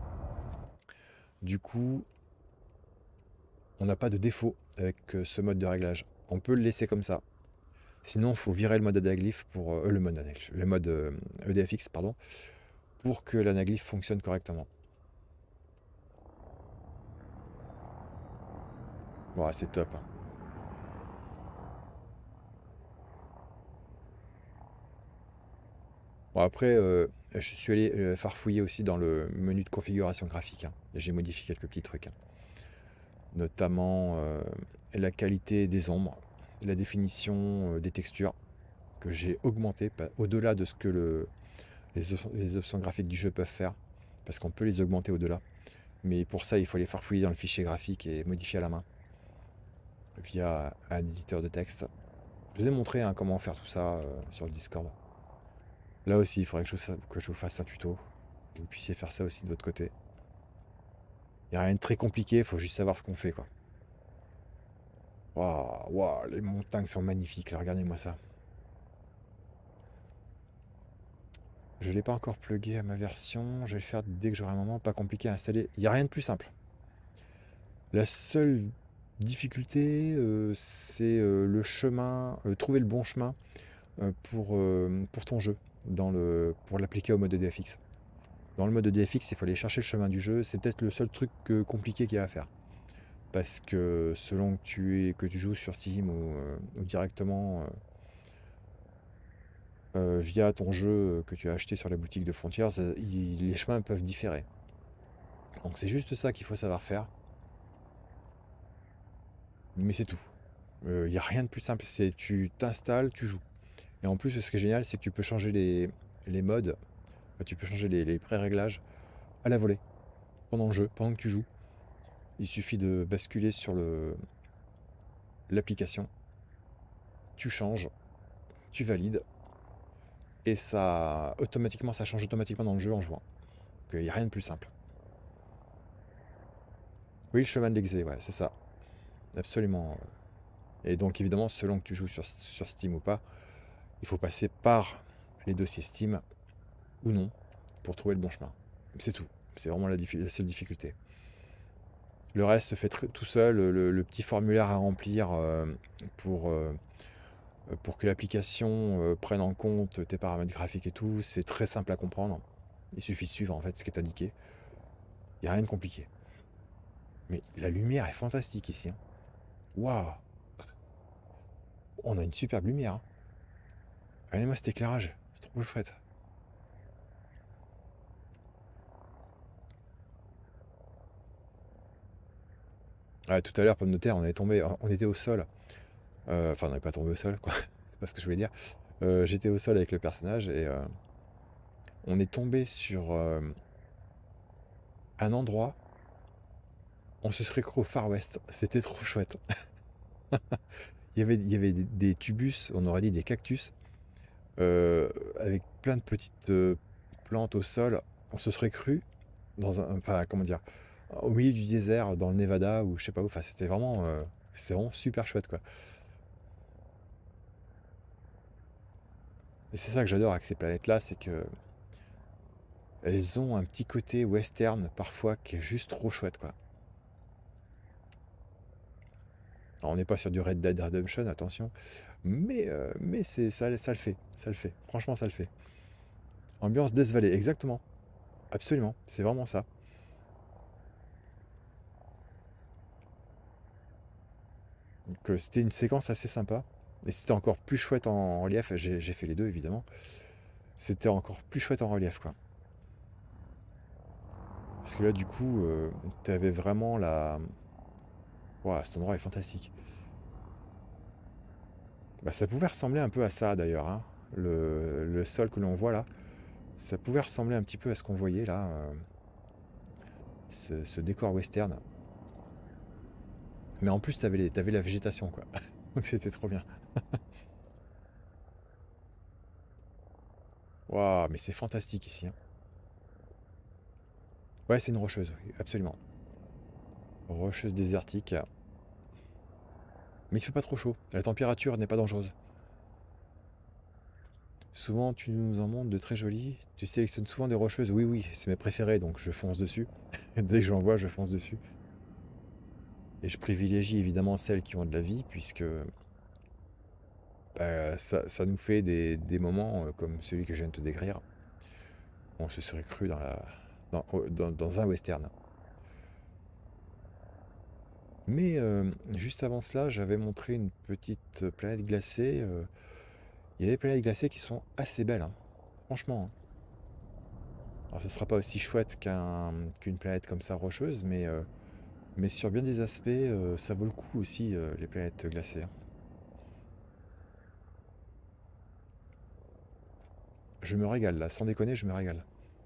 Du coup, on n'a pas de défaut avec euh, ce mode de réglage. On peut le laisser comme ça. Sinon, il faut virer le mode anaglyphe pour euh, le mode anaglyphe, le mode euh, E D F X, pardon, pour que l'anaglyphe fonctionne correctement. Bon, c'est top. Bon, après, euh, je suis allé euh, farfouiller aussi dans le menu de configuration graphique. Hein. J'ai modifié quelques petits trucs. Hein. Notamment euh, la qualité des ombres, la définition euh, des textures, que j'ai augmenté au-delà de ce que le, les, les options graphiques du jeu peuvent faire, parce qu'on peut les augmenter au-delà. Mais pour ça, il faut les farfouiller dans le fichier graphique et modifier à la main, via un éditeur de texte. Je vous ai montré hein, comment faire tout ça euh, sur le Discord. Là aussi, il faudrait que je, fa- que je vous fasse un tuto. Que vous puissiez faire ça aussi de votre côté. Il n'y a rien de très compliqué, il faut juste savoir ce qu'on fait, quoi. Waouh, waouh, les montagnes sont magnifiques, là, regardez-moi ça. Je ne l'ai pas encore plugué à ma version, je vais le faire dès que j'aurai un moment, pas compliqué à installer. Il n'y a rien de plus simple. La seule difficulté, euh, c'est euh, le chemin, euh, trouver le bon chemin euh, pour, euh, pour ton jeu, dans le, pour l'appliquer au mode D F X. Dans le mode D F X, il faut aller chercher le chemin du jeu, c'est peut-être le seul truc euh, compliqué qu'il y a à faire. Parce que selon que tu, es, que tu joues sur Steam ou, euh, ou directement euh, euh, via ton jeu que tu as acheté sur la boutique de Frontiers, euh, il- les chemins peuvent différer. Donc c'est juste ça qu'il faut savoir faire, mais c'est tout. Il n'y a rien de plus simple, c'est tu t'installes, tu joues. Et en plus, ce qui est génial, c'est que tu peux changer les, les modes, enfin, tu peux changer les, les pré-réglages à la volée, pendant le jeu, pendant que tu joues. Il suffit de basculer sur le l'application, tu changes, tu valides, et ça, automatiquement, ça change automatiquement dans le jeu en jouant. Donc il n'y a rien de plus simple. Oui, le chemin de l'exé, ouais, c'est ça. Absolument. Et donc évidemment, selon que tu joues sur, sur Steam ou pas, il faut passer par les dossiers Steam ou non pour trouver le bon chemin. C'est tout. C'est vraiment la, la seule difficulté. Le reste se fait tout seul, le, le petit formulaire à remplir euh, pour, euh, pour que l'application euh, prenne en compte tes paramètres graphiques et tout, c'est très simple à comprendre. Il suffit de suivre en fait ce qui est indiqué. Il n'y a rien de compliqué. Mais la lumière est fantastique ici, hein. Waouh! On a une superbe lumière, hein. Regardez-moi cet éclairage, c'est trop chouette. Ah, tout à l'heure, pomme de terre, on est tombé, on était au sol. Euh, Enfin, on n'est pas tombé au sol, quoi. C'est pas ce que je voulais dire. Euh, J'étais au sol avec le personnage et euh, on est tombé sur euh, un endroit. On se serait cru au Far West. C'était trop chouette. Il y avait, il y avait des, des tubus, on aurait dit des cactus, euh, avec plein de petites euh, plantes au sol. On se serait cru dans un, enfin, comment dire, au milieu du désert, dans le Nevada ou je sais pas où. Enfin, c'était vraiment, euh, c'était vraiment super chouette, quoi. Et c'est ça que j'adore avec ces planètes-là, c'est que elles ont un petit côté western parfois qui est juste trop chouette, quoi. Alors, on n'est pas sur du Red Dead Redemption, attention, mais, euh, mais c'est, ça, ça le fait, ça le fait. Franchement, ça le fait. Ambiance Death Valley, exactement, absolument, c'est vraiment ça. Donc euh, c'était une séquence assez sympa. Et c'était encore plus chouette en relief. J'ai j'ai fait les deux évidemment. C'était encore plus chouette en relief, quoi. Parce que là du coup, euh, t'avais vraiment la. Ouah, cet endroit est fantastique. Bah, ça pouvait ressembler un peu à ça d'ailleurs, hein. Le, le sol que l'on voit là, ça pouvait ressembler un petit peu à ce qu'on voyait là, euh, ce, ce décor western. Mais en plus, t'avais les- t'avais la végétation, quoi. Donc c'était trop bien. Waouh, mais c'est fantastique ici, hein. Ouais, c'est une rocheuse, oui, absolument. Rocheuse désertique. Mais il fait pas trop chaud. La température n'est pas dangereuse. Souvent, tu nous en montres de très jolies. Tu sélectionnes souvent des rocheuses. Oui, oui, c'est mes préférés, donc je fonce dessus. Dès que j'en vois, je fonce dessus. Et je privilégie évidemment celles qui ont de la vie, puisque bah, ça, ça nous fait des, des moments euh, comme celui que je viens de te décrire. On se serait cru dans, la, dans, dans- dans un western. Mais euh, juste avant cela, j'avais montré une petite planète glacée. euh, Il y a des planètes glacées qui sont assez belles, hein. Franchement, hein. Alors, ça sera pas aussi chouette qu'un, qu'une planète comme ça rocheuse, mais, euh, mais sur bien des aspects, euh, ça vaut le coup aussi, euh, les planètes glacées, hein. Je me régale là, sans déconner, je me régale.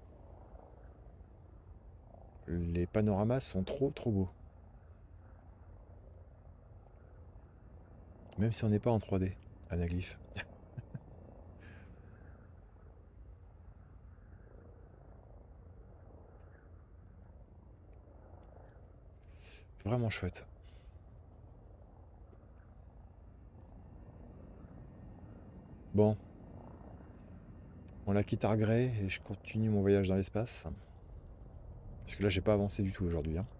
Les panoramas sont trop trop beaux, même si on n'est pas en trois D, anaglyphe. Vraiment chouette. Bon, on la quitte à regret et je continue mon voyage dans l'espace. Parce que là, j'ai pas avancé du tout aujourd'hui, hein.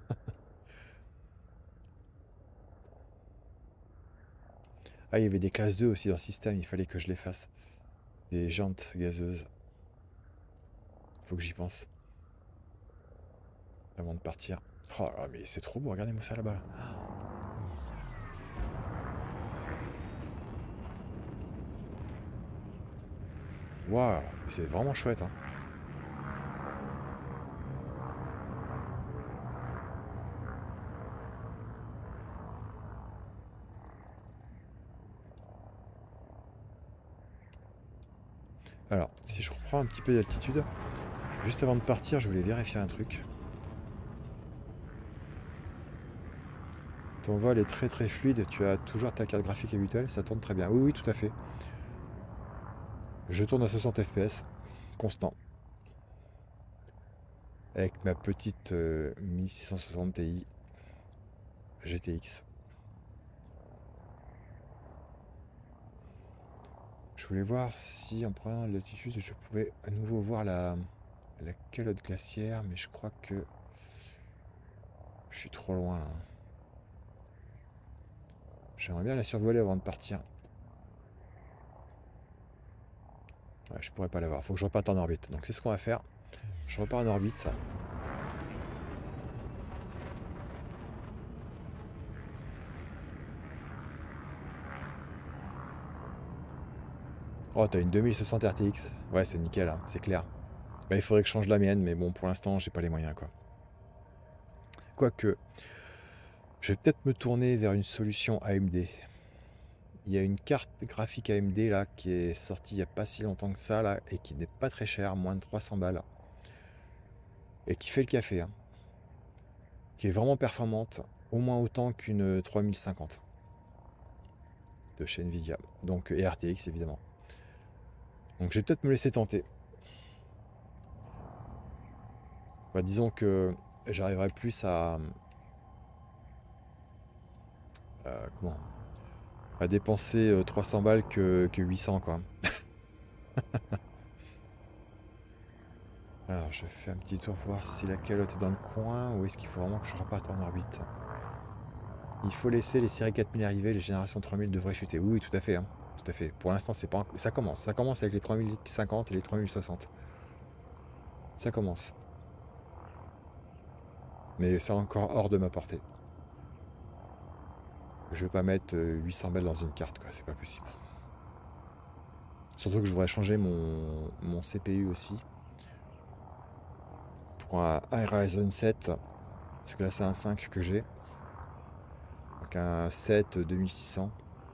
Ah, il y avait des classes deux aussi dans le système, il fallait que je les fasse. Des jantes gazeuses. Faut que j'y pense. Avant de partir. Oh là là, mais c'est trop beau, regardez-moi ça là-bas. Waouh, c'est vraiment chouette, hein. Alors, si je reprends un petit peu d'altitude, juste avant de partir, je voulais vérifier un truc. Ton vol est très très fluide, tu as toujours ta carte graphique habituelle, ça tourne très bien. Oui, oui, tout à fait. Je tourne à soixante F P S, constant. Avec ma petite euh, mille six cent soixante Ti G T X. Je voulais voir si en prenant l'altitude, je pouvais à nouveau voir la, la calotte glaciaire, mais je crois que je suis trop loin là. J'aimerais bien la survoler avant de partir. Ouais, je pourrais pas la voir, faut que je reparte en orbite. Donc c'est ce qu'on va faire. Je repars en orbite. Oh, t'as une deux mille soixante R T X. Ouais, c'est nickel, hein, c'est clair. Bah, il faudrait que je change la mienne, mais bon, pour l'instant, j'ai pas les moyens, quoi. Quoique, je vais peut-être me tourner vers une solution A M D. Il y a une carte graphique A M D là qui est sortie il n'y a pas si longtemps que ça là et qui n'est pas très chère, moins de trois cents balles. Et qui fait le café, hein. Qui est vraiment performante, au moins autant qu'une trois mille cinquante de chez Nvidia. Donc, et R T X évidemment. Donc je vais peut-être me laisser tenter. Bah, disons que j'arriverai plus à, à- comment, à dépenser euh, trois cents balles que, que huit cents quoi. Alors je fais un petit tour pour voir si la calotte est dans le coin ou est-ce qu'il faut vraiment que je reparte en orbite. Il faut laisser les séries quatre mille arriver, les générations trois mille devraient chuter. Oui, oui, tout à fait, hein. Tout à fait. Pour l'instant, c'est pas, ça commence. Ça commence avec les trois mille cinquante et les trois mille soixante. Ça commence. Mais c'est encore hors de ma portée. Je vais pas mettre euh, huit cents balles dans une carte, quoi. C'est pas possible. Surtout que je voudrais changer mon, mon C P U aussi. Pour un Ryzen sept. Parce que là, c'est un cinq que j'ai. Donc un sept deux mille six cents.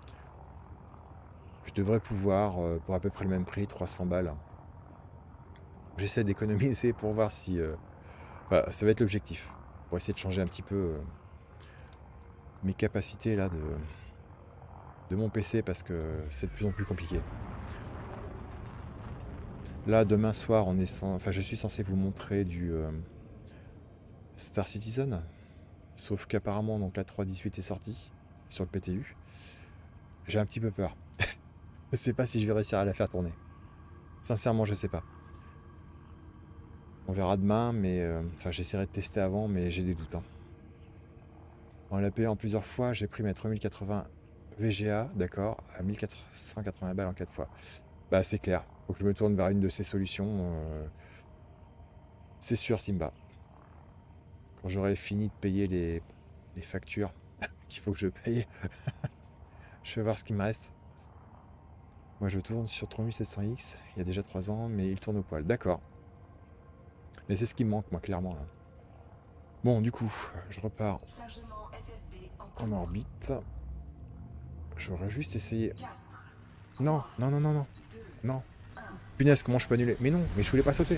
Je devrais pouvoir, euh, pour à peu près le même prix, trois cents balles. J'essaie d'économiser pour voir si... euh, Enfin, ça va être l'objectif. Pour essayer de changer un petit peu euh, mes capacités là de, de mon P C parce que c'est de plus en plus compliqué. Là, demain soir, on est sans... enfin, je suis censé vous montrer du euh, Star Citizen. Sauf qu'apparemment, donc la trois dix-huit est sortie sur le P T U. J'ai un petit peu peur. Je sais pas si je vais réussir à la faire tourner. Sincèrement, je sais pas. On verra demain, mais euh, enfin, j'essaierai de tester avant, mais j'ai des doutes, hein. On l'a payé en plusieurs fois. J'ai pris mes trois mille quatre-vingts V G A, d'accord, à mille quatre cent quatre-vingts balles en quatre fois. Bah, c'est clair. Faut que je me tourne vers une de ces solutions. euh, C'est sûr, Simba. Quand j'aurai fini de payer les, les factures qu'il faut que je paye, je vais voir ce qui me reste. Moi, je tourne sur trois mille sept cents X. Il y a déjà trois ans, mais il tourne au poil. D'accord. Mais c'est ce qui me manque, moi, clairement, là. Bon, du coup, je repars Chargement F S D en en cours. orbite. J'aurais juste essayé... quatre, Non, trois, non, non, non, non. deux, Non. un. Punaise, comment je peux annuler? Mais non, mais je voulais pas sauter.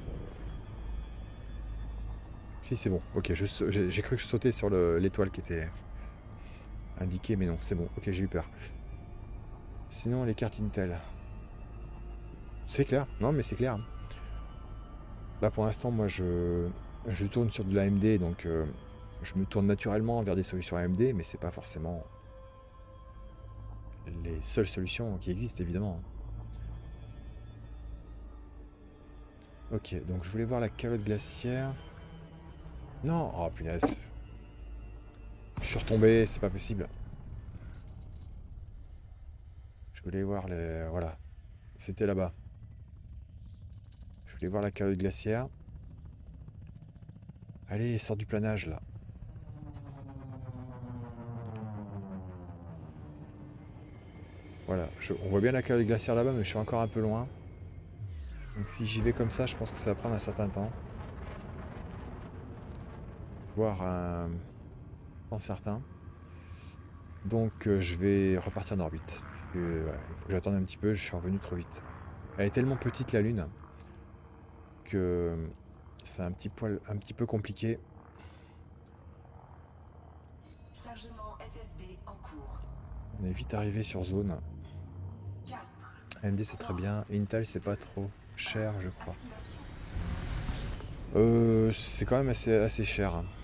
Si, c'est bon. Ok, je sa- j'ai j'ai cru que je sautais sur le- l'étoile qui était indiquée, mais non, c'est bon. Ok, j'ai eu peur. Sinon, les cartes Intel. C'est clair. Non, mais c'est clair. Là, pour l'instant, moi, je, je tourne sur de l'A M D, donc euh, je me tourne naturellement vers des solutions A M D, mais c'est pas forcément les seules solutions qui existent, évidemment. Ok, donc je voulais voir la calotte glaciaire. Non, oh punaise. Je suis retombé, c'est pas possible. Je voulais voir les... Voilà, c'était là-bas. Je voulais voir la calotte glaciaire. Allez, sors du planage, là. Voilà, je- on voit bien la calotte glaciaire là-bas, mais je suis encore un peu loin. Donc si j'y vais comme ça, je pense que ça va prendre un certain temps. Voire un temps certain. Donc euh, je vais repartir en orbite. Et, voilà, il faut que j'attende un petit peu, je suis revenu trop vite. Elle est tellement petite la Lune que c'est un petit poil, un petit peu compliqué. Chargement F S D en cours. On est vite arrivé sur zone. quatre. A M D c'est très bien. Intel c'est pas trop cher je crois. Activation. Euh, c'est quand même assez, assez cher. Hein.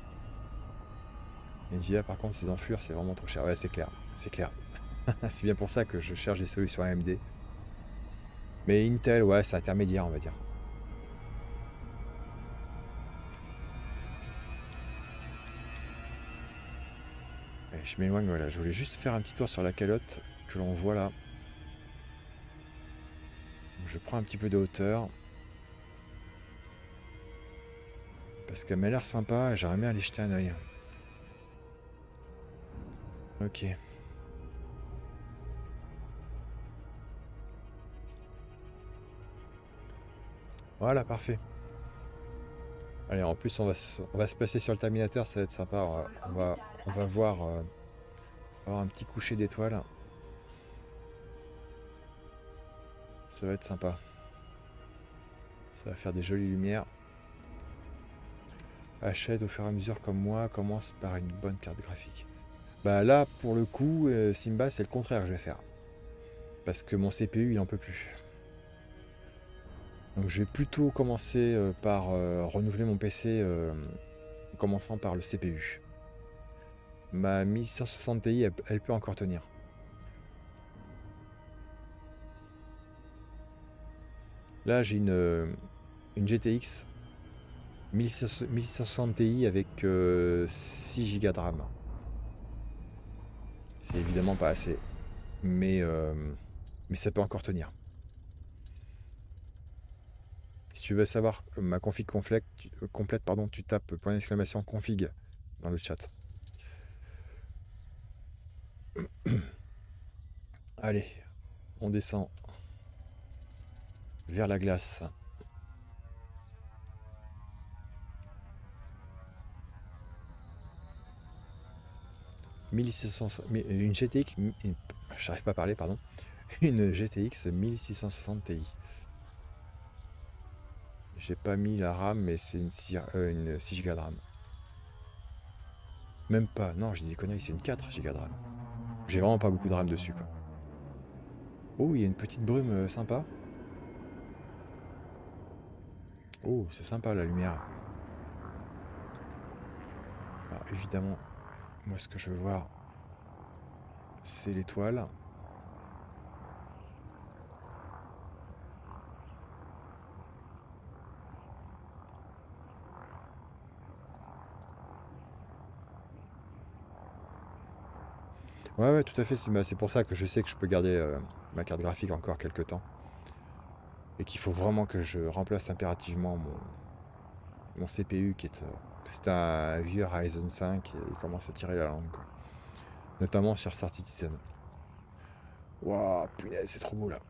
Nvidia par contre ses enflures c'est vraiment trop cher. Ouais c'est clair, c'est clair. C'est bien pour ça que je cherche des solutions A M D. Mais Intel ouais c'est intermédiaire on va dire. Allez, je m'éloigne, voilà. Je voulais juste faire un petit tour sur la calotte que l'on voit là. Donc, je prends un petit peu de hauteur. Parce qu'elle m'a l'air sympa et j'aimerais bien aller jeter un oeil. Ok. Voilà, parfait. Allez, en plus, on va, se, on va se placer sur le terminateur, ça va être sympa. On va, on va, on va voir, euh, avoir un petit coucher d'étoiles. Ça va être sympa. Ça va faire des jolies lumières. Achète au fur et à mesure comme moi, commence par une bonne carte graphique. Bah là, pour le coup, euh, Simba, c'est le contraire que je vais faire. Parce que mon C P U, il en peut plus. Donc je vais plutôt commencer euh, par euh, renouveler mon P C euh, en commençant par le C P U. Ma mille cent soixante Ti, elle, elle peut encore tenir. Là, j'ai une, euh, une G T X mille six cent soixante Ti avec euh, six gigas de RAM. C'est évidemment pas assez, mais, euh, mais ça peut encore tenir. Si tu veux savoir ma config complète, tu, euh, complète, pardon, tu tapes point d'exclamation config dans le chat. Allez, on descend vers la glace. mille six cents, une G T X, une, j'arrive pas à parler, pardon, une G T X mille six cent soixante Ti. J'ai pas mis la RAM, mais c'est une, euh, une six gigas de RAM. Même pas, non, je dis des conneries, c'est une quatre gigas de RAM. J'ai vraiment pas beaucoup de RAM dessus, quoi. Oh, il y a une petite brume euh, sympa. Oh, c'est sympa la lumière. Alors, évidemment, moi ce que je veux voir, c'est l'étoile. Ouais, ouais, tout à fait, c'est pour ça que je sais que je peux garder euh, ma carte graphique encore quelques temps. Et qu'il faut vraiment que je remplace impérativement mon, mon C P U qui est... Euh, c'est un vieux Ryzen cinq et il commence à tirer la langue, quoi. Notamment sur Star Citizen. Waouh, punaise, c'est trop beau là.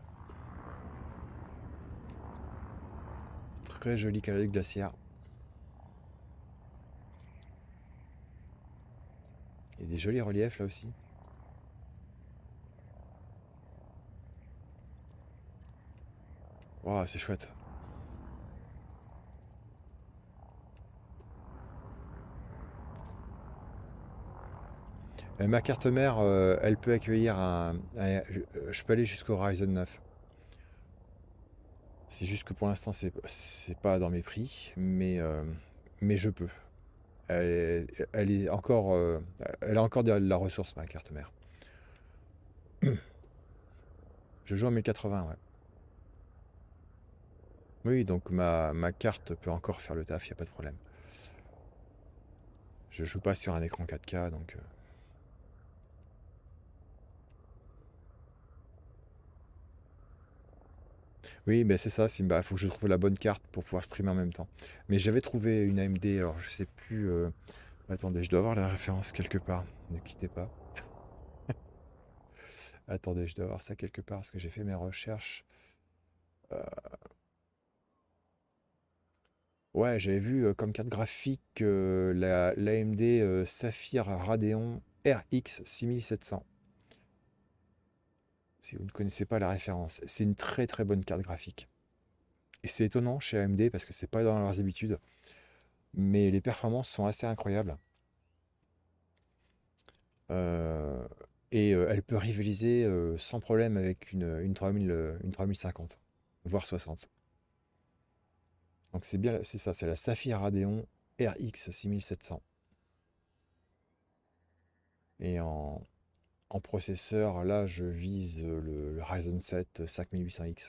Très jolie calotte glaciaire. Il y a des jolis reliefs là aussi. Waouh, c'est chouette. Euh, ma carte mère, euh, elle peut accueillir un... un- je, euh, je peux aller jusqu'au Ryzen neuf. C'est juste que pour l'instant, c'est c'est pas dans mes prix, mais, euh, mais je peux. Elle est, elle est encore, euh, elle a encore de la ressource, ma carte mère. Je joue en mille quatre-vingts, ouais. Oui, donc ma, ma carte peut encore faire le taf, il n'y a pas de problème. Je joue pas sur un écran quatre K, donc... euh, Oui, mais c'est ça, Simba. Il faut que je trouve la bonne carte pour pouvoir streamer en même temps. Mais j'avais trouvé une A M D, alors je sais plus. euh, Attendez, je dois avoir la référence quelque part. Ne quittez pas. Attendez, je dois avoir ça quelque part parce que j'ai fait mes recherches. Euh, Ouais, j'avais vu euh, comme carte graphique euh, la l'A M D euh, Saphir Radeon R X six mille sept cents. Si vous ne connaissez pas la référence, c'est une très très bonne carte graphique. Et c'est étonnant chez A M D parce que c'est pas dans leurs habitudes, mais les performances sont assez incroyables. Euh, et euh, elle peut rivaliser euh, sans problème avec une, une trois mille, euh, une trois mille cinquante, voire soixante. Donc c'est bien, c'est ça, c'est la Saphir Radeon R X six mille sept cents. Et en, en processeur, là, je vise le, le Ryzen sept cinq mille huit cents X.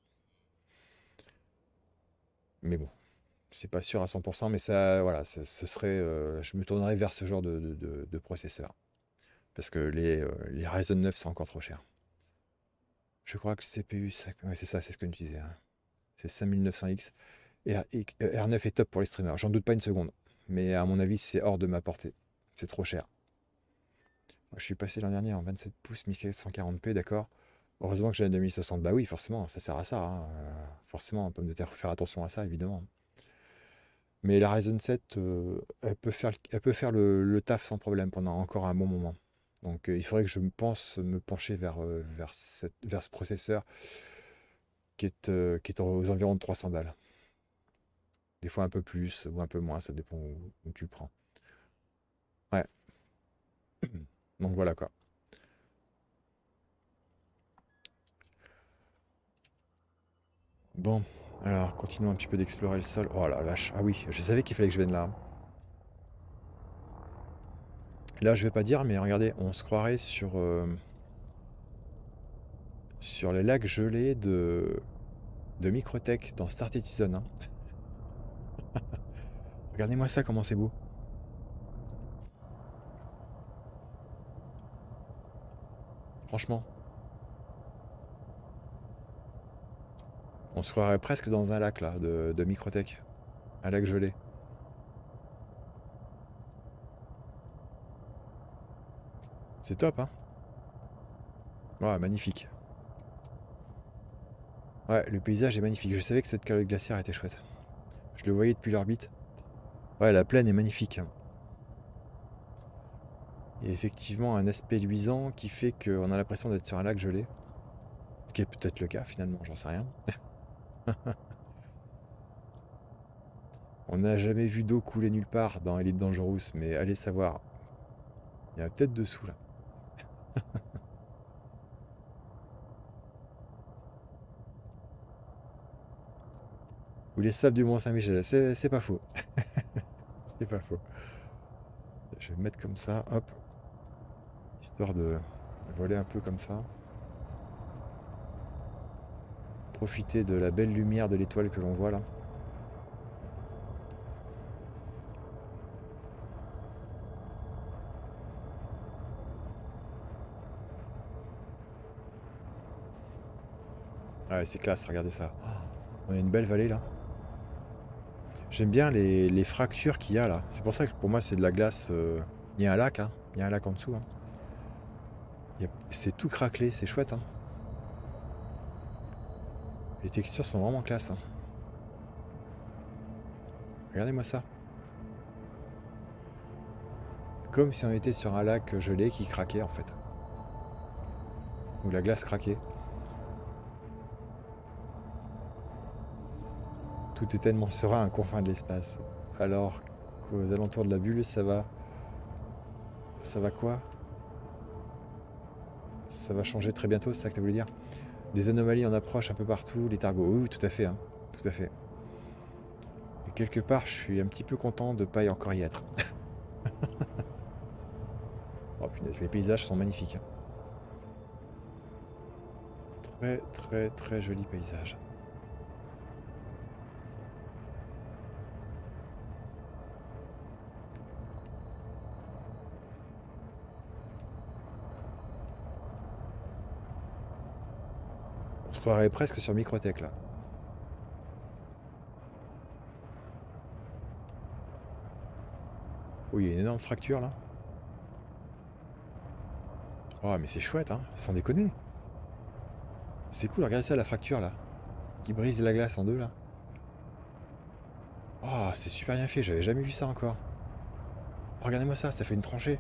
Mais bon, c'est pas sûr à cent pour cent, mais ça, voilà, ça- ce serait, euh, je me tournerais vers ce genre de, de- de- de processeur. Parce que les, euh, les Ryzen neuf, c'est encore trop cher. Je crois que le C P U, ça- ouais, c'est ça, c'est ce que tu disais, hein. C'est cinq mille neuf cents X. Et R- et- euh, R neuf est top pour les streamers, j'en doute pas une seconde. Mais à mon avis, c'est hors de ma portée. C'est trop cher. Moi, je suis passé l'an dernier en vingt-sept pouces, mille quatre cent quarante p, d'accord. Heureusement que j'ai la deux mille soixante. Bah oui, forcément, ça sert à ça, hein. Euh, forcément, pomme de terre, faut faire attention à ça, évidemment. Mais la Ryzen sept, euh, elle peut faire, le- elle peut faire le, le taf sans problème pendant encore un bon moment. Donc euh, il faudrait que je me pense me pencher vers, euh, vers, cette- vers ce processeur qui est, euh, qui est aux environs de trois cents balles. Des fois un peu plus ou un peu moins, ça dépend où, où tu le prends. Ouais, donc voilà quoi. Bon, alors continuons un petit peu d'explorer le sol. Oh la vache, ah oui, je savais qu'il fallait que je vienne là. Là, je vais pas dire, mais regardez, on se croirait sur, euh, sur les lacs gelés de, de Microtech dans Star Citizen, hein. Regardez-moi ça, comment c'est beau. Franchement, on se croirait presque dans un lac là de, de Microtech. Un lac gelé. C'est top, hein? Ouais, magnifique. Ouais, le paysage est magnifique. Je savais que cette calotte glaciaire était chouette. Je le voyais depuis l'orbite. Ouais, la plaine est magnifique, hein. Il y a effectivement un aspect luisant qui fait qu'on a l'impression d'être sur un lac gelé. Ce qui est peut-être le cas finalement, j'en sais rien. On n'a jamais vu d'eau couler nulle part dans Elite Dangerous, mais allez savoir. Il y a peut-être dessous là. Ou les sables du Mont-Saint-Michel, c'est c'est pas faux. C'est pas faux. Je vais me mettre comme ça, hop, histoire de voler un peu comme ça. Profiter de la belle lumière de l'étoile que l'on voit là. Ouais, c'est classe, regardez ça. Oh, on a une belle vallée là. J'aime bien les, les fractures qu'il y a là. C'est pour ça que pour moi c'est de la glace. euh, Il y a un lac, hein. Il y a un lac en dessous, hein. Il y a- C'est tout craquelé, c'est chouette, hein. Les textures sont vraiment classe, hein. Regardez-moi ça. Comme si on était sur un lac gelé qui craquait en fait. Où la glace craquait. Tout est tellement serein à un confin de l'espace. Alors qu'aux alentours de la bulle, ça va. Ça va quoi? Ça va changer très bientôt, c'est ça que tu voulu dire? Des anomalies en approche un peu partout, les targots. Oui, oui, tout à fait, hein. Tout à fait. Et quelque part, je suis un petit peu content de pas y encore y être. Oh punaise, les paysages sont magnifiques. Très très très joli paysage. On se croirait presque sur Microtech là. Oh, il y a une énorme fracture là. Oh, mais c'est chouette, hein, sans déconner. C'est cool, regardez ça, la fracture là, qui brise la glace en deux là. Oh, c'est super bien fait, j'avais jamais vu ça encore. Oh, regardez-moi ça, ça fait une tranchée.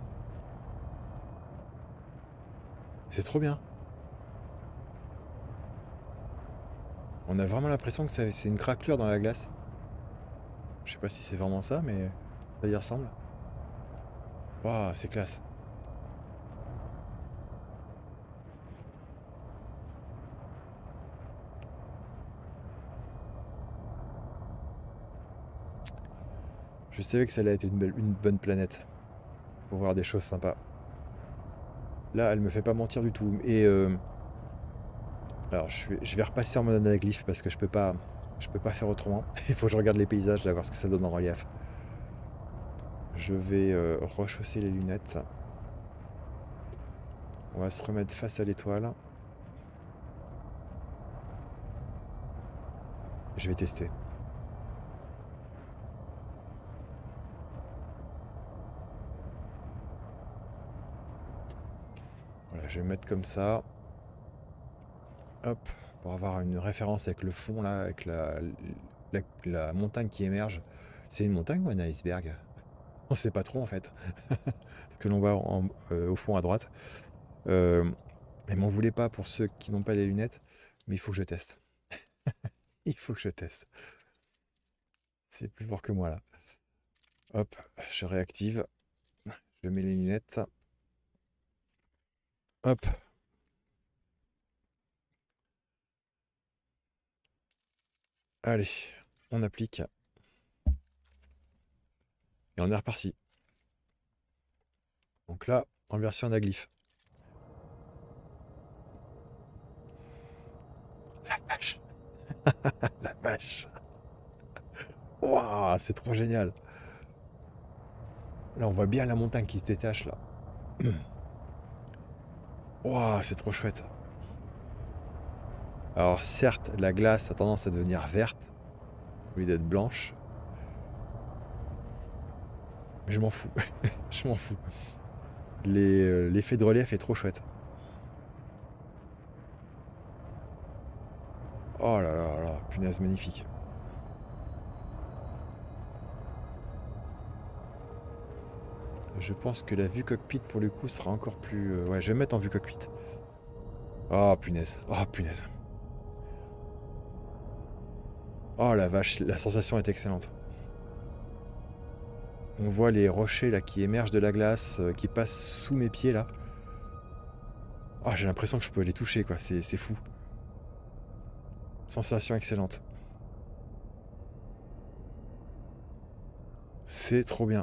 C'est trop bien. On a vraiment l'impression que c'est une craquelure dans la glace. Je sais pas si c'est vraiment ça, mais ça y ressemble. Waouh, c'est classe. Je savais que ça allait être une, belle- une bonne planète pour voir des choses sympas. Là, elle me fait pas mentir du tout. Et euh, alors, je vais, je vais repasser en mode anaglyphe parce que je peux pas, je peux pas faire autrement. Il faut que je regarde les paysages, là, voir ce que ça donne en relief. Je vais euh, rechausser les lunettes. On va se remettre face à l'étoile. Je vais tester. Voilà, je vais me mettre comme ça. Hop, pour avoir une référence avec le fond, là, avec la, la, la montagne qui émerge. C'est une montagne ou un iceberg? On sait pas trop en fait. Ce que l'on voit en- euh, au fond à droite. Euh, et m'en voulez pas pour ceux qui n'ont pas les lunettes, mais il faut que je teste. Il faut que je teste. C'est plus fort que moi là. Hop, je réactive. Je mets les lunettes. Hop. Allez, on applique. Et on est reparti. Donc là, en version anaglyphe. La vache. La vache. Waouh, c'est trop génial. Là, on voit bien la montagne qui se détache là. Waouh, c'est trop chouette. Alors certes, la glace a tendance à devenir verte au lieu d'être blanche. Mais je m'en fous. Je m'en fous. Les, euh, l'effet de relief est trop chouette. Oh là là là, punaise, magnifique. Je pense que la vue cockpit pour le coup sera encore plus... euh, Ouais, je vais me mettre en vue cockpit. Oh punaise, oh punaise. Oh la vache, la sensation est excellente. On voit les rochers là qui émergent de la glace, euh, qui passent sous mes pieds là. Oh, j'ai l'impression que je peux les toucher quoi, c'est c'est fou. Sensation excellente. C'est trop bien.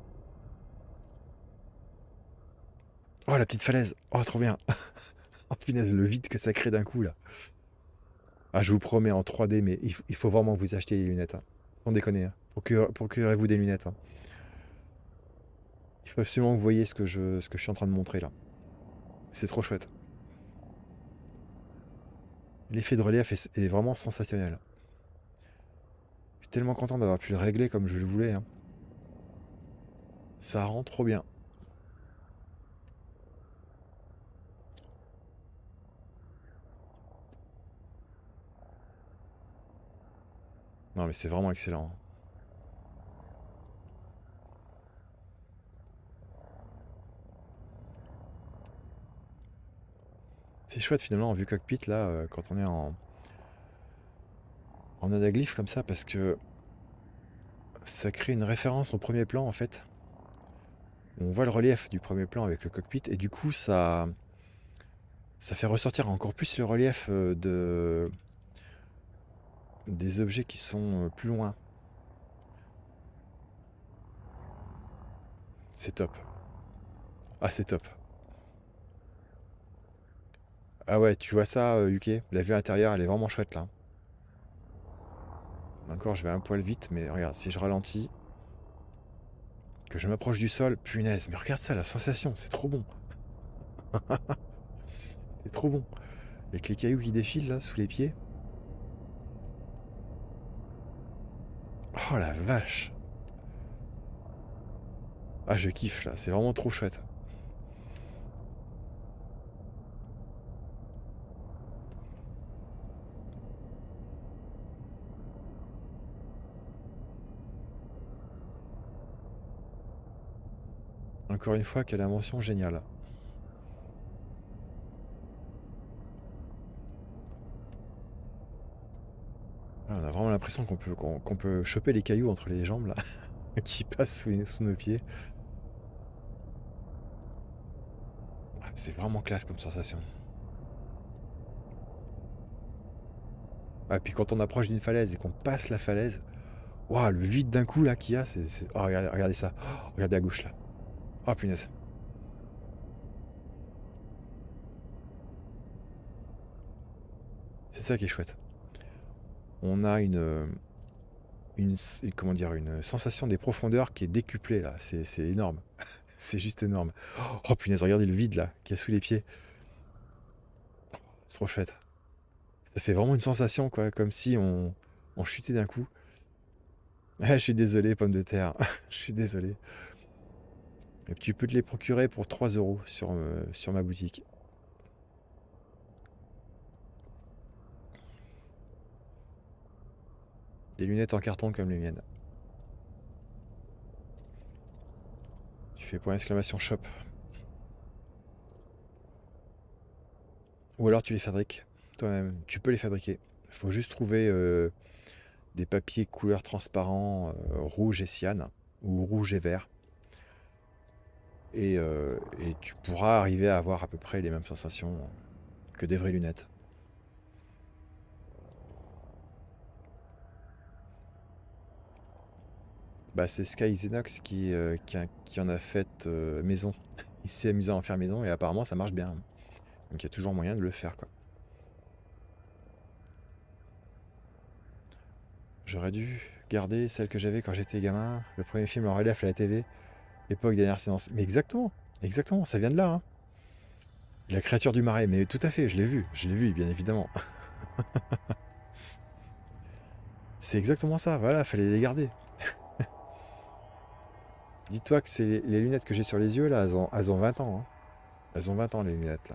Oh la petite falaise, oh trop bien. Oh punaise, le vide que ça crée d'un coup là. Ah, je vous promets en trois D, mais il, faut il faut vraiment que vous achetiez les lunettes, hein. Sans déconner, hein. Procure- Procurez-vous des lunettes, hein. Il faut absolument que vous voyez ce que je, ce que je suis en train de montrer là. C'est trop chouette. L'effet de relief est, est vraiment sensationnel. Je suis tellement content d'avoir pu le régler comme je le voulais, hein. Ça rend trop bien. Non mais c'est vraiment excellent, hein. C'est chouette finalement en vue cockpit là, euh, quand on est en, en anaglyphe comme ça, parce que ça crée une référence au premier plan en fait. On voit le relief du premier plan avec le cockpit et du coup ça, ça fait ressortir encore plus le relief euh, de, des objets qui sont euh, plus loin. C'est top. Ah, c'est top. Ah ouais, tu vois ça, euh, U K? La vue intérieure, elle est vraiment chouette là. Encore, je vais un poil vite, mais regarde, si je ralentis, que je m'approche du sol, punaise, mais regarde ça, la sensation, c'est trop bon. C'est trop bon. Avec les cailloux qui défilent là, sous les pieds. Oh la vache. Ah, je kiffe là, c'est vraiment trop chouette. Encore une fois, quelle invention géniale. Ah, on a vraiment l'impression qu'on peut, qu'on qu'on peut choper les cailloux entre les jambes là, qui passent sous, les- sous nos pieds. Ah, c'est vraiment classe comme sensation. Ah, puis quand on approche d'une falaise et qu'on passe la falaise, waouh, le vide d'un coup là qu'il y a, c'est. c'est- Oh, regardez, regardez ça. Oh, regardez à gauche là. Oh punaise. C'est ça qui est chouette. On a une, euh, une, s- comment dire, une sensation des profondeurs qui est décuplée là. C'est c'est énorme. C'est juste énorme. Oh punaise, regardez le vide là, qu'il y a sous les pieds. C'est trop chouette. Ça fait vraiment une sensation quoi, comme si on, on chutait d'un coup. Ah, je suis désolé, pommes de terre. Je suis désolé. Et tu peux te les procurer pour trois euros sur, euh, sur ma boutique. Des lunettes en carton comme les miennes. Tu fais point d'exclamation shop. Ou alors tu les fabriques toi-même. Tu peux les fabriquer. Il faut juste trouver euh, des papiers couleur transparent, euh, rouge et cyan, ou rouge et vert. Et, euh, et tu pourras arriver à avoir à peu près les mêmes sensations que des vraies lunettes. Bah, c'est Sky Xenox qui, euh, qui, a- qui en a fait euh, maison. Il s'est amusé à en faire maison et apparemment ça marche bien. Donc il y a toujours moyen de le faire quoi. J'aurais dû garder celle que j'avais quand j'étais gamin, le premier film en relief à la T V, époque dernière séance. Mais exactement, exactement, ça vient de là, hein. La créature du marais, mais tout à fait, je l'ai vu, je l'ai vu bien évidemment. C'est exactement ça, voilà, fallait les garder. Dis-toi que c'est les, les lunettes que j'ai sur les yeux là, elles ont, elles ont vingt ans, hein. Elles ont vingt ans les lunettes là.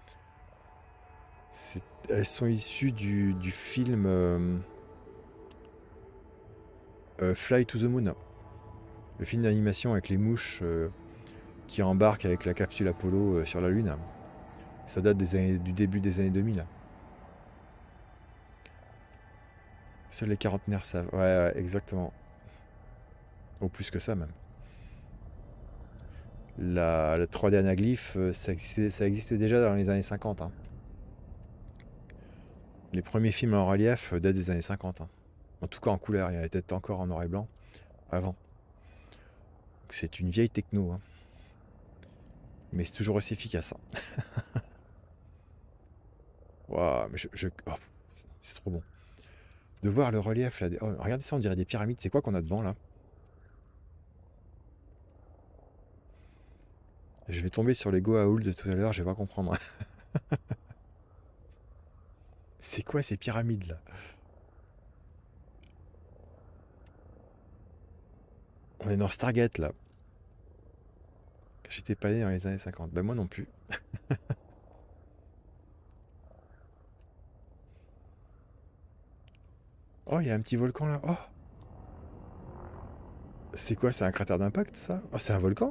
C'est- elles sont issues du, du film euh, euh, Fly to the Moon, le film d'animation avec les mouches euh, qui embarquent avec la capsule Apollo euh, sur la Lune. Ça date des années- du début des années deux mille. Seuls les quarantenaires savent. Ouais, ouais, exactement. Ou plus que ça même. La, la trois D anaglyphe, euh, ça existait, ça existait déjà dans les années cinquante, hein. Les premiers films en relief euh, datent des années cinquante, hein. En tout cas en couleur, il y en avait peut-être encore en noir et blanc avant. Donc c'est une vieille techno, hein. Mais c'est toujours aussi efficace, hein. Waouh, mais je, je- oh, c'est c'est trop bon. De voir le relief là. des- oh, regardez ça, on dirait des pyramides. C'est quoi qu'on a devant là? Je vais tomber sur les Goa'uld de tout à l'heure, je vais pas comprendre. C'est quoi ces pyramides là? On est dans Stargate là. J'étais pas né dans les années cinquante. Ben moi non plus. Oh, il y a un petit volcan là. Oh, c'est quoi? C'est un cratère d'impact ça? Oh, c'est un volcan?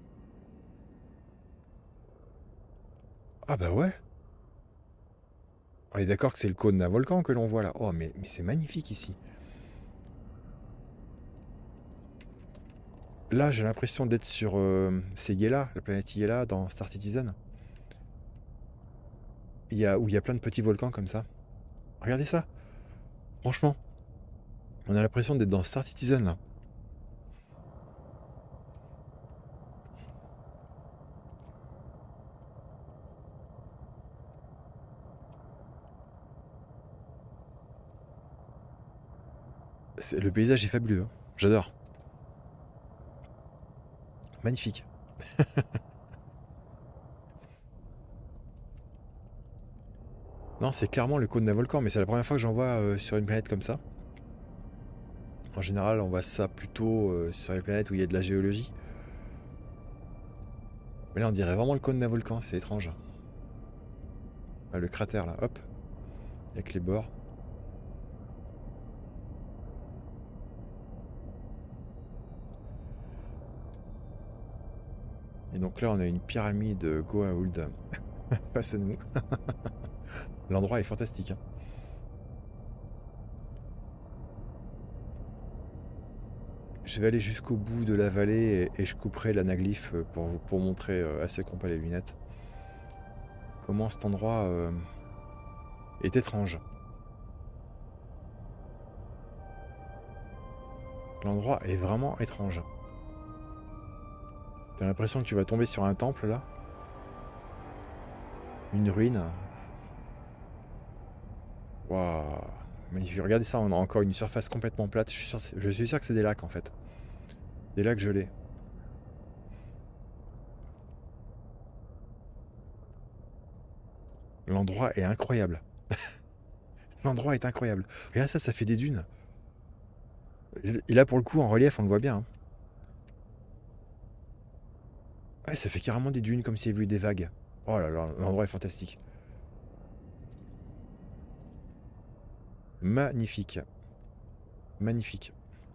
Ah bah ouais. On est d'accord que c'est le cône d'un volcan que l'on voit là. Oh, mais, mais c'est magnifique ici. Là, j'ai l'impression d'être sur euh, c'est Yela, la planète Yela dans Star Citizen. Il y a, où il y a plein de petits volcans comme ça. Regardez ça. Franchement, on a l'impression d'être dans Star Citizen là. C'est- Le paysage est fabuleux, hein. J'adore. Magnifique. Non, c'est clairement le cône d'un volcan, mais c'est la première fois que j'en vois euh, sur une planète comme ça. En général, on voit ça plutôt euh, sur les planètes où il y a de la géologie. Mais là, on dirait vraiment le cône d'un volcan, c'est étrange. Ah, le cratère là, hop, avec les bords. Et donc là, on a une pyramide Goa'uld face à nous. L'endroit est fantastique, hein. Je vais aller jusqu'au bout de la vallée et, et je couperai l'anaglyphe pour, vous- pour montrer euh, à ceux qui n'ont pas les lunettes comment cet endroit euh, est étrange. L'endroit est vraiment étrange. T'as l'impression que tu vas tomber sur un temple là? Une ruine? Waouh! Magnifique. Regardez ça, on a encore une surface complètement plate. Je suis sûr, je suis sûr que c'est des lacs en fait. Des lacs gelés. L'endroit est incroyable. L'endroit est incroyable. Regarde ça, ça fait des dunes. Et là pour le coup, en relief, on le voit bien, hein. Ouais, ça fait carrément des dunes comme s'il y avait eu des vagues. Oh là là, l'endroit est fantastique. Magnifique. Magnifique.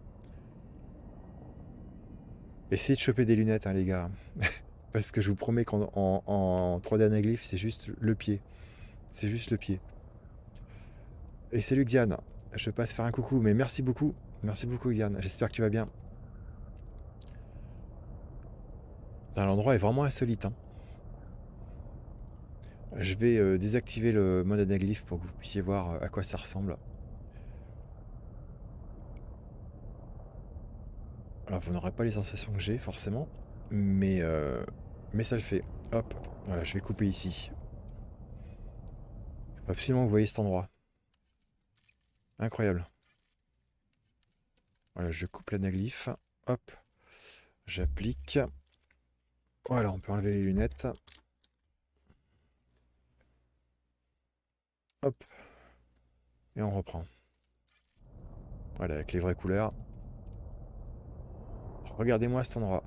Essayez de choper des lunettes, hein, les gars. Parce que je vous promets qu'en en, en trois D anaglyphe, c'est juste le pied. C'est juste le pied. Et salut Xian. Je passe faire un coucou, mais merci beaucoup. Merci beaucoup Xian. J'espère que tu vas bien. L'endroit est vraiment insolite, hein. Je vais euh, désactiver le mode anaglyphe pour que vous puissiez voir euh, à quoi ça ressemble. Alors vous n'aurez pas les sensations que j'ai forcément, mais, euh, mais ça le fait. Hop, voilà, je vais couper ici. Faut absolument que vous voyez cet endroit. Incroyable. Voilà, je coupe l'anaglyphe. Hop, j'applique. Voilà, on peut enlever les lunettes. Hop, et on reprend. Voilà, avec les vraies couleurs. Regardez-moi cet endroit.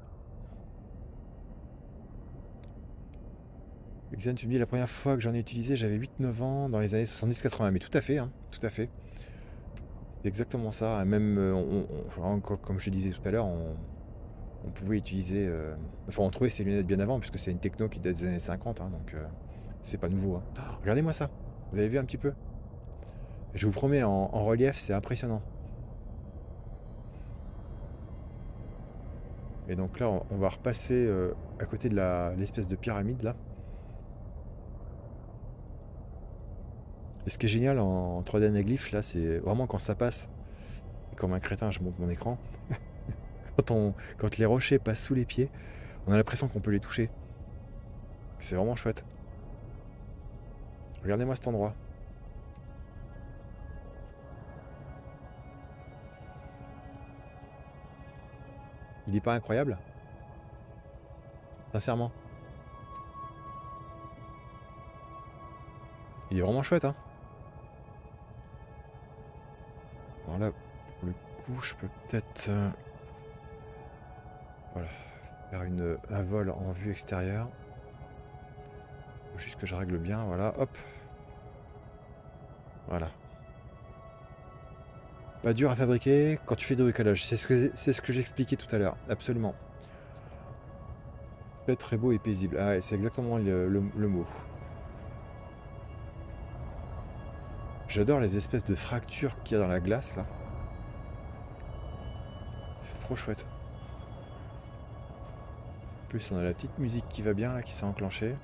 Xen, tu me dis la première fois que j'en ai utilisé, j'avais huit neuf ans dans les années soixante-dix quatre-vingts. Mais tout à fait, hein, tout à fait. C'est exactement ça. Même, euh, on- on- encore, comme je disais tout à l'heure, on, on pouvait utiliser. euh, enfin, on trouvait ces lunettes bien avant, puisque c'est une techno qui date des années cinquante, hein, donc euh, c'est pas nouveau, hein. Oh, regardez-moi ça. Vous avez vu un petit peu? Je vous promets, en, en relief, c'est impressionnant. Et donc là, on, on va repasser euh, à côté de la- l'espèce de pyramide là. Et ce qui est génial en trois D anaglyphe, là, c'est vraiment quand ça passe. Et comme un crétin, je monte mon écran. Quand, on, quand les rochers passent sous les pieds, on a l'impression qu'on peut les toucher. C'est vraiment chouette. Regardez-moi cet endroit. Il est pas incroyable? Sincèrement. Il est vraiment chouette, hein. Alors là, pour le coup, je peux peut-être... euh, voilà. Faire une, un vol en vue extérieure. Faut juste que je règle bien, voilà, hop. Voilà. Pas dur à fabriquer quand tu fais du bricolage. C'est ce que, c'est ce que j'expliquais tout à l'heure. Absolument. Très très beau et paisible. Ah, c'est exactement le, le- le mot. J'adore les espèces de fractures qu'il y a dans la glace là. C'est trop chouette. En plus, on a la petite musique qui va bien là, qui s'est enclenchée.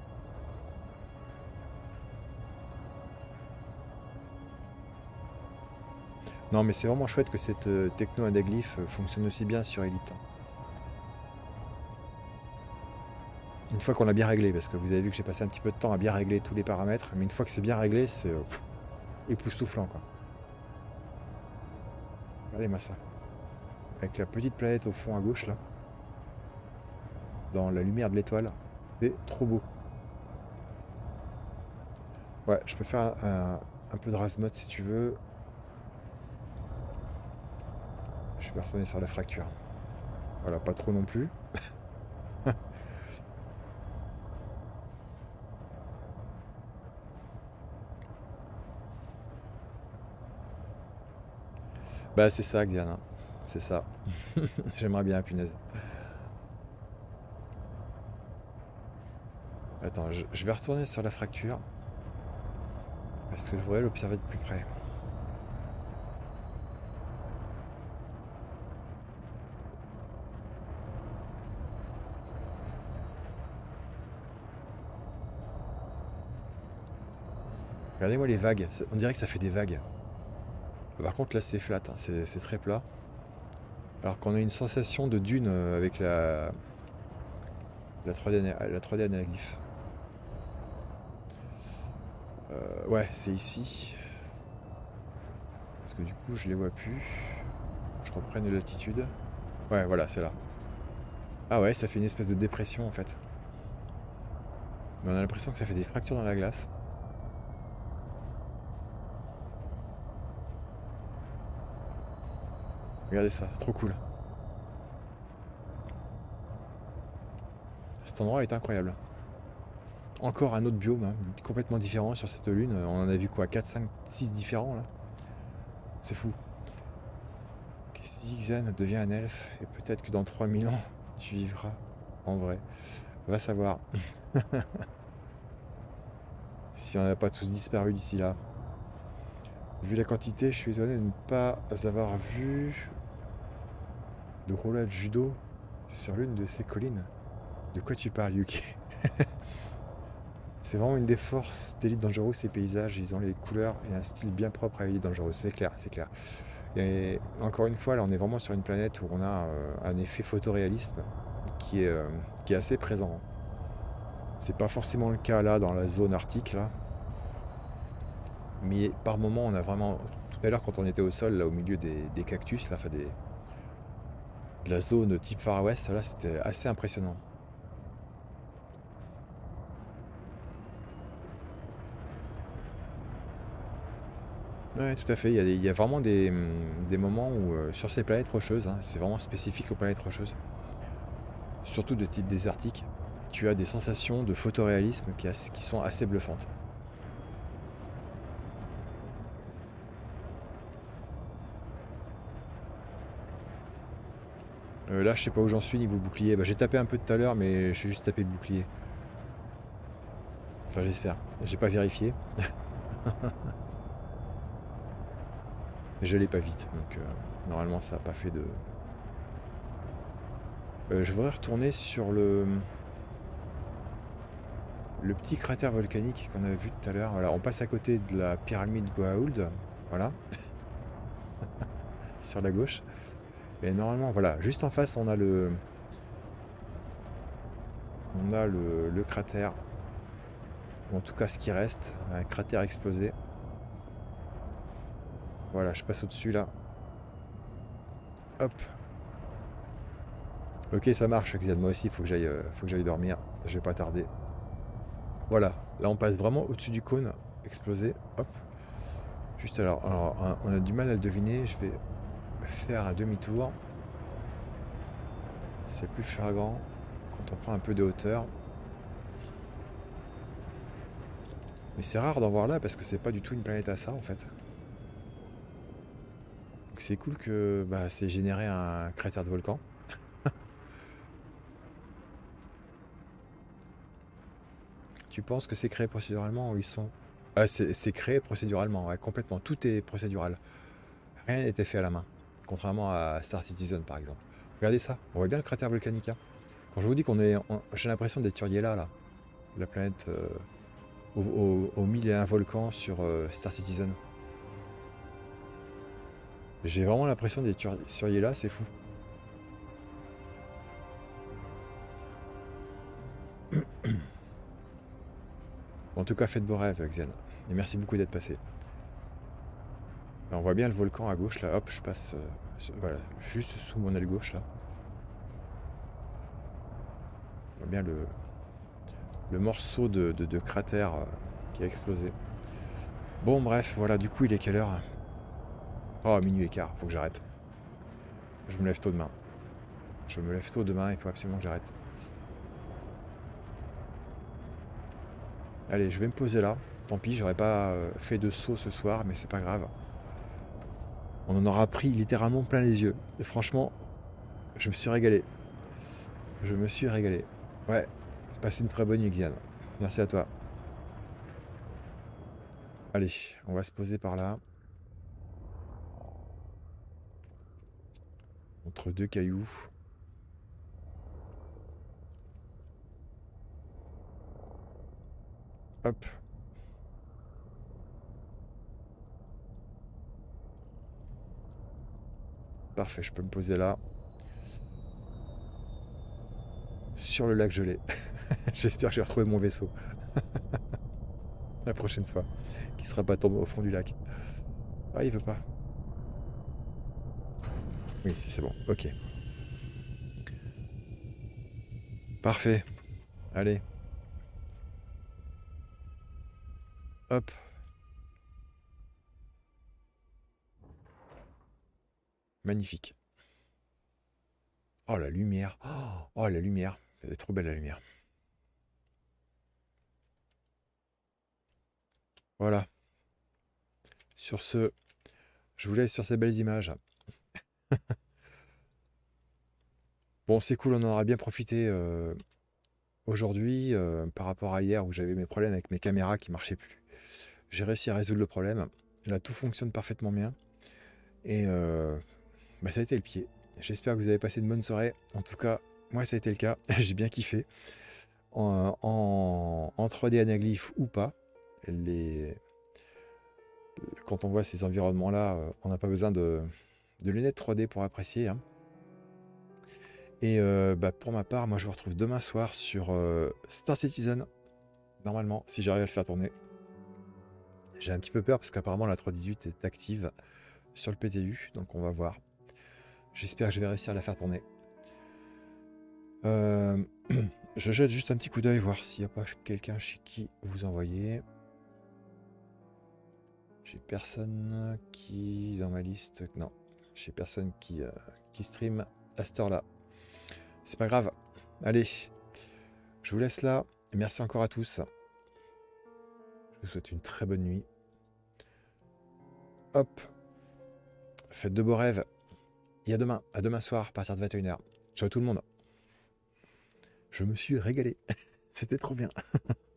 Non, mais c'est vraiment chouette que cette euh, techno anaglyphe euh, fonctionne aussi bien sur Elite. Une fois qu'on l'a bien réglé, parce que vous avez vu que j'ai passé un petit peu de temps à bien régler tous les paramètres, mais une fois que c'est bien réglé, c'est euh, pff, époustouflant quoi. Regardez-moi ça. Avec la petite planète au fond à gauche, là. Dans la lumière de l'étoile. C'est trop beau. Ouais, je peux faire un, un peu de Razmod si tu veux. Je vais retourner sur la fracture. Voilà, pas trop non plus. Bah c'est ça, Xiana. C'est ça. J'aimerais bien, punaise. Attends, je, je vais retourner sur la fracture. Parce que je voudrais l'observer de plus près. Regardez-moi les vagues. Ça- On dirait que ça fait des vagues. Par contre, là, c'est flat. Hein, C'est c'est très plat. Alors qu'on a une sensation de dune euh, avec la, la trois D, ana- la trois D anaglyph. Euh, ouais, c'est ici. Parce que du coup, je les vois plus. Je reprenne de l'altitude. Ouais, voilà, c'est là. Ah ouais, ça fait une espèce de dépression en fait. Mais on a l'impression que ça fait des fractures dans la glace. Regardez ça, c'est trop cool. Cet endroit est incroyable. Encore un autre biome, hein, complètement différent sur cette lune. On en a vu quoi, quatre, cinq, six différents là. C'est fou. Qu'est-ce que tu dis, Xan? Deviens un elfe et peut-être que dans trois mille ans, tu vivras en vrai. Va savoir. Si on n'a pas tous disparu d'ici là. Vu la quantité, je suis étonné de ne pas avoir vu de roulade judo sur l'une de ces collines. De quoi tu parles, Yuki? C'est vraiment une des forces d'Elite Dangerous, ces paysages. Ils ont les couleurs et un style bien propre à Elite Dangerous. C'est clair, c'est clair. Et encore une fois, là, on est vraiment sur une planète où on a euh, un effet photoréalisme qui est, euh, qui est assez présent. C'est pas forcément le cas là dans la zone arctique là. Mais par moment, on a vraiment. Tout à l'heure, quand on était au sol, là, au milieu des, des cactus, là, enfin des, de la zone type Far West, là, c'était assez impressionnant. Ouais, tout à fait. Il y a, des- il y a vraiment des, hum, des moments où, euh, sur ces planètes rocheuses, hein, c'est vraiment spécifique aux planètes rocheuses, surtout de type désertique, tu as des sensations de photoréalisme qui, as- qui sont assez bluffantes. Euh, là, je sais pas où j'en suis niveau bouclier. Bah, j'ai tapé un peu tout à l'heure, mais j'ai juste tapé le bouclier. Enfin, j'espère. J'ai pas vérifié. Mais je l'ai pas vite, donc euh, normalement ça n'a pas fait de. Euh, je voudrais retourner sur le, le petit cratère volcanique qu'on avait vu tout à l'heure. Voilà, on passe à côté de la pyramide Goa'uld, voilà, sur la gauche. Et normalement, voilà, juste en face, on a le, on a le, le cratère, ou en tout cas ce qui reste, un cratère explosé. Voilà, je passe au-dessus là. Hop. Ok, ça marche, Xian. Moi aussi, il faut que j'aille, euh, faut que j'aille dormir. Je vais pas tarder. Voilà, là on passe vraiment au-dessus du cône explosé. Hop. Juste alors, alors, un- on a du mal à le deviner. Je vais faire un demi-tour. C'est plus flagrant quand on prend un peu de hauteur. Mais c'est rare d'en voir là parce que c'est pas du tout une planète à ça en fait. Donc c'est cool que bah, c'est généré un cratère de volcan. Tu penses que c'est créé procéduralement ou ils sont. Ah, c'est c'est créé procéduralement, ouais, complètement. Tout est procédural. Rien n'a été fait à la main. Contrairement à Star Citizen par exemple. Regardez ça, on voit bien le cratère volcanique, hein. Quand je vous dis qu'on est. on- J'ai l'impression d'être sur Yela là. La planète euh, au, au- au mille et un volcans sur euh, Star Citizen. J'ai vraiment l'impression d'être sur sur Yela, c'est fou. En tout cas, faites vos rêves, Xian. Et merci beaucoup d'être passé. Là, on voit bien le volcan à gauche, là. Hop, je passe euh, sur- voilà, juste sous mon aile gauche, là. On voit bien le, le morceau de, de- de cratère euh, qui a explosé. Bon, bref, voilà, du coup, il est quelle heure? Oh, minuit et quart, faut que j'arrête. Je me lève tôt demain. Je me lève tôt demain, il faut absolument que j'arrête. Allez, je vais me poser là. Tant pis, j'aurais pas euh, fait de saut ce soir, mais c'est pas grave. On en aura pris littéralement plein les yeux. Et franchement, je me suis régalé. Je me suis régalé. Ouais, passez une très bonne nuit, Xian. Merci à toi. Allez, on va se poser par là. Entre deux cailloux. Hop. Parfait, je peux me poser là. Sur le lac gelé. J'espère que je vais retrouver mon vaisseau. La prochaine fois. Qui sera pas tombé au fond du lac. Ah, il veut pas. Oui, si c'est bon. Ok. Parfait. Allez. Hop. Magnifique. Oh, la lumière. Oh, la lumière. Elle est trop belle, la lumière. Voilà. Sur ce, je vous laisse sur ces belles images. Bon, c'est cool, on en aura bien profité euh, aujourd'hui euh, par rapport à hier où j'avais mes problèmes avec mes caméras qui marchaient plus. J'ai réussi à résoudre le problème. Là, tout fonctionne parfaitement bien. Et euh, bah, ça a été le pied. J'espère que vous avez passé une bonne soirée. En tout cas, moi, ça a été le cas. J'ai bien kiffé. En, en, en trois D anaglyphe ou pas. Les... Quand on voit ces environnements-là, euh, on n'a pas besoin de, de lunettes trois D pour apprécier. Hein. Et euh, bah, pour ma part, moi je vous retrouve demain soir sur euh, Star Citizen. Normalement, si j'arrive à le faire tourner. J'ai un petit peu peur parce qu'apparemment la trois dix-huit est active sur le P T U. Donc on va voir. J'espère que je vais réussir à la faire tourner. Euh, je jette juste un petit coup d'œil, voir s'il n'y a pas quelqu'un chez qui vous envoyer. J'ai personne qui dans ma liste. Non, j'ai personne qui, euh, qui stream à cette heure-là. C'est pas grave. Allez, je vous laisse là. Merci encore à tous. Je vous souhaite une très bonne nuit. Hop. Faites de beaux rêves. Et à demain, à demain soir, à partir de vingt et une heures. Ciao tout le monde. Je me suis régalé. C'était trop bien.